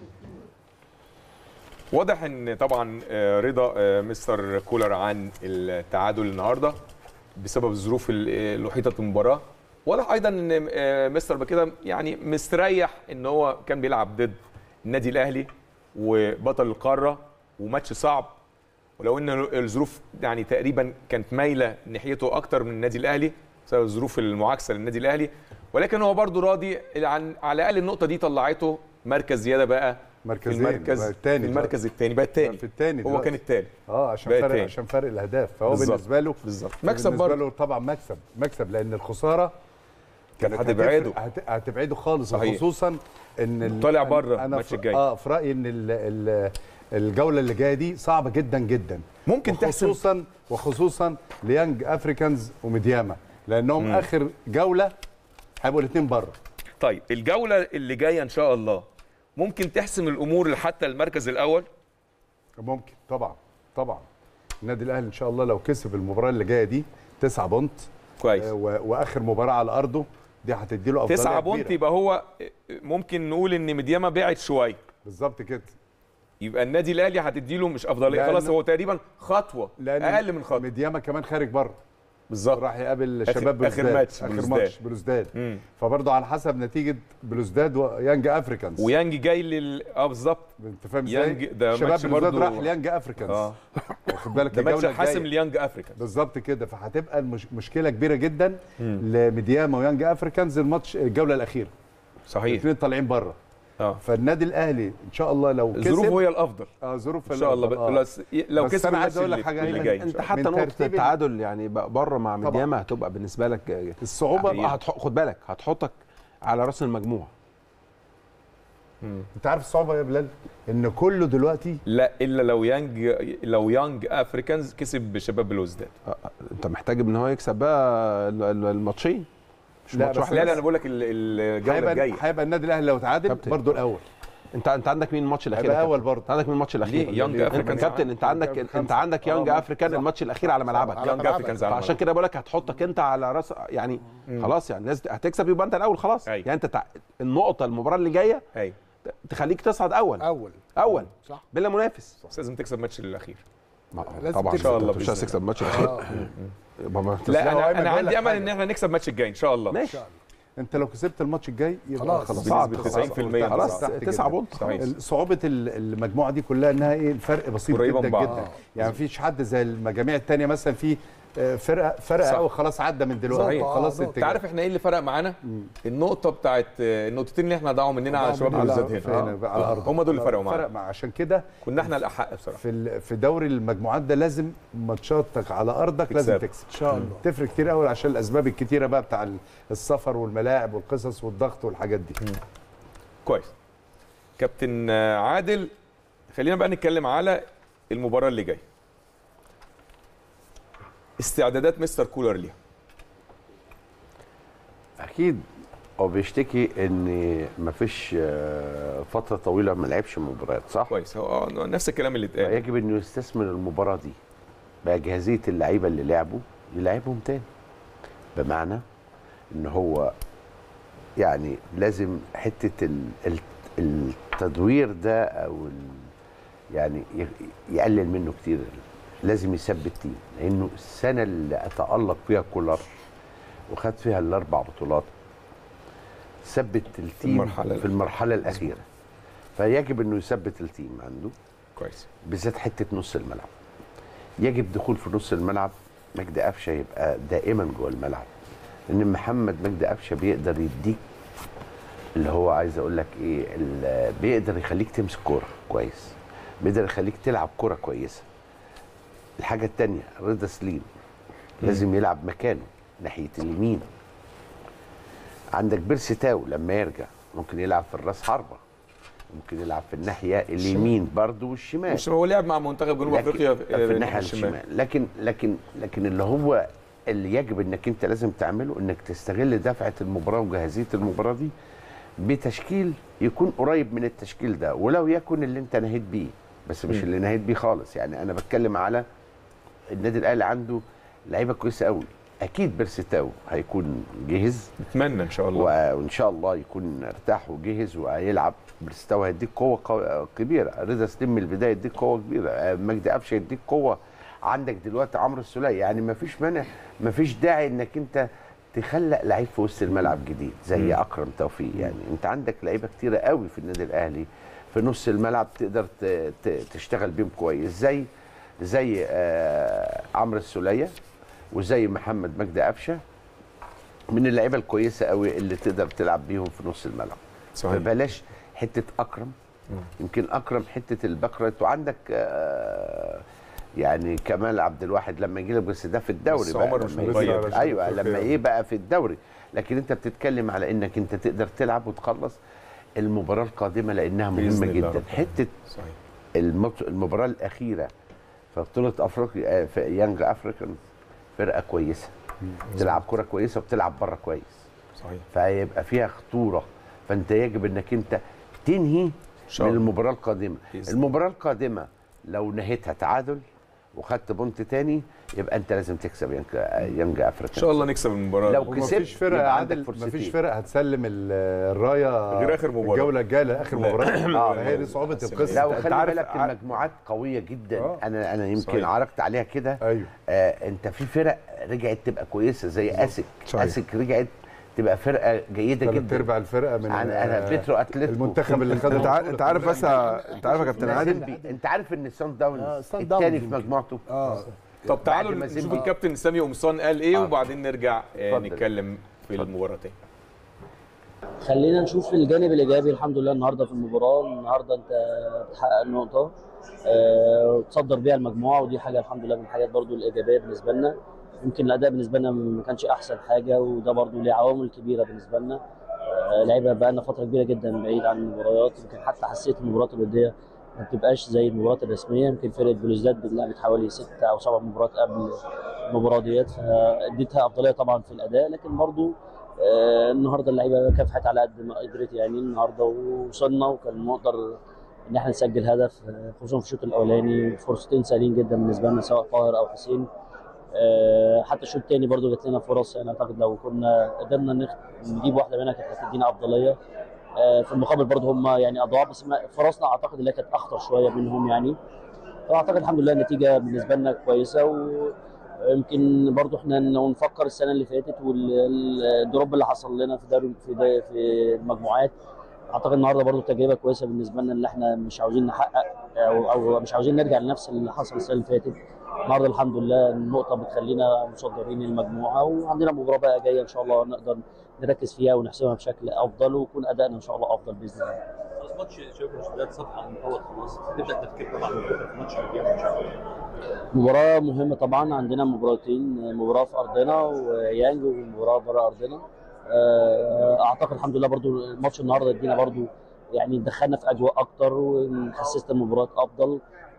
واضح ان طبعا رضا مستر كولر عن التعادل النهارده بسبب الظروف اللي احيطت بالمباراه. واضح ايضا ان مستر بكده يعني مستريح ان هو كان بيلعب ضد النادي الاهلي وبطل القاره وماتش صعب، ولو ان الظروف يعني تقريبا كانت مايله ناحيته اكتر من النادي الاهلي بسبب الظروف المعاكسه للنادي الاهلي، ولكن هو برضو راضي عن على الاقل النقطه دي طلعته مركز زياده بقى في المركز الثاني المركز الثاني بقى الثاني في الثاني هو كان الثاني اه عشان فرق عشان فرق الاهداف، فهو بالزبط. بالنسبه له بالظبط مكسب برضه، بالنسبه له طبعا مكسب مكسب لان الخساره كانت هتبعده هتبعده خالص، خصوصا ان طالع بره الماتش الجاي. اه في رايي ان ال ال الجوله اللي جايه دي صعبه جدا جدا، ممكن تحسم خصوصا وخصوصا ليانج افريكانز وميدياما لانهم مم. اخر جوله هيبقوا الاثنين بره. طيب الجوله اللي جايه ان شاء الله ممكن تحسم الامور حتى المركز الاول؟ ممكن طبعا طبعا. النادي الاهلي ان شاء الله لو كسب المباراه اللي جايه دي تسعة بونت كويس، آه واخر مباراه على ارضه دي هتدي له افضليه تسعة بونت، يبقى هو ممكن نقول ان ميدياما بعد شويه بالظبط كده، يبقى النادي الاهلي هتدي له مش افضليه خلاص، هو تقريبا خطوه اقل من خطوه. ميدياما كمان خارج بره بالظبط، راح يقابل شباب بلوزداد اخر ماتش اخر ماتش بلوزداد، فبرضه على حسب نتيجه بلوزداد ويانج افريكانز، ويانج جاي لل اه بالظبط انت فاهم ازاي؟ شباب بلوزداد راح ليانج افريكانز اه واخد بالك ده ماتش حاسم ليانج افريكانز بالظبط كده، فهتبقى المش... مشكله كبيره جدا لميدياما ويانج افريكانز الماتش الجوله الاخيره صحيح الاثنين طالعين بره اه فالنادي الاهلي ان شاء الله لو كسب ظروفه هي الافضل اه ظروفه ان شاء الله آه. بس لو كسب انا عايز اقول لك حاجه اللي جاي انت حتى نقطه التعادل يعني بره مع ميدياما هتبقى بالنسبه لك الصعوبه يعني هتح... خد بالك هتحطك على راس المجموعه. مم. انت عارف الصعوبه يا بلال ان كله دلوقتي لا الا لو يانج لو يانج افريكانز كسب بشباب بلوزداد آه. انت محتاج ان هو يكسب بقى الماتشين مش ماتش واحد. لا لا انا بقول لك الجوله الجايه هيبقى النادي الاهلي لو تعادل برضه الاول. انت انت عندك مين الماتش الاخير؟ الاول برضه انت عندك مين الماتش الاخير؟ يانج افريكان كابتن انت عندك انت عندك يانج افريكان الماتش الاخير على ملعبك، يانج افريكان فعشان كده بقول لك هتحطك انت على راس يعني مم. خلاص يعني الناس هتكسب يبقى انت الاول خلاص. أي. يعني انت تع... النقطه المباراه اللي جايه أي. تخليك تصعد اول اول اول صح بلا منافس، بس لازم تكسب الماتش الاخير طبعا ان شاء الله مش هتكسب الماتش الاخير. لا انا انا عندي امل ان احنا نكسب الماتش الجاي ان شاء الله. ماشي انت لو كسبت الماتش الجاي يبقى خلاص صعب تسعين بالمية خلاص تسعة بونت. صعوبه المجموعه دي كلها انها ايه الفرق بسيط جدا جدا آه. يعني مفيش حد زي المجاميع الثانيه مثلا في فرقه فرقه قوي خلاص عدى من دلوقتي خلاص. انت عارف احنا ايه اللي فرق معانا؟ النقطه بتاعت النقطتين اللي احنا ضاعوا مننا على شباب بلوزداد هنا آه. على الارض هم دول اللي فرقوا معانا. فرق مع عشان كده كنا احنا الاحق بصراحه في في دوري المجموعات ده لازم ماتشاتك على ارضك لازم تكسب ان شاء الله. تفرق كتير قوي عشان الاسباب الكتيره بقى بتاع السفر والملاعب والقصص والضغط والحاجات دي. مم. كويس كابتن عادل، خلينا بقى نتكلم على المباراه اللي جايه. استعدادات مستر كولر ليها. اكيد هو بيشتكي ان مفيش فتره طويله ما لعبش مباريات صح؟ كويس هو نفس الكلام اللي اتقال. يجب انه يستثمر المباراه دي باجهزيه اللعيبه اللي لعبوا يلعبهم تاني، بمعنى ان هو يعني لازم حته التدوير ده او يعني يقلل منه كتير، لازم يثبت تيم، لانه السنه اللي اتالق فيها كولر وخد فيها الاربع بطولات ثبت التيم في المرحله, في المرحلة الاخيره، فيجب انه يثبت التيم عنده كويس. بالذات حته نص الملعب يجب دخول في نص الملعب. مجدي قفشه يبقى دائما جوه الملعب، لان محمد مجدي قفشه بيقدر يديك اللي هو عايز اقول لك ايه، بيقدر يخليك تمسك كوره كويس، بيقدر يخليك تلعب كوره كويسه. الحاجه الثانيه رضا سليم لازم يلعب مكانه ناحيه اليمين. عندك بيرسي تاو لما يرجع ممكن يلعب في الراس حربه، ممكن يلعب في الناحيه اليمين برضه والشمال. مش هو لعب مع منتخب جنوب افريقيا في الناحيه الشمال، لكن لكن لكن اللي هو اللي يجب انك انت لازم تعمله انك تستغل دفعه المباراه وجاهزيه المباراه دي بتشكيل يكون قريب من التشكيل ده، ولو يكن اللي انت نهيت بيه، بس مش م. اللي نهيت بيه خالص. يعني انا بتكلم على النادي الاهلي عنده لعيبه كويسه قوي. اكيد بيرسي تاو هيكون جاهز، اتمنى ان شاء الله، وان شاء الله يكون ارتاح وجهز وهيلعب. بيرسي تاو هيديك قوه كبيره، رضا سليم من البدايه يديك قوه كبيره، مجدي قفشه يديك قوه. عندك دلوقتي عمرو السوليه، يعني ما فيش مانع، ما فيش داعي انك انت تخلق لعيب في وسط الملعب جديد زي م. اكرم توفيق. يعني انت عندك لعيبه كتيره قوي في النادي الاهلي في نص الملعب تقدر تشتغل بيهم كويس، زي زي آه عمرو السوليه وزي محمد مجدي قفشه، من اللعيبه الكويسه قوي اللي تقدر تلعب بيهم في نص الملعب. صحيح. فبلاش حته اكرم، م. يمكن اكرم حته البكره. وعندك آه يعني كمال عبد الواحد لما يجي لك، بس ده في الدوري بقى عمر مش مغير. ايوه لما ايه بقى في الدوري، لكن انت بتتكلم على انك انت تقدر تلعب وتخلص المباراه القادمه لانها مهمه جدا. حته المباراه الاخيره في بطوله افريقيا في يانج افريكان، فرقه كويسه بتلعب كره كويسه وبتلعب بره كويس. صحيح. فيبقى فيها خطوره، فانت يجب انك انت تنهي من المباراه القادمه. المباراه القادمه لو نهيتها تعادل وخدت بونت تاني يبقى انت لازم تكسب يانج افريكا. ان شاء الله نكسب المباراه. لو كسبت مفيش فرقه عادل، مفيش فرقه هتسلم الرايه غير اخر مباراه، الجوله الجايه لاخر مباراه. هي دي صعوبه القصه. لو خلي بالك المجموعات قويه جدا. آه. انا انا يمكن صحيح. عرضت عليها كده. ايوه. آه انت في فرق رجعت تبقى كويسه زي اسك. صحيح. اسك رجعت تبقى فرقه جيده جدا. ثلاث ارباع الفرقه من انا بيترو اتلتيكو المنتخب اللي خد. انت عارف بس انت عارف يا كابتن عادل، انت عارف ان سان داونز الثاني في مجموعته. اه طب تعالوا نشوف الكابتن سامي قمصان قال ايه آه. وبعدين نرجع آه نتكلم في المباراه تاني. خلينا نشوف الجانب الايجابي. الحمد لله النهارده في المباراه، النهارده انت بتحقق النقطه وتصدر بيها المجموعه، ودي حاجه الحمد لله من الحاجات برضو الايجابيه بالنسبه لنا. يمكن الاداء بالنسبه لنا ما كانش احسن حاجه، وده برضو ليه عوامل كبيره بالنسبه لنا. لعيبه بقى لنا فتره كبيره جدا بعيد عن المباريات، يمكن حتى حسيت المباريات الوديه ما بتبقاش زي المباريات الرسميه. يمكن فرقه بلوزداد لعبت حوالي ست او سبع مباريات قبل المباراه ديت، فاديتها افضليه طبعا في الاداء، لكن برضو آه النهارده اللعيبه كافحت على قد ما قدرت يعني النهارده، ووصلنا وكان نقدر ان احنا نسجل هدف، خصوصا في الشوط الاولاني فرصتين سهلين جدا بالنسبه لنا سواء طاهر او حسين. آه حتى الشوط الثاني برضو جات لنا فرص، انا اعتقد لو كنا قدرنا نجيب واحده منها كانت هتدينا افضليه. آه في المقابل برضو هم يعني اضواء، بس فرصنا اعتقد اللي كانت اخطر شويه منهم يعني. فاعتقد الحمد لله النتيجه بالنسبه لنا كويسه، ويمكن برضو احنا لو نفكر السنه اللي فاتت والدروب اللي حصل لنا في دوري في في المجموعات، اعتقد النهارده برضو تجربه كويسه بالنسبه لنا، اللي احنا مش عاوزين نحقق او او مش عاوزين نرجع لنفس اللي حصل السنه اللي فاتت. النهارده الحمد لله النقطه بتخلينا مصدرين المجموعه، وعندنا مباراه بقى جايه ان شاء الله نقدر نركز فيها ونحسمها بشكل افضل، ويكون ادائنا ان شاء الله افضل باذن الله. خلاص ماتش شباب بلوزداد صفحه مفوت خلاص، تبدا تفكير طبعا في ماتش الجاي ان شاء الله. مباراه مهمه طبعا، عندنا مباراتين، مباراه في ارضنا ويانج ومباراه بره ارضنا. اعتقد الحمد لله برضو الماتش النهارده ادينا برضو يعني دخلنا في اجواء اكتر وحسست المباراه افضل،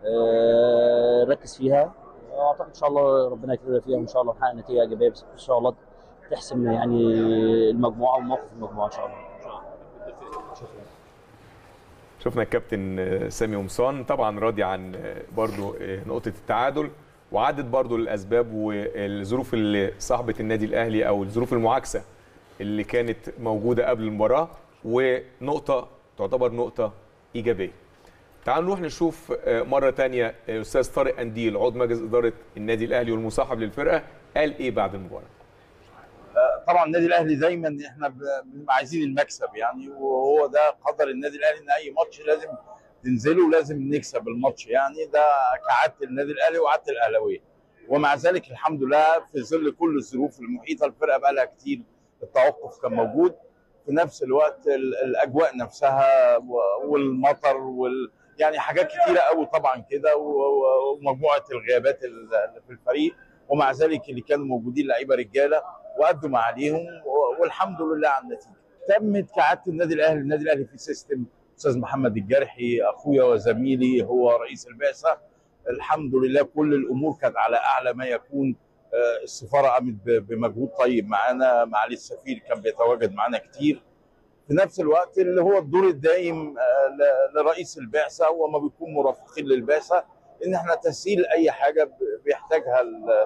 نركز فيها. اعتقد ان شاء الله ربنا يكرمنا فيها وان شاء الله نحقق نتيجه ايجابيه، بس ان شاء الله تحسم يعني المجموعه وموقف المجموعه ان شاء الله. شكرا. شفنا الكابتن سامي قمصان طبعا راضي عن برضو نقطه التعادل، وعدت برضو الاسباب والظروف اللي صاحبه النادي الاهلي او الظروف المعاكسه اللي كانت موجوده قبل المباراه، ونقطه تعتبر نقطه ايجابيه. تعالوا نروح نشوف مره ثانيه استاذ طارق قنديل عضو مجلس اداره النادي الاهلي والمصاحب للفرقه قال ايه بعد المباراه. طبعا النادي الاهلي دايما احنا بنبقى عايزين المكسب يعني، وهو ده قدر النادي الاهلي ان اي ماتش لازم تنزلوا لازم نكسب الماتش، يعني ده كعاده النادي الاهلي وعاده الاهلاويه. ومع ذلك الحمد لله في ظل كل الظروف المحيطه الفرقه بقى لها كتير التوقف كان موجود، في نفس الوقت الاجواء نفسها والمطر وال يعني حاجات كتيره قوي طبعا كده، ومجموعه الغيابات اللي في الفريق، ومع ذلك اللي كانوا موجودين لعيبه رجاله وادوا ما عليهم والحمد لله على النتيجه. تمت كعاده النادي الاهلي، النادي الاهلي في سيستم، استاذ محمد الجرحي اخويا وزميلي هو رئيس البعثه، الحمد لله كل الامور كانت على اعلى ما يكون. السفاره قامت بمجهود طيب معانا، معالي السفير كان بيتواجد معانا كتير. في نفس الوقت اللي هو الدور الدائم لرئيس البعثه وما بيكون مرافقين للبعثه ان احنا تسهيل اي حاجه بيحتاجها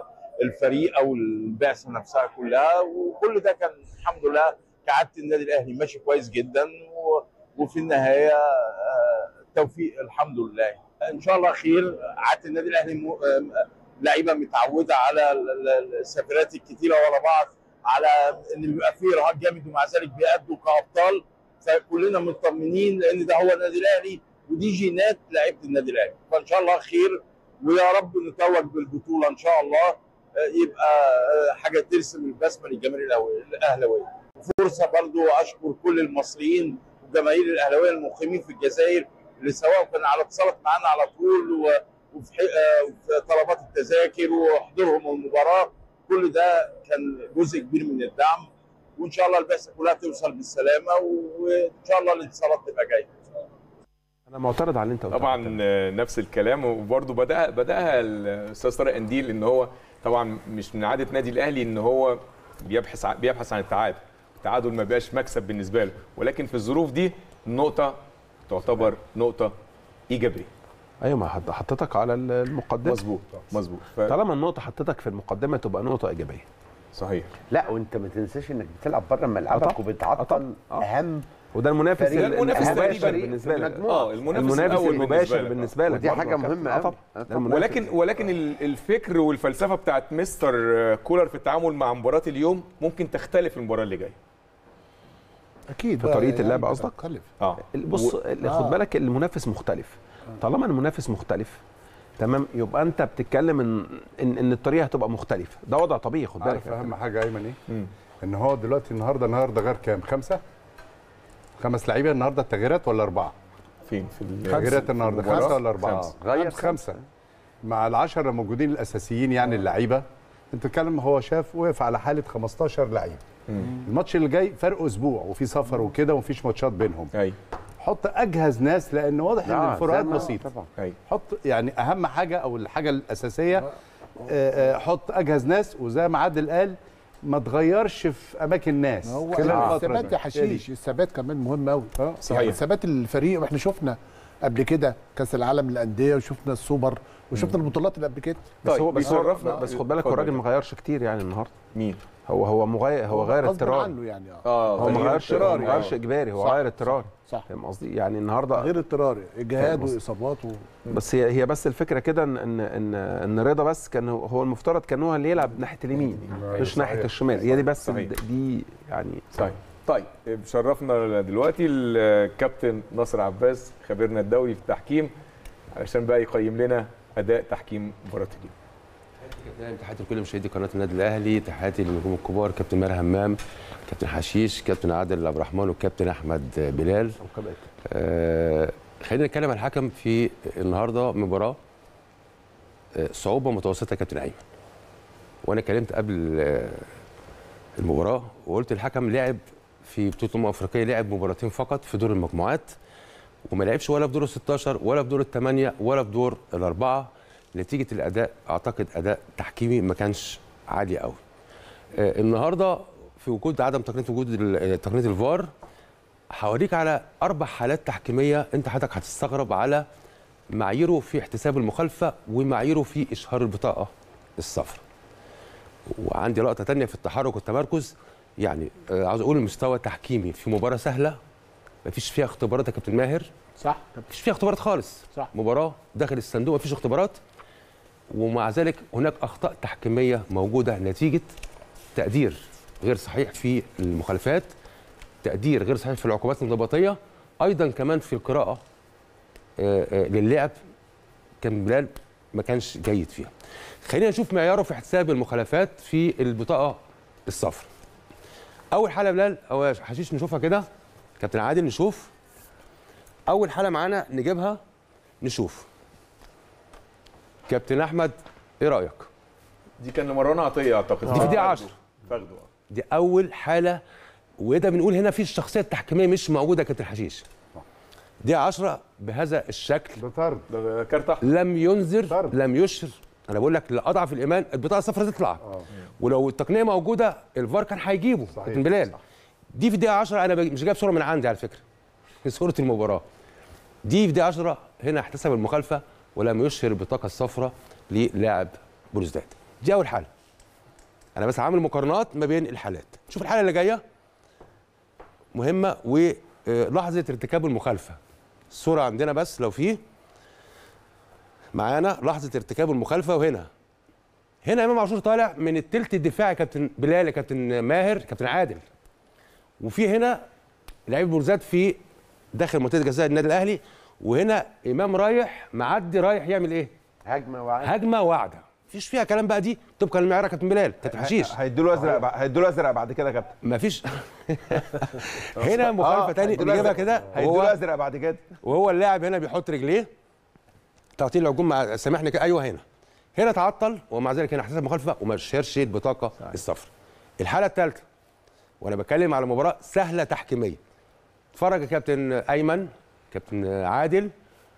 الفريق او البعثه نفسها كلها، وكل ده كان الحمد لله كعاده النادي الاهلي ماشي كويس جدا، وفي النهايه التوفيق الحمد لله. ان شاء الله خير. عاده النادي الاهلي لعيبه متعوده على السفرات الكتيره ورا بعض، على ان بيبقى فيه ارهاق جامد، ومع ذلك بيأدوا كابطال، فكلنا مطمنين لان ده هو النادي الاهلي ودي جينات لعيبه النادي الاهلي. فان شاء الله خير ويا رب نتوج بالبطوله ان شاء الله، يبقى حاجه ترسم البسمه للجماهير الاهلاويه. فرصه برضو اشكر كل المصريين وجماهير الاهلاويه المقيمين في الجزائر اللي سواء كان على اتصالات معانا على طول وفي طلبات التذاكر وحضورهم المباراه، كل ده كان جزء كبير من الدعم، وان شاء الله البعثه كلها توصل بالسلامه وان شاء الله الانتصارات تبقى جايه. انا معترض على اللي انت قلته. طبعا نفس الكلام، وبرده بدأ بدأها الاستاذ طارق قنديل ان هو طبعا مش من عاده نادي الاهلي ان هو بيبحث بيبحث عن التعادل، التعادل ما بقاش مكسب بالنسبه له، ولكن في الظروف دي النقطه تعتبر نقطه ايجابيه. ايوه، ما حطيتك على المقدمه. مظبوط مظبوط. ف... طالما النقطه حطيتك في المقدمه تبقى نقطه ايجابيه. صحيح. لا وانت ما تنساش انك بتلعب بره ملعبك وبتعطل اهم، وده المنافس المنافس المباشر بالنسبه لك. اه المنافس, المنافس المباشر بالنسبه لك، ودي حاجه مهمه قوي. ولكن ولكن الفكر والفلسفه بتاعت مستر كولر في التعامل مع مباراه اليوم ممكن تختلف المباراه اللي جايه. اكيد في طريقه اللعب قصدك؟ اه بص و... خد بالك المنافس مختلف. طالما المنافس مختلف تمام، يبقى انت بتتكلم ان ان, إن الطريقه هتبقى مختلفه، ده وضع طبيعي. خد بالك اهم حاجه ايمن ايه؟ مم. ان هو دلوقتي النهارده النهارده غير كام؟ خمسه؟ خمس لعيبه النهارده التغييرات ولا اربعه؟ فين في التغييرات النهارده خمسه ولا اربعه؟ خمسه غير خمسه مع العشره الموجودين الاساسيين يعني اللعيبه. انت بتتكلم هو شاف وقف على حاله خمستاشر لعيب. الماتش اللي جاي فرق اسبوع وفي سفر وكده ومفيش ماتشات بينهم. ايوه حط اجهز ناس لان واضح ان الفروقات بسيطه. أي. حط يعني اهم حاجه او الحاجه الاساسيه، حط اجهز ناس، وزي ما عادل قال ما تغيرش في اماكن ناس خلال الفتره. الثبات يا حشيش، الثبات كمان مهم قوي. صحيح. يعني ثبات الفريق، واحنا شفنا قبل كده كاس العالم للانديه وشفنا السوبر وشفنا البطولات اللي قبل كده. بس هو بس هو بس خد بالك هو الراجل ما غيرش كتير يعني النهارده. مين؟ هو هو مغير هو غير اضطراري يعني. اه هو ما غيرش ما غيرش اجباري، هو غير اضطراري. صح، فاهم قصدي؟ يعني النهارده غير اضطراري، اجهاد واصابات و... بس هي هي بس الفكره كده ان ان ان, إن رضا بس كان هو المفترض كان هو اللي يلعب ناحيه اليمين مش ناحيه الشمال. هي دي بس صحيح. دي يعني صحيح. طيب شرفنا دلوقتي الكابتن ناصر عباس خبيرنا الدولي في التحكيم علشان بقى يقيم لنا اداء تحكيم مباراه اليوم. تحياتي لكل مشاهدي قناه النادي الاهلي، تحياتي للنجوم الكبار كابتن ماهر همام، كابتن حشيش، كابتن عادل عبد الرحمن، والكابتن احمد بلال. آه خلينا نتكلم عن الحكم في النهارده مباراه آه صعوبه متوسطه. كابتن ايمن وانا اتكلمت قبل آه المباراه وقلت الحكم لعب في بطوله الامم الافريقيه، لعب مباراتين فقط في دور المجموعات وما لعبش ولا في دور ال ستاشر ولا في دور الثمانيه ولا في دور الاربعه. نتيجه الاداء اعتقد اداء تحكيمي ما كانش عالي قوي. آه النهارده في وجود عدم تقنيه وجود تقنيه الفار هوريك على اربع حالات تحكيميه انت حضرتك هتستغرب على معاييره في احتساب المخالفه ومعاييره في اشهار البطاقه الصفراء. وعندي لقطه ثانيه في التحرك والتمركز، يعني آه عاوز اقول المستوى تحكيمي في مباراه سهله ما فيش فيها اختبارات يا كابتن ماهر. صح، ما فيش فيها اختبارات خالص. صح. مباراه داخل الصندوق ما فيش اختبارات، ومع ذلك هناك اخطاء تحكيميه موجوده نتيجه تقدير غير صحيح في المخالفات، تقدير غير صحيح في العقوبات الانضباطيه، ايضا كمان في القراءه للعب كان بلال ما كانش جيد فيها. خلينا نشوف معياره في احتساب المخالفات في البطاقه الصفراء. اول حاله بلال او حشيش نشوفها كده، كابتن عادل نشوف اول حاله معانا نجيبها نشوف. كابتن احمد ايه رايك؟ دي كان لمروان عطيه اعتقد، دي في دقيقه عشرة. فاخده دي اول حاله، وده بنقول هنا في الشخصيه التحكيميه مش موجوده كابتن حشيش. دقيقه عشرة بهذا الشكل، ده طرد، ده كارت احمر، لم ينذر طرد. لم يشر. انا بقول لك لاضعف الايمان البطاقه الصفراء تطلع. أوه. ولو التقنيه موجوده الفار كان هيجيبه كابتن بلال. صح. دي في دقيقه عشرة، انا مش جايب صوره من عندي على فكره، في صوره المباراه دي في دقيقه عشرة هنا احتسب المخالفه ولم يشهر البطاقه الصفراء للاعب بلوزداد. دي اول حاله، انا بس عامل مقارنات ما بين الحالات. شوف الحاله اللي جايه مهمه ولحظه ارتكاب المخالفه. الصوره عندنا بس لو في معانا لحظه ارتكاب المخالفه، وهنا هنا امام عاشور طالع من الثلث الدفاعي كابتن بلال، كابتن ماهر، كابتن عادل، وفي هنا لعيب بلوزداد في داخل منطقه جزاء النادي الاهلي، وهنا امام رايح معدي رايح يعمل ايه؟ هجمه واعده. هجمه واعده، مفيش فيها كلام بقى، دي طبقا للمعيار يا كابتن بلال كابتن حشيش. هيدوا له ازرق، هيدوا له ازرق بعد كده يا كابتن. مفيش هنا مخالفه ثانيه بنجيبها كده، هيدوا له ازرق بعد كده، وهو اللاعب هنا بيحط رجليه تعطيل الهجوم مع سامحني كده. ايوه هنا هنا تعطل ومع ذلك هنا احتسب مخالفه وما شهرش البطاقه الصفراء. الحاله الثالثه وانا بتكلم على مباراه سهله تحكيميه، اتفرج يا كابتن ايمن كابتن عادل،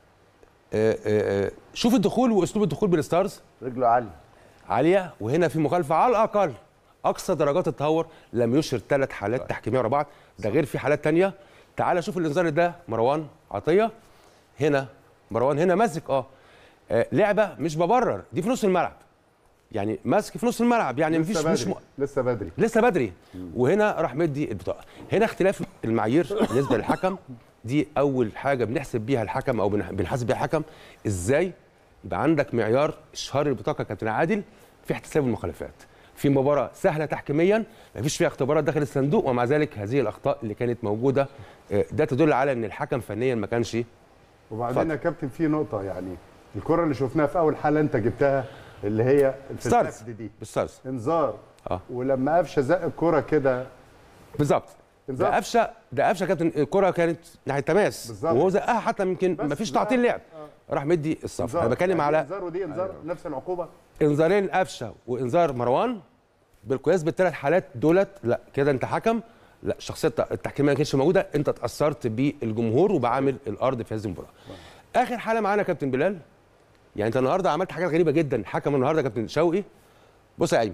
آآ آآ شوف الدخول واسلوب الدخول بالستارز، رجله عاليه عاليه، وهنا في مخالفه على الاقل اقصى درجات التهور، لم يشر ثلاث حالات تحكيميه ورا بعض، ده غير في حالات ثانيه. تعال شوف الانذار ده مروان عطيه، هنا مروان هنا ماسك اه لعبه مش ببرر، دي في نص الملعب، يعني ماسك في نص الملعب، يعني مفيش مش م... لسه بدري لسه بدري وهنا راح مدي البطاقه. هنا اختلاف المعايير بالنسبه للحكم، دي اول حاجه بنحسب بيها الحكم او بنحاسب بيها الحكم. ازاي يبقى عندك معيار اشهار البطاقه كابتن عادل في احتساب المخالفات في مباراه سهله تحكيميا مفيش فيها اختبارات داخل الصندوق، ومع ذلك هذه الاخطاء اللي كانت موجوده ده تدل على ان الحكم فنيا ما كانش. وبعدين يا كابتن في نقطه، يعني الكره اللي شفناها في اول حاله انت جبتها اللي هي الستارز دي بالستارز انذار اه ولما قفشه زق الكره كده بالظبط، ده قفشه ده قفشه كابتن الكره كانت ناحيه تماس وهو زقها حتى يمكن ما فيش تعطيل لعب آه. راح مدي الصفر. انا بتكلم يعني على انذار ودي انذار أيوة. نفس العقوبه، انذارين قفشه وانذار مروان بالقياس بالثلاث حالات دولت، لا كده انت حكم، لا الشخصيه التحكيميه ما كانتش موجوده، انت اتاثرت بالجمهور وبعامل الارض في هذه المباراه. اخر حاله معانا كابتن بلال، يعني انت النهارده عملت حاجات غريبه جدا. حكم النهارده كابتن شوقي، بص يا ايمن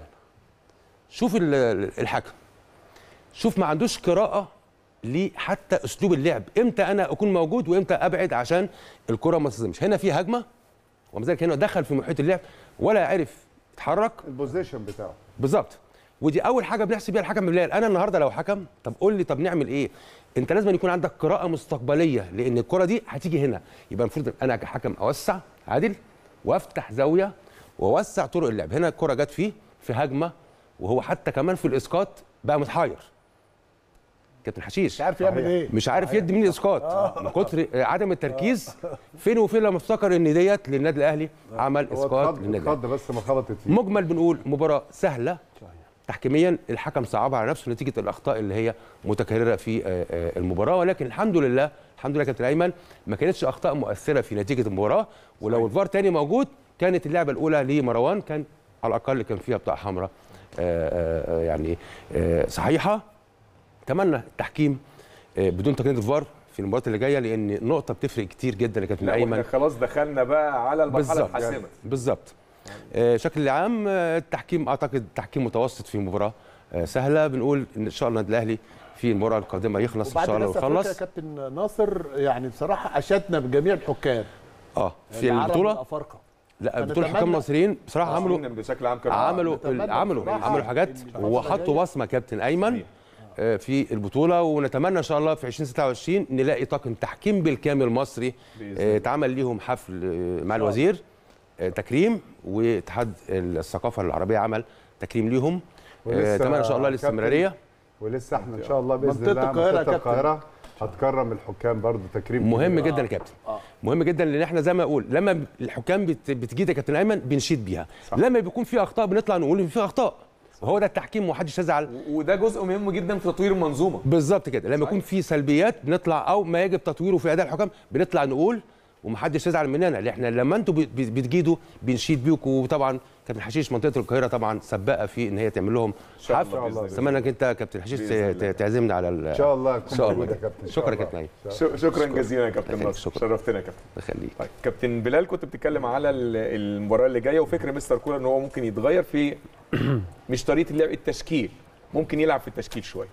شوف الحكم، شوف ما عندوش قراءه ليه حتى اسلوب اللعب، امتى انا اكون موجود وامتى ابعد عشان الكره ما تصدمش. هنا في هجمه ومع ذلك هنا دخل في محيط اللعب ولا عرف يتحرك البوزيشن بتاعه بالظبط. ودي اول حاجه بنحسب بيها الحكم بلال. انا النهارده لو حكم، طب قول لي طب نعمل ايه؟ انت لازم يكون عندك قراءه مستقبليه، لان الكره دي هتيجي هنا، يبقى المفروض انا كحكم اوسع عادل وافتح زاويه واوسع طرق اللعب. هنا الكره جت فيه في هجمه وهو حتى كمان في الاسقاط بقى متحير كابتن حشيش، مش عارف يعمل ايه، مش عارف يدي مين الاسقاط من كتر عدم التركيز. فين وفين لما افتكر ان ديت للنادي الاهلي عمل اسقاط للنادي الاهلي بس ما خبطت فيه. مجمل بنقول مباراه سهله تحكيميا، الحكم صعبها على نفسه نتيجه الاخطاء اللي هي متكرره في المباراه، ولكن الحمد لله الحمد لله كابتن ايمن ما كانتش اخطاء مؤثره في نتيجه المباراه. ولو الفار تاني موجود كانت اللعبه الاولى لمروان كان على الاقل كان فيها بطاقه حمراء يعني صحيحه. اتمنى التحكيم بدون تقنيه الفار في المباريات اللي جايه، لان نقطه بتفرق كتير جدا يا كابتن ايمن. خلاص دخلنا بقى على المرحله الحاسمه بالظبط. بشكل عام التحكيم اعتقد تحكيم متوسط في مباراه سهله. بنقول ان شاء الله النادي الاهلي في المباراه القادمه يخلص ان شاء الله ويخلص. يا كابتن ناصر يعني بصراحه اشدنا بجميع الحكام اه في البطوله لا بطوله الحكام المصريين بصراحه عملوا بشكل عام عملوا عملوا عملوا حاجات وحطوا بصمه كابتن ايمن في البطوله، ونتمنى ان شاء الله في ألفين وستة وعشرين نلاقي طاقم تحكيم بالكامل مصري اتعمل ليهم حفل مع الوزير تكريم، واتحاد الثقافه العربيه عمل تكريم ليهم. اتمنى ان شاء الله الاستمراريه. ولسه احنا ان شاء الله باذن الله منطقه القاهره القاهره هتكرم الحكام برضه تكريم مهم كبير. جدا يا كابتن مهم جدا لان احنا زي ما اقول لما الحكام بت- بتجيد يا كابتن ايمن بنشيد بيها صح. لما بيكون في اخطاء بنطلع نقول ان في اخطاء وهو ده التحكيم ومحدش يزعل وده جزء مهم جدا في تطوير المنظومه بالظبط كده لما يكون في سلبيات بنطلع او ما يجب تطويره في اداء الحكام بنطلع نقول ومحدش يزعل مننا لان احنا لما انتوا بت- بتجيدوا بنشيد بيكم وطبعا كابتن حشيش منطقه القاهره طبعا سباقه في ان هي تعمل لهم شاء الله حفل بإذن الله. اتمنى انك انت كابتن حشيش ت- تعزمنا على ال- ان شاء الله ان شاء الله يا كابتن إن شاء شكرا يا الله. كابتن أيمن. ش- شكرا جزيلا يا كابتن ناصر شرفتنا يا كابتن يخليك طيب كابتن بلال كنت بتتكلم على ال- المباراه اللي جايه وفكر مستر كولر ان هو ممكن يتغير في مش طريقه اللعب التشكيل ممكن يلعب في التشكيل شويه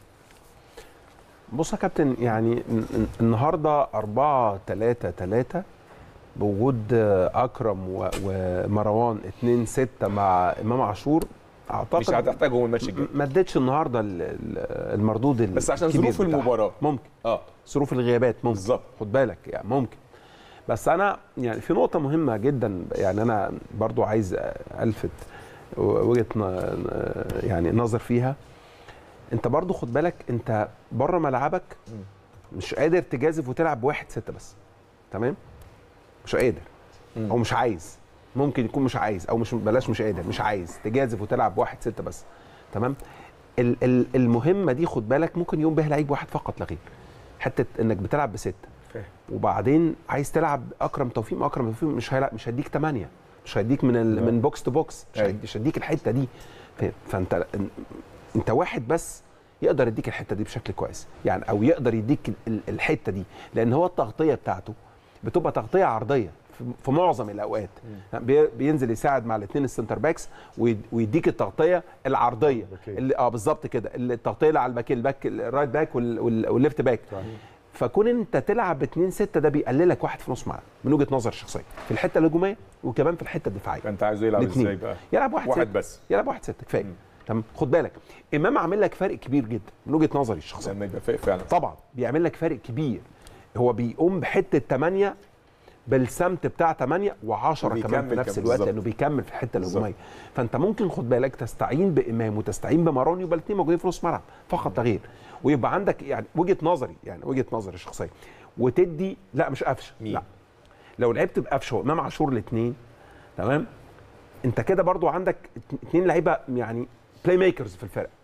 بص يا كابتن يعني ن- ن- النهارده أربعة ثلاثة ثلاثة بوجود اكرم و- ومروان اتنين ستة مع امام عاشور اعتقد مش هتحتاجهم الماتش الجاي ما ادتش النهارده ال- ال- المردود بس عشان الكبير ظروف بتاعها. المباراه ممكن اه ظروف الغيابات ممكن بالظبط خد بالك يعني ممكن بس انا يعني في نقطه مهمه جدا يعني انا برضو عايز الفت وجهه ن- يعني نظر فيها انت برضو خد بالك انت بره ملعبك مش قادر تجازف وتلعب بواحد ستة بس تمام مش قادر او مش عايز ممكن يكون مش عايز او مش بلاش مش قادر مش عايز تجازف وتلعب بواحد ستة بس تمام ال- ال- المهمه دي خد بالك ممكن يقوم بها لعيب واحد فقط لا غير حته انك بتلعب بسته فاهم وبعدين عايز تلعب اكرم توفيق ما اكرم توفيق مش هيلعب مش هيديك ثمانية مش هيديك من ال... من بوكس تو بوكس مش, هيديك مش هيديك الحته دي فاهم؟ فانت انت واحد بس يقدر يديك الحته دي بشكل كويس يعني او يقدر يديك ال- الحته دي لان هو التغطيه بتاعته بتبقى تغطيه عرضيه في- في معظم الاوقات بي- بينزل يساعد مع الاثنين السنتر باكس ويد- ويديك التغطيه العرضيه اللي اه بالظبط كده اللي التغطيه اللي على الباك الباك الرايت باك وال- وال- والليفت باك فكون انت تلعب اتنين ستة ده بيقللك واحد في نص ملعب من وجهه نظر الشخصيه في الحته الهجوميه وكمان في الحته الدفاعيه انت عايزه يلعب الاتنين. ازاي بقى يلعب واحد, واحد ستة. بس يلعب واحد ستة كفايه تمام خد بالك امام عامل لك فرق كبير جدا من وجهه نظري الشخصيه لما يبقى فايق فعلا طبعا بيعمل لك فرق كبير هو بيقوم بحته ثمانية بالسمت بتاع ثمانية وعشرة كمان وبيكمل في نفس كمان الوقت بالظبط. لانه بيكمل في الحته بالظبط. الهجوميه فانت ممكن خد بالك تستعين بامام وتستعين بمارون يبقى الاثنين موجودين في نص ملعب فقط لا غير ويبقى عندك يعني وجهه نظري يعني وجهه نظري الشخصيه وتدي لا مش قفشه لا لو لعبت بقفشه وامام عاشور الاثنين تمام انت كده برضو عندك اثنين لعيبه يعني بلاي ميكرز في الفرقه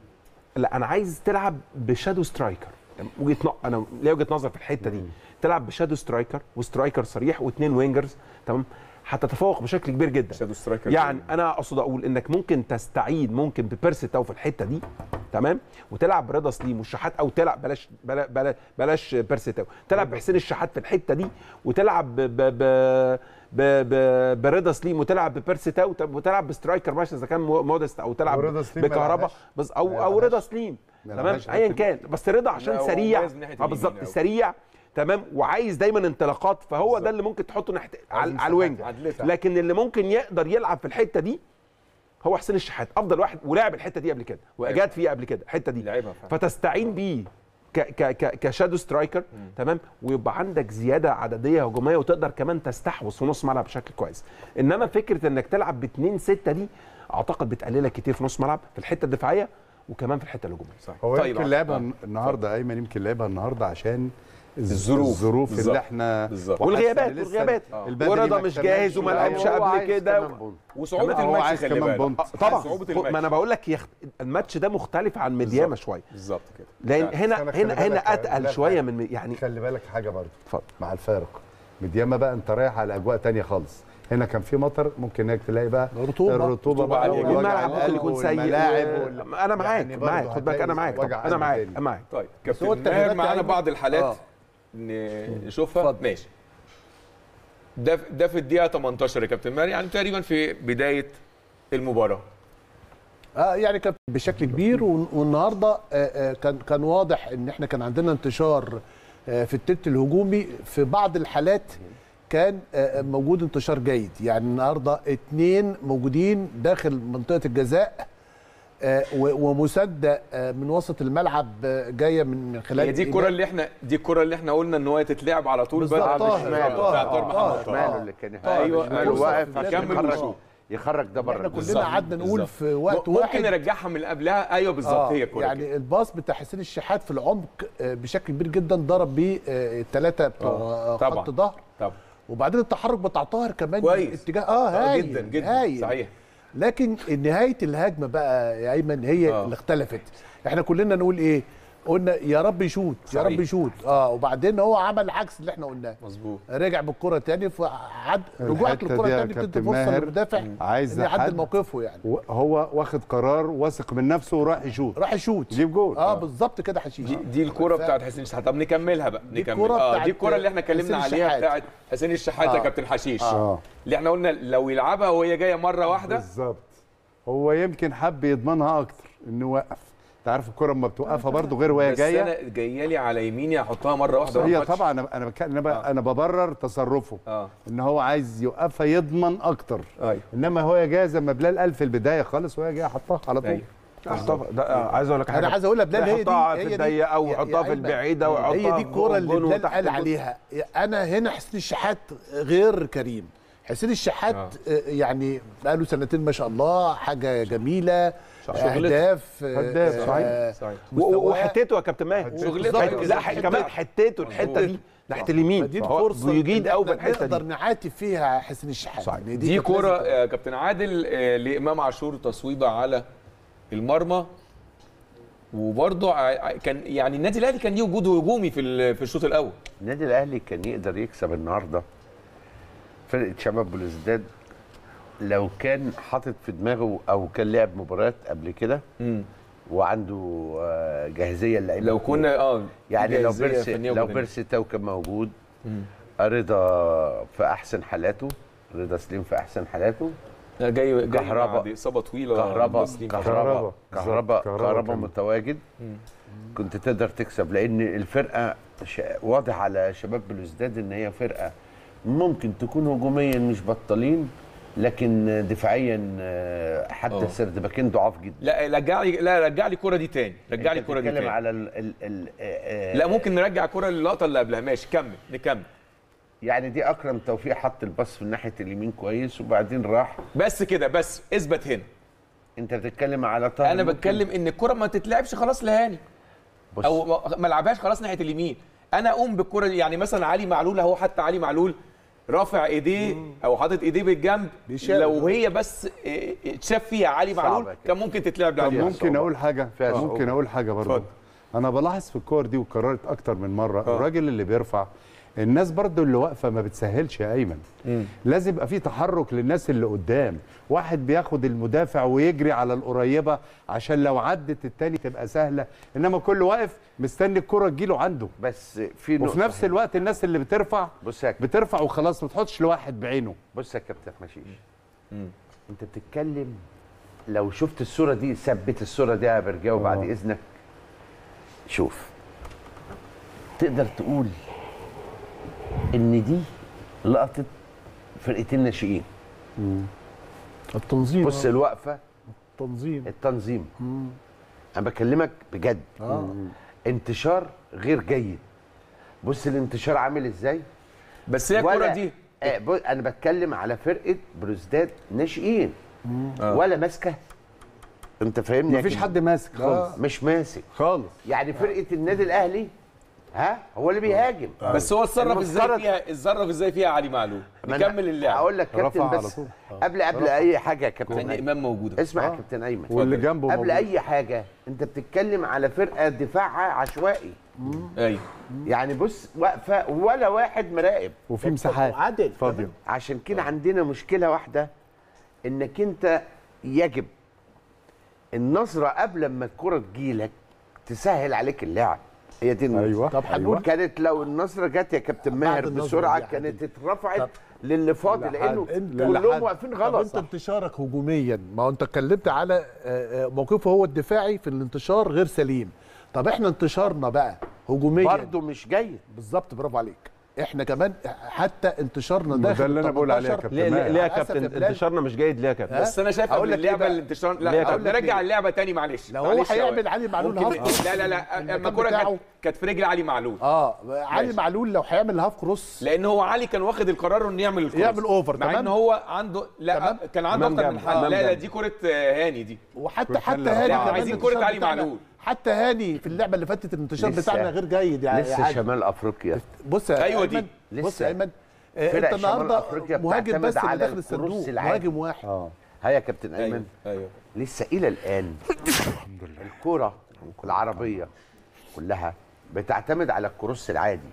لا انا عايز تلعب بشادو سترايكر وجهه ن- انا ليا وجهه نظر في الحته دي تلعب بشادو سترايكر وسترايكر صريح واثنين وينجرز تمام هتتفوق بشكل كبير جدا شادو سترايكر يعني انا اقصد اقول انك ممكن تستعيد ممكن ببيرسي تاو في الحته دي تمام وتلعب برضا سليم والشحات او تلعب بلاش بلا بلا بلاش بيرسي تاو تلعب بحسين الشحات في الحته دي وتلعب ب ب ب ب ب برضا سليم وتلعب ببيرسي تاو وتلعب بسترايكر ماشي اذا كان مو- مودست او تلعب ورضا سليم ما بكهرباء لعبهاش. بس ما او او لعبهاش. رضا سليم ما تمام لعبهاش ايا لكن- كان بس رضا عشان لا، هو سريع مميز من ناحية اه اليمين بالظبط أوي. سريع تمام وعايز دايما انطلاقات فهو ده اللي ممكن تحطه ناحيه على, على الوينج عدلتها. لكن اللي ممكن يقدر يلعب في الحته دي هو حسين الشحات افضل واحد ولعب الحته دي قبل كده واجاد فيها قبل كده الحته دي لعبها فعلا. فتستعين بيه ك ك ك كشادو سترايكر تمام ويبقى عندك زياده عدديه هجوميه وتقدر كمان تستحوذ في نص ملعب بشكل كويس انما فكره انك تلعب باتنين ستة دي اعتقد بتقللك كتير في نص ملعب في الحته الدفاعيه وكمان في الحته الهجوميه صح. هو طيب، يمكن لعبها آه. النهارده ايمن يمكن لعبها النهارده عشان الظروف. الظروف بالظبط. اللي احنا بالظبط. وحاسس والغيابات إن لسه والغيابات البدني ورضا ما مش اكتملش جاهز وما شوية. لعبش هو قبل عايز كده كمان بونت. وصعوبه كمان هو الماتش عايز خلي كمان بالك بونت. آه، طبعا صعوبه ما الماتش انا بقول لك يخت... الماتش ده مختلف عن مدياما شويه بالظبط كده لان بس هنا أنا خلي هنا بالك هنا يا اتقل بلال شويه حاجة. من يعني خلي بالك حاجه برضه اتفضل مع الفارق مدياما بقى انت رايح على اجواء تانية خالص هنا كان في مطر ممكن هناك تلاقي بقى رطوبة. الرطوبه بقى عالية جدا. ووجع والملعب ممكن القلب يكون سيء والملاعب و- وال- انا معاك يعني برضه معاك خد بالك انا هتلاقي معاك وجع طبعا انا قلب معاك تاني. انا معاك طيب هو كابتن التغييرات ماهر معانا يعني- بعض الحالات آه. ن- نشوفها ماشي ده ده في الدقيقه تمنتاشر يا كابتن ماهر يعني تقريبا في بدايه المباراه اه يعني كان بشكل كبير ون- والنهارده آه، آه، كان كان واضح ان احنا كان عندنا انتشار آه، في التلت الهجومي في بعض الحالات كان آه، موجود انتشار جيد يعني النهارده اتنين موجودين داخل منطقه الجزاء آه، و- ومسدة آه، من وسط الملعب آه، جايه من من خلال هي دي الكره اللي احنا دي الكره اللي احنا قلنا ان هو تتلعب على طول بالظبط. بقى طاهر. بتاع طاهر. طاهر محمد طاهر. طاهر ماله اللي كان ايوه ماله فرصة واقف عشان يكمل يخرج ويشوط. يخرج ده بره. احنا كلنا قعدنا نقول في وقت ممكن واحد نرجعها من قبلها. ايوه بالظبط آه هي كوره يعني الباص بتاع حسين الشحات في العمق بشكل كبير جدا ضرب بيه الثلاثه بتوع خط ظهر طبعا. وبعدين التحرك بتاع طاهر كمان كويس. اتجاه اه هايل جدا جدا هايل. صحيح. لكن نهايه الهجمه بقى يا ايمن هي آه. اللي اختلفت. احنا كلنا نقول ايه؟ قلنا يا رب يشوط يا رب يشوط اه وبعدين هو عمل العكس اللي احنا قلناه. مظبوط. رجع بالكره تاني فعد رجوعك للكره تاني بتدي فرصه للمدافع عايز يعدل موقفه يعني. هو واخد قرار واثق من نفسه وراح يشوط راح يشوط يجيب جول. اه, آه. بالظبط كده حشيش. دي, دي الكره بتاعت حسين الشحات. طب نكملها بقى نكمل. اه دي الكره اللي احنا اتكلمنا عليها بتاعت حسين الشحات يا آه. كابتن حشيش آه. اللي احنا قلنا لو يلعبها وهي جايه مره واحده بالظبط. هو يمكن حب يضمنها اكتر انه يوقف. انت عارف الكره اما بتوقفها برضو غير وهي جايه. بس انا جايه لي على يميني احطها مره واحده. هي طبعا انا انا بتكلم آه. انا ببرر تصرفه آه. ان هو عايز يوقفها يضمن اكتر. أيوه. انما هو جايه زي ما بلال قال في البدايه خالص وهي جايه حطها على طول. أيوه. عايز اقول لك حاجه. انا عايز اقول لك بلال هي دي هي في الضيقه ويحطها في البعيده ويحطها هي دي الكوره اللي بلال قال عليها. انا هنا حسين الشحات غير كريم. حسين الشحات آه. يعني بقاله سنتين ما شاء الله حاجه جميله اهداف هداف صحيح صحيح وحتته يا كابتن ماهر شغلته لا كمان حتته الحته دي ناحيه اليمين دي فرصه بيجيد قوي في الحته دي نقدر نعاتب فيها حسين الشحات. صحيح. دي, دي كوره يا كابتن عادل لامام عاشور تصويبه على المرمى وبرضه كان يعني النادي الاهلي كان ليه وجود هجومي في في الشوط الاول. النادي الاهلي كان يقدر يكسب النهارده فرقه شباب بلوزداد لو كان حاطط في دماغه او كان لعب مباريات قبل كده وعنده جاهزيه اللعيبه. لو كنا اه يعني لو بيرسي لو بيرسي تاو كان موجود، رضا في احسن حالاته، رضا سليم في احسن حالاته، جاي جاي بعد اصابه طويله. كهربا كهربا كهربا كهربا متواجد. مم. كنت تقدر تكسب لان الفرقه واضح على شباب بلوزداد ان هي فرقه ممكن تكون هجوميا مش بطالين لكن دفاعيا حتى السردباكين ضعاف جدا. لا رجع لي لا رجع لي الكوره دي تاني رجع لي الكوره دي تاني. على ال ال ال لا ممكن نرجع الكوره للقطه اللي قبلها. ماشي كمل نكمل. يعني دي اكرم توفيق حط الباص في ناحيه اليمين كويس وبعدين راح بس كده بس اثبت هنا. انت بتتكلم على طاهر. انا بتكلم ان الكوره ما تتلعبش خلاص لهاني او ما لعبهاش خلاص ناحيه اليمين. انا اقوم بالكوره يعني مثلا علي معلول اهو حتى علي معلول رافع ايديه او حاطط ايديه بالجنب لو هي بس اتشاف فيها علي معلول كان ممكن تتلعب عليها. ممكن اقول حاجه ممكن اقول حاجه برضه. انا بلاحظ في الكور دي وكررت اكتر من مره أوه. الراجل اللي بيرفع الناس برضو اللي واقفه ما بتسهلش يا ايمن. مم. لازم يبقى في تحرك للناس اللي قدام. واحد بياخد المدافع ويجري على القريبه عشان لو عدت التاني تبقى سهله، انما كل واقف مستني الكره تجيله عنده. بس في وفي نفس هنا. الوقت الناس اللي بترفع بص يا بترفع وخلاص ما تحطش لواحد بعينه. بص يا كابتن حشيش، انت بتتكلم لو شفت الصوره دي ثبت الصوره دي يا برجاوي بعد اذنك. شوف تقدر تقول ان دي لقطه فرقتين ناشئين. التنظيم بص الوقفه التنظيم التنظيم مم. انا بكلمك بجد. آه. انتشار غير جيد. بص الانتشار عامل ازاي. بس هي الكوره دي آه انا بتكلم على فرقه بلوزداد ناشئين آه. ولا ماسكه. انت فاهمني؟ مفيش حد ماسك خالص. مش ماسك خالص. يعني فرقه النادي الاهلي ها هو اللي بيهاجم. آه. بس هو اتصرف ازاي فيها اتصرف ازاي فيها علي معلول. نكمل اللعب. هقول لك كابتن بس قبل قبل اي حاجه يا كابتن يعني امام موجود. اسمع يا آه. كابتن ايمن واللي جنبه قبل موجود. اي حاجه انت بتتكلم على فرقه دفاعها عشوائي. ايوه يعني بص واقفه ولا واحد مراقب وفي مساحات عادل فاضيه. عشان كده عندنا مشكله واحده انك انت يجب النظره قبل ما الكره تجيلك تسهل عليك اللعب. هي دي ايوه طب هنقول أيوة. كانت لو النظره جت يا كابتن ماهر بسرعه كانت اترفعت للي فاضي لانه كلهم واقفين غلط. انت انتشارك هجوميا ما هو انت اتكلمت على موقفه هو الدفاعي في الانتشار غير سليم. طب احنا انتشارنا بقى هجوميا برضه مش جيد. بالظبط برافو عليك. احنا كمان حتى انتشارنا ما داخل ده اللي أنا بقول عليه يا التمنتاشر. كابتن. ليه ليه يا للأسف كابتن بلال. انتشارنا مش جيد ليه يا كابتن؟ بس انا شايف هقول ان لك اللعبه إيه بقى؟ الانتشار ليه يا لا كابتن؟ نرجع اللعبه تاني معلش لو هو معلش يا هيعمل واد. علي معلول ممكن- هاف لا لا لا المكان اما الكوره بتاعه. كانت كانت في رجل علي معلول اه علي ماشي. معلول لو هيعمل هاف كروس لان هو علي كان واخد القرار انه يعمل الكروس يعمل أوفر، مع تمام؟ ان هو عنده لا تمام؟ كان عنده إمام اكتر من جاب- حل إمام لا لا جاب. دي كره آه، هاني دي وحتى كرة حتى هلا هاني لا، كمان عايزين الانتشار كرة علي بتاعنا- معلول. حتى هاني في اللعبه اللي فاتت الانتشار لسه- بتاعنا غير جيد يعني لسه عادي. شمال افريقيا بص يا أيوة دي. ايمن بص لسه. يا ايمن آه، فرق انت شمال النهارده أفريقيا مهاجم بتعتمد بس اللي على داخل الكروس الصندوق العادي. مهاجم واحد اه ها يا كابتن ايوه ايمن ايوه لسه الى الان الكره العربيه كلها بتعتمد على الكروس العادي.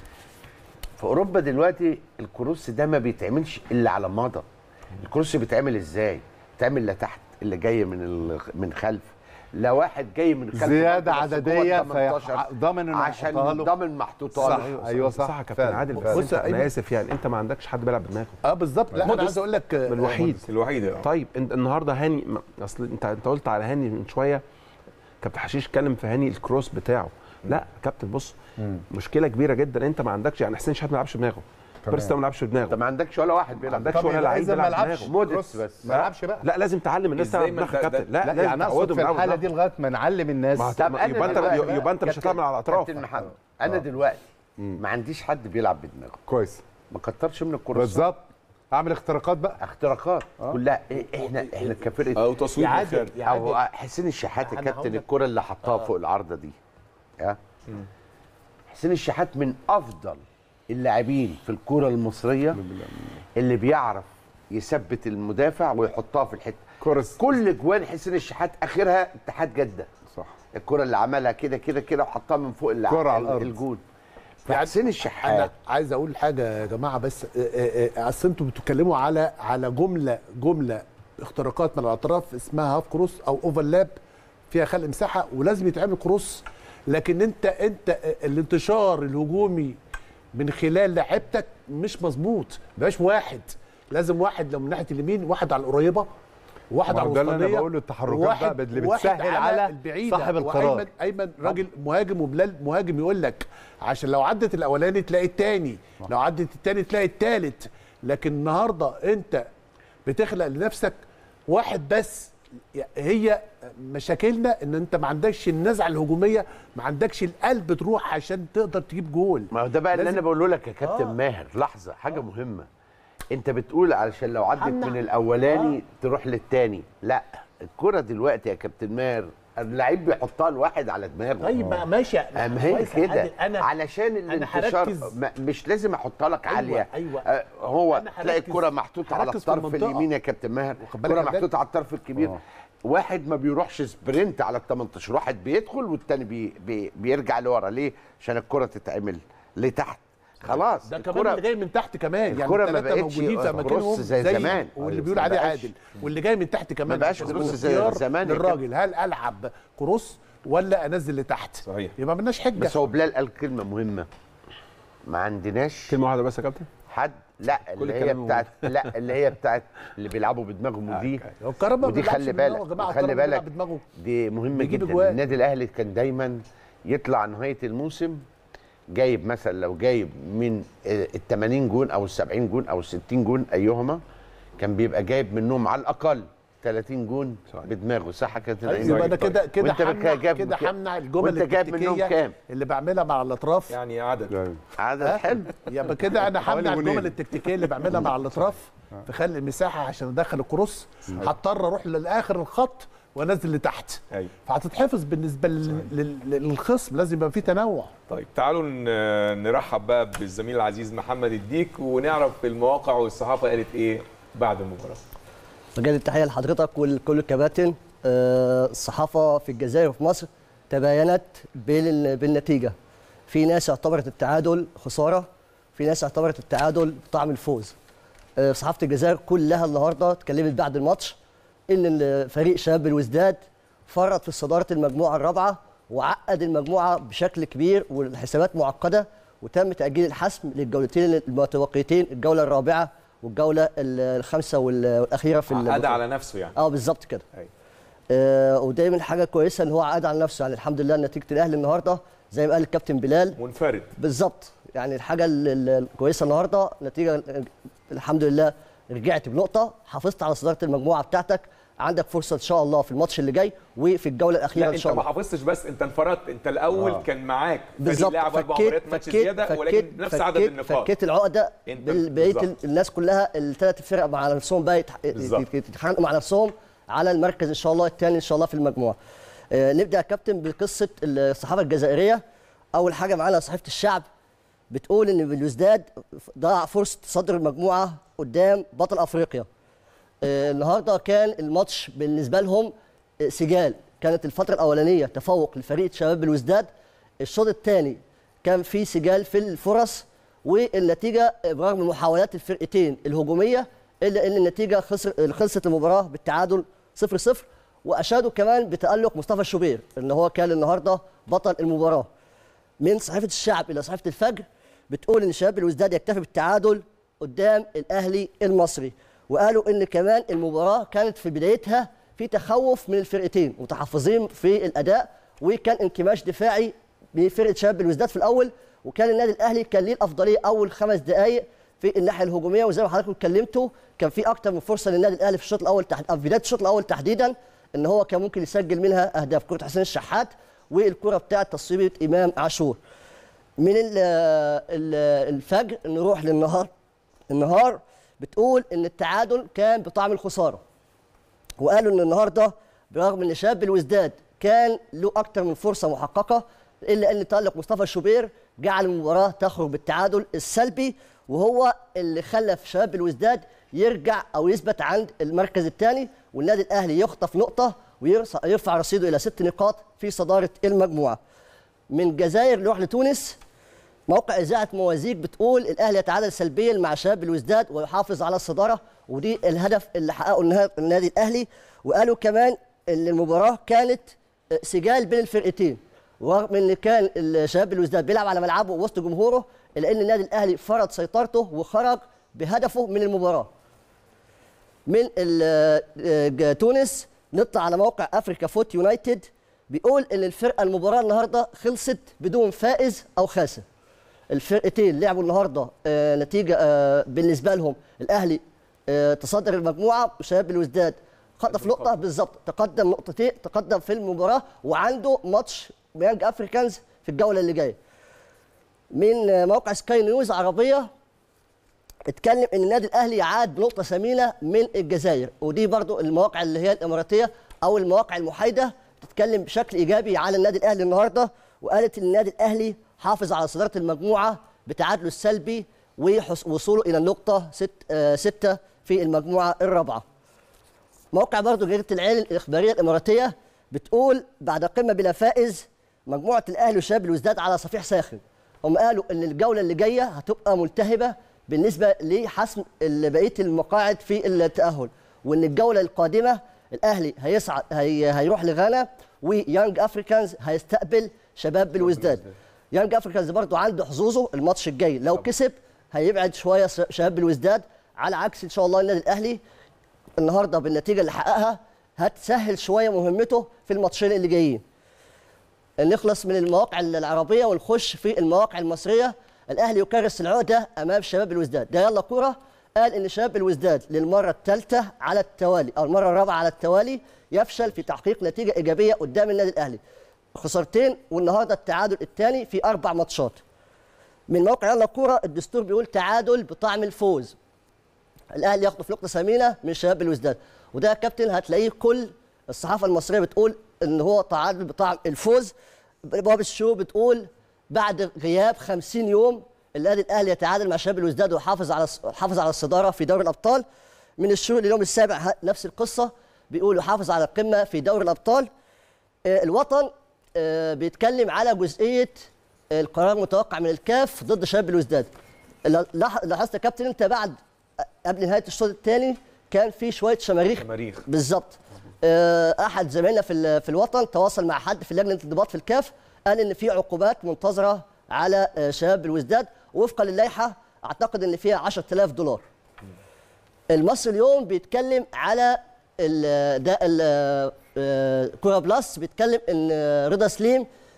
في اوروبا دلوقتي الكروس ده ما بيتعملش الا على مضى. الكروس بيتعمل ازاي؟ بيتعمل لتحت اللي جاي من ال... من خلف، لا واحد جاي من خلف زياده بس جوه عدديه التمنتاشر ضامن انه عشان يحطها له. ضامن محطوطه صح له. ايوه صح صح يا كابتن فعلا. عادل. فعلا. بس بص انت يا أيمن. انا اسف يعني انت ما عندكش حد بيلعب بدماغه. اه بالظبط لا انا عايز اقول لك آه، الوحيد الوحيد اه. طيب انت النهارده هاني ما- اصل انت انت قلت على هاني من شويه كابتن حشيش اتكلم في هاني الكروس بتاعه. لا كابتن بص مشكله كبيره جدا انت ما عندكش يعني حسين شحات ما بيلعبش بدماغه بيرسي ما بيلعبش انت بدماغه ما عندكش ولا واحد ما بيلعب. عندكش طب ولا يبقى لعيب إذا ما بيلعب لعبش بدماغه موديست بس. ما يلعبش بقى. لا لازم تعلم الناس إزاي تلعب ما بدماغها يا ده- كابتن لا لا لازم يعني اقصد تعودهم في يلعبوا الحاله دي بدماغهم. لغايه ما نعلم الناس. ما طب أنا يبقى انت دلوقتي- يبقى انت مش هتعمل على الاطراف. كابتن محمد انا دلوقتي ما عنديش حد بيلعب بدماغه، كويس ما كترش من الكروس. بالظبط اعمل اختراقات بقى. اختراقات كلها إيه احنا احنا كفرقه او تصوير يعادل او يعادل حسين الشحات يا أنا كابتن هقول لك- الكره اللي حطها فوق العارضه دي ها حسين الشحات من افضل اللاعبين في الكره المصريه اللي بيعرف يثبت المدافع ويحطها في الحته. كورس كل جوان حسين الشحات اخرها اتحاد جده، صح. الكره اللي عملها كده كده كده وحطها من فوق اللع- كرة على الأرض. الجول. فحسين انا الشحات عايز اقول حاجه يا جماعه بس آه، آه، آه، اصل انتوا بتتكلموا على على جمله جمله اختراقات من الاطراف اسمها هاف كروس او اوفرلاب فيها خلق مساحه ولازم يتعمل كروس، لكن انت انت آه، الانتشار الهجومي من خلال لعبتك مش مظبوط، مبقاش واحد، لازم واحد لو من ناحيه اليمين واحد على القريبه واحد ما على هو ده اللي أنا الوسطانيه بقوله، التحركات وواحد- بقى اللي واحد بتسهل على البعيدة. صاحب القرار. وايمن ايمن راجل مهاجم وبلال مهاجم يقول لك عشان لو عدت الاولاني تلاقي الثاني، لو عدت الثاني تلاقي الثالث، لكن النهارده انت بتخلق لنفسك واحد بس. هي مشاكلنا ان انت ما عندكش النزعه الهجوميه، ما عندكش القلب تروح عشان تقدر تجيب جول. ما هو ده بقى اللي لازم- انا بقوله لك يا كابتن آه. ماهر. لحظه حاجه مهمه، انت بتقول علشان لو عدت همنع. من الاولاني تروح للتاني. لا الكره دلوقتي يا كابتن ماهر اللعيب بيحطها لواحد على دماغه. طيب ما- ماشي ما هي كويس يا كده عادل. انا علشان أنا الانتشار هركز. ما- مش لازم احطها لك أيوة، عاليه. أيوة. آه هو أنا تلاقي هركز- الكره محطوطه على هركز في الطرف المنطقة. اليمين يا كابتن ماهر، واخد بالك الكره يا بلال؟ محطوطه على الطرف الكبير. آه. واحد ما بيروحش سبرنت على ال تمنتاشر، واحد بيدخل والتاني بي بي بيرجع لورا. ليه؟ عشان الكره تتعمل لتحت. خلاص ده كمان اللي جاي من تحت كمان، يعني الكرة ما الثلاثه بقتش موجودين في كروس اماكنهم زي زمان. واللي أيوة، بيقول ما عليه بقاش- عادل، واللي جاي من تحت كمان. ما بقاش اسمه كروس زي اختيار زمان يا للراجل، هل العب كروس ولا انزل لتحت؟ صحيح. يبقى مالناش حجه. بس هو بلال قال كلمه مهمه، ما عندناش كلمه واحده بس يا كابتن. حد لا اللي هي الكلام بتاعت لا اللي هي بتاعت اللي بيلعبوا بدماغهم ودي هو الكهرباء ما ودي بيلعبش خلي بدماغه بالك يا جماعة، خلي الكهرباء بالك بيلعب بدماغه. دي مهمه بيجيب جدا. أجوان. النادي الاهلي كان دايما يطلع نهايه الموسم جايب مثلا لو جايب من ال ثمانين جون او ال سبعين جون او ال ستين جون ايهما كان بيبقى جايب منهم على الاقل ثلاثين جون بدماغه. صح كده؟ يبقى انا كده كده وانت همنع جايب كده كام؟ همنع الجمل وانت جايب منهم التكتيكية كام؟ اللي بعملها مع الاطراف. يعني عدد عدد ها؟ حلو. يبقى كده انا حوالي همنع جونين. الجمل التكتيكيه اللي بعملها مع الاطراف في خلق المساحه عشان ادخل الكروس، هضطر اروح للاخر الخط وانزل لتحت، ايوه. فهتتحفظ بالنسبه لل- لل- للخصم. لازم يبقى في تنوع. طيب تعالوا ن- نرحب بقى بالزميل العزيز محمد الديك ونعرف المواقع والصحافه قالت ايه بعد المباراه. مجال التحيه لحضرتك ولكل الكباتن. آه، الصحافه في الجزائر وفي مصر تباينت بال- بالنتيجه. في ناس اعتبرت التعادل خساره، في ناس اعتبرت التعادل بطعم الفوز. آه، صحافه الجزائر كلها النهارده اتكلمت بعد الماتش ان فريق شباب الوزداد فرط في صداره المجموعه الرابعه وعقد المجموعه بشكل كبير والحسابات معقده، وتم تاجيل الحسم للجولتين المتبقيتين، الجوله الرابعه والجوله الخامسه والاخيره في عقد البطولة. على نفسه يعني. اه بالظبط كده. أيوة. آه ودايما حاجه كويسه ان هو عقد على نفسه، يعني الحمد لله نتيجه الاهلي النهارده زي ما قال الكابتن بلال منفرد بالظبط. يعني الحاجه ال- ال- الكويسه النهارده نتيجه الحمد لله رجعت بنقطه، حافظت على صداره المجموعه بتاعتك، عندك فرصه ان شاء الله في الماتش اللي جاي وفي الجوله الاخيره لا ان انت شاء ما الله. حافظتش بس، انت انفردت، انت الاول آه. كان معاك بالظبط. لاعب اربع فكيت- مباريات ماتش فكيت- زياده فكيت- ولكن نفس عدد فكيت- النقاط. فكيت العقده انت بقيه بالظبط. الناس كلها، الثلاث فرق مع نفسهم بقى يتح- بالظبط. يتخانقوا مع نفسهم على المركز ان شاء الله الثاني ان شاء الله في المجموعه. آه، نبدا يا كابتن بقصه الصحافه الجزائريه. اول حاجه معانا صحيفه الشعب بتقول ان بلوزداد ضاع فرصه تصدر المجموعه قدام بطل افريقيا. آه، النهارده كان الماتش بالنسبه لهم آه، سجال. كانت الفتره الاولانيه تفوق لفريق شباب بلوزداد، الشوط الثاني كان في سجال في الفرص، والنتيجه برغم محاولات الفرقتين الهجوميه الا ان النتيجه خسر خلصت المباراه بالتعادل صفر صفر. واشادوا كمان بتالق مصطفى الشوبير ان هو كان النهارده بطل المباراه. من صحيفه الشعب الى صحيفه الفجر بتقول ان شباب الوزداد يكتفي بالتعادل قدام الاهلي المصري، وقالوا ان كمان المباراه كانت في بدايتها في تخوف من الفرقتين، متحفظين في الاداء، وكان انكماش دفاعي بفرقه شباب الوزداد في الاول، وكان النادي الاهلي كان ليه الافضليه اول خمس دقائق في الناحيه الهجوميه. وزي ما حضراتكم اتكلمتوا كان في اكتر من فرصه للنادي الاهلي في الشوط الاول تحت... في بدايه الشوط الاول تحديدا ان هو كان ممكن يسجل منها اهداف، كره حسين الشحات والكره بتاعه تصويبه امام عاشور. من ال ال الفجر نروح للنهار. النهار بتقول ان التعادل كان بطعم الخساره، وقالوا ان النهارده برغم ان شباب الوزداد كان له اكتر من فرصه محققه الا ان تالق مصطفى الشوبير جعل المباراه تخرج بالتعادل السلبي، وهو اللي خلى في شباب الوزداد يرجع او يثبت عند المركز الثاني، والنادي الاهلي يخطف نقطه ويرفع رصيده الى ست نقاط في صداره المجموعه. من الجزائر نروح لتونس. موقع اذاعه موازيك بتقول الاهلي يتعادل سلبيا مع شباب الوزداد ويحافظ على الصداره، ودي الهدف اللي حققه النادي الاهلي. وقالوا كمان ان المباراه كانت سجال بين الفرقتين، ورغم ان كان شباب الوزداد بيلعب على ملعبه وسط جمهوره الا ان النادي الاهلي فرض سيطرته وخرج بهدفه من المباراه. من تونس نطلع على موقع افريكا فوت يونايتد بيقول ان الفرقه المباراه النهارده خلصت بدون فائز او خاسر. الفرقتين لعبوا النهارده آه نتيجه آه بالنسبه لهم الاهلي آه تصدر المجموعه، وشباب الوزداد خطف نقطه بالظبط، تقدم نقطتين، تقدم في المباراه وعنده ماتش يانج افريكانز في الجوله اللي جايه. من آه موقع سكاي نيوز عربيه اتكلم ان النادي الاهلي عاد بنقطه ثمينه من الجزائر، ودي برضو المواقع اللي هي الاماراتيه او المواقع المحايده بتتكلم بشكل ايجابي على النادي الاهلي النهارده، وقالت ان النادي الاهلي حافظ على صداره المجموعه بتعادله السلبي ووصوله الى النقطه ست آه سته في المجموعه الرابعه. موقع برضو جريده العين الاخباريه الاماراتيه بتقول بعد قمه بلا فائز مجموعه الاهلي وشباب الوزداد على صفيح ساخن. هم قالوا ان الجوله اللي جايه هتبقى ملتهبه بالنسبه لحسم بقيه المقاعد في التاهل، وان الجوله القادمه الاهلي هيصعد هي هيروح لغانا، ويانج افريكانز هيستقبل شباب بالوزداد. يانج افريكانز برضو عنده حظوظه الماتش الجاي، لو كسب هيبعد شويه شباب بالوزداد، على عكس ان شاء الله النادي الاهلي النهارده بالنتيجه اللي حققها هتسهل شويه مهمته في الماتشين اللي جايين. نخلص من المواقع العربيه ونخش في المواقع المصريه. الاهلي يكرس العقده امام شباب الوزداد. ده يلا كوره قال ان شباب الوزداد للمره الثالثه على التوالي او المره الرابعه على التوالي يفشل في تحقيق نتيجه ايجابيه قدام النادي الاهلي. خسارتين والنهارده التعادل الثاني في اربع ماتشات. من موقع يلا كوره الدستور بيقول تعادل بطعم الفوز. الاهلي يخطف نقطه ثمينه من شباب الوزداد، وده يا كابتن هتلاقيه كل الصحافه المصريه بتقول ان هو تعادل بطعم الفوز. باب الشو بتقول بعد غياب خمسين يوم النادي الاهلي يتعادل مع شباب الوزداد ويحافظ على حافظ على الصداره في دوري الابطال. من الشروق لليوم السابع نفس القصه، بيقول يحافظ على القمه في دوري الابطال. آه الوطن آه بيتكلم على جزئيه القرار المتوقع من الكاف ضد شباب الوزداد. لاحظت يا كابتن انت بعد قبل نهايه الشوط الثاني كان في شويه شماريخ شماريخ بالظبط. آه احد زمايلنا في في الوطن تواصل مع حد في لجنه الانضباط في الكاف، قال ان في عقوبات منتظره على شباب الوزداد وفقا للائحه اعتقد ان فيها عشرة آلاف دولار. المصري اليوم بيتكلم على ال ده ال كوره بلس، بيتكلم ان رضا سليم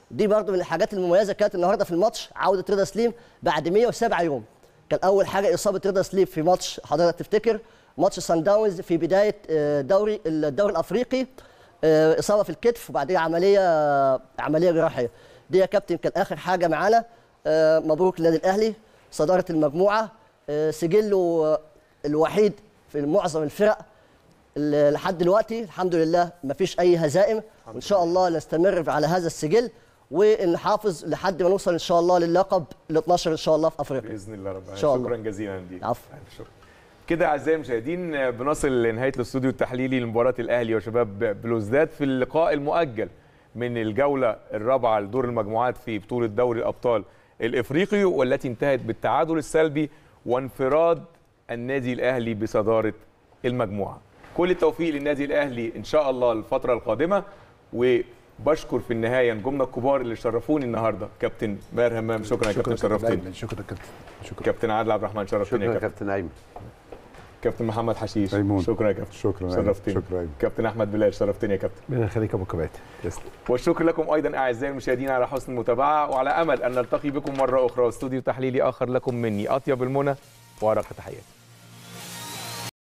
دي برضو من الحاجات المميزه كانت النهارده في الماتش، عوده رضا سليم بعد مية وسبعة يوم. كان اول حاجه اصابه رضا سليم في ماتش حضرتك تفتكر ماتش سان داونز في بدايه دوري الدوري الافريقي، اصابه في الكتف وبعدين عمليه عمليه جراحيه. دي يا كابتن كان اخر حاجه معانا. مبروك للنادي الاهلي صداره المجموعه، سجله الوحيد في معظم الفرق لحد دلوقتي، الحمد لله ما فيش اي هزائم، وان شاء الله نستمر على هذا السجل ونحافظ لحد ما نوصل ان شاء الله للقب ال اثناشر ان شاء الله في افريقيا باذن الله رب العالمين. شكرا شكرا جزيلا ليك. عفوا. كده اعزائي المشاهدين بنصل لنهايه الاستوديو التحليلي لمباراه الاهلي وشباب بلوزداد في اللقاء المؤجل من الجوله الرابعه لدور المجموعات في بطوله دوري الابطال الافريقي، والتي انتهت بالتعادل السلبي وانفراد النادي الاهلي بصداره المجموعه. كل التوفيق للنادي الاهلي ان شاء الله الفتره القادمه، وبشكر في النهايه نجومنا الكبار اللي شرفوني النهارده. كابتن ماهر همام شكرا يا كابتن، شرفتني. شكرا كابتن. شكرا كابتن عادل عبد الرحمن شرفتني شكرا يا كابتن ايمن. كابتن محمد حشيش أيمون. شكرا يا كابتن. شكرا شرفتني. شكرا أيمون. كابتن احمد بلال شرفتني يا كابتن. ربنا يخليك يا ابو كباتن. تسلم. والشكر لكم ايضا اعزائي المشاهدين على حسن المتابعه، وعلى امل ان نلتقي بكم مره اخرى واستوديو تحليلي اخر لكم مني اطيب المنى وارق تحياتي.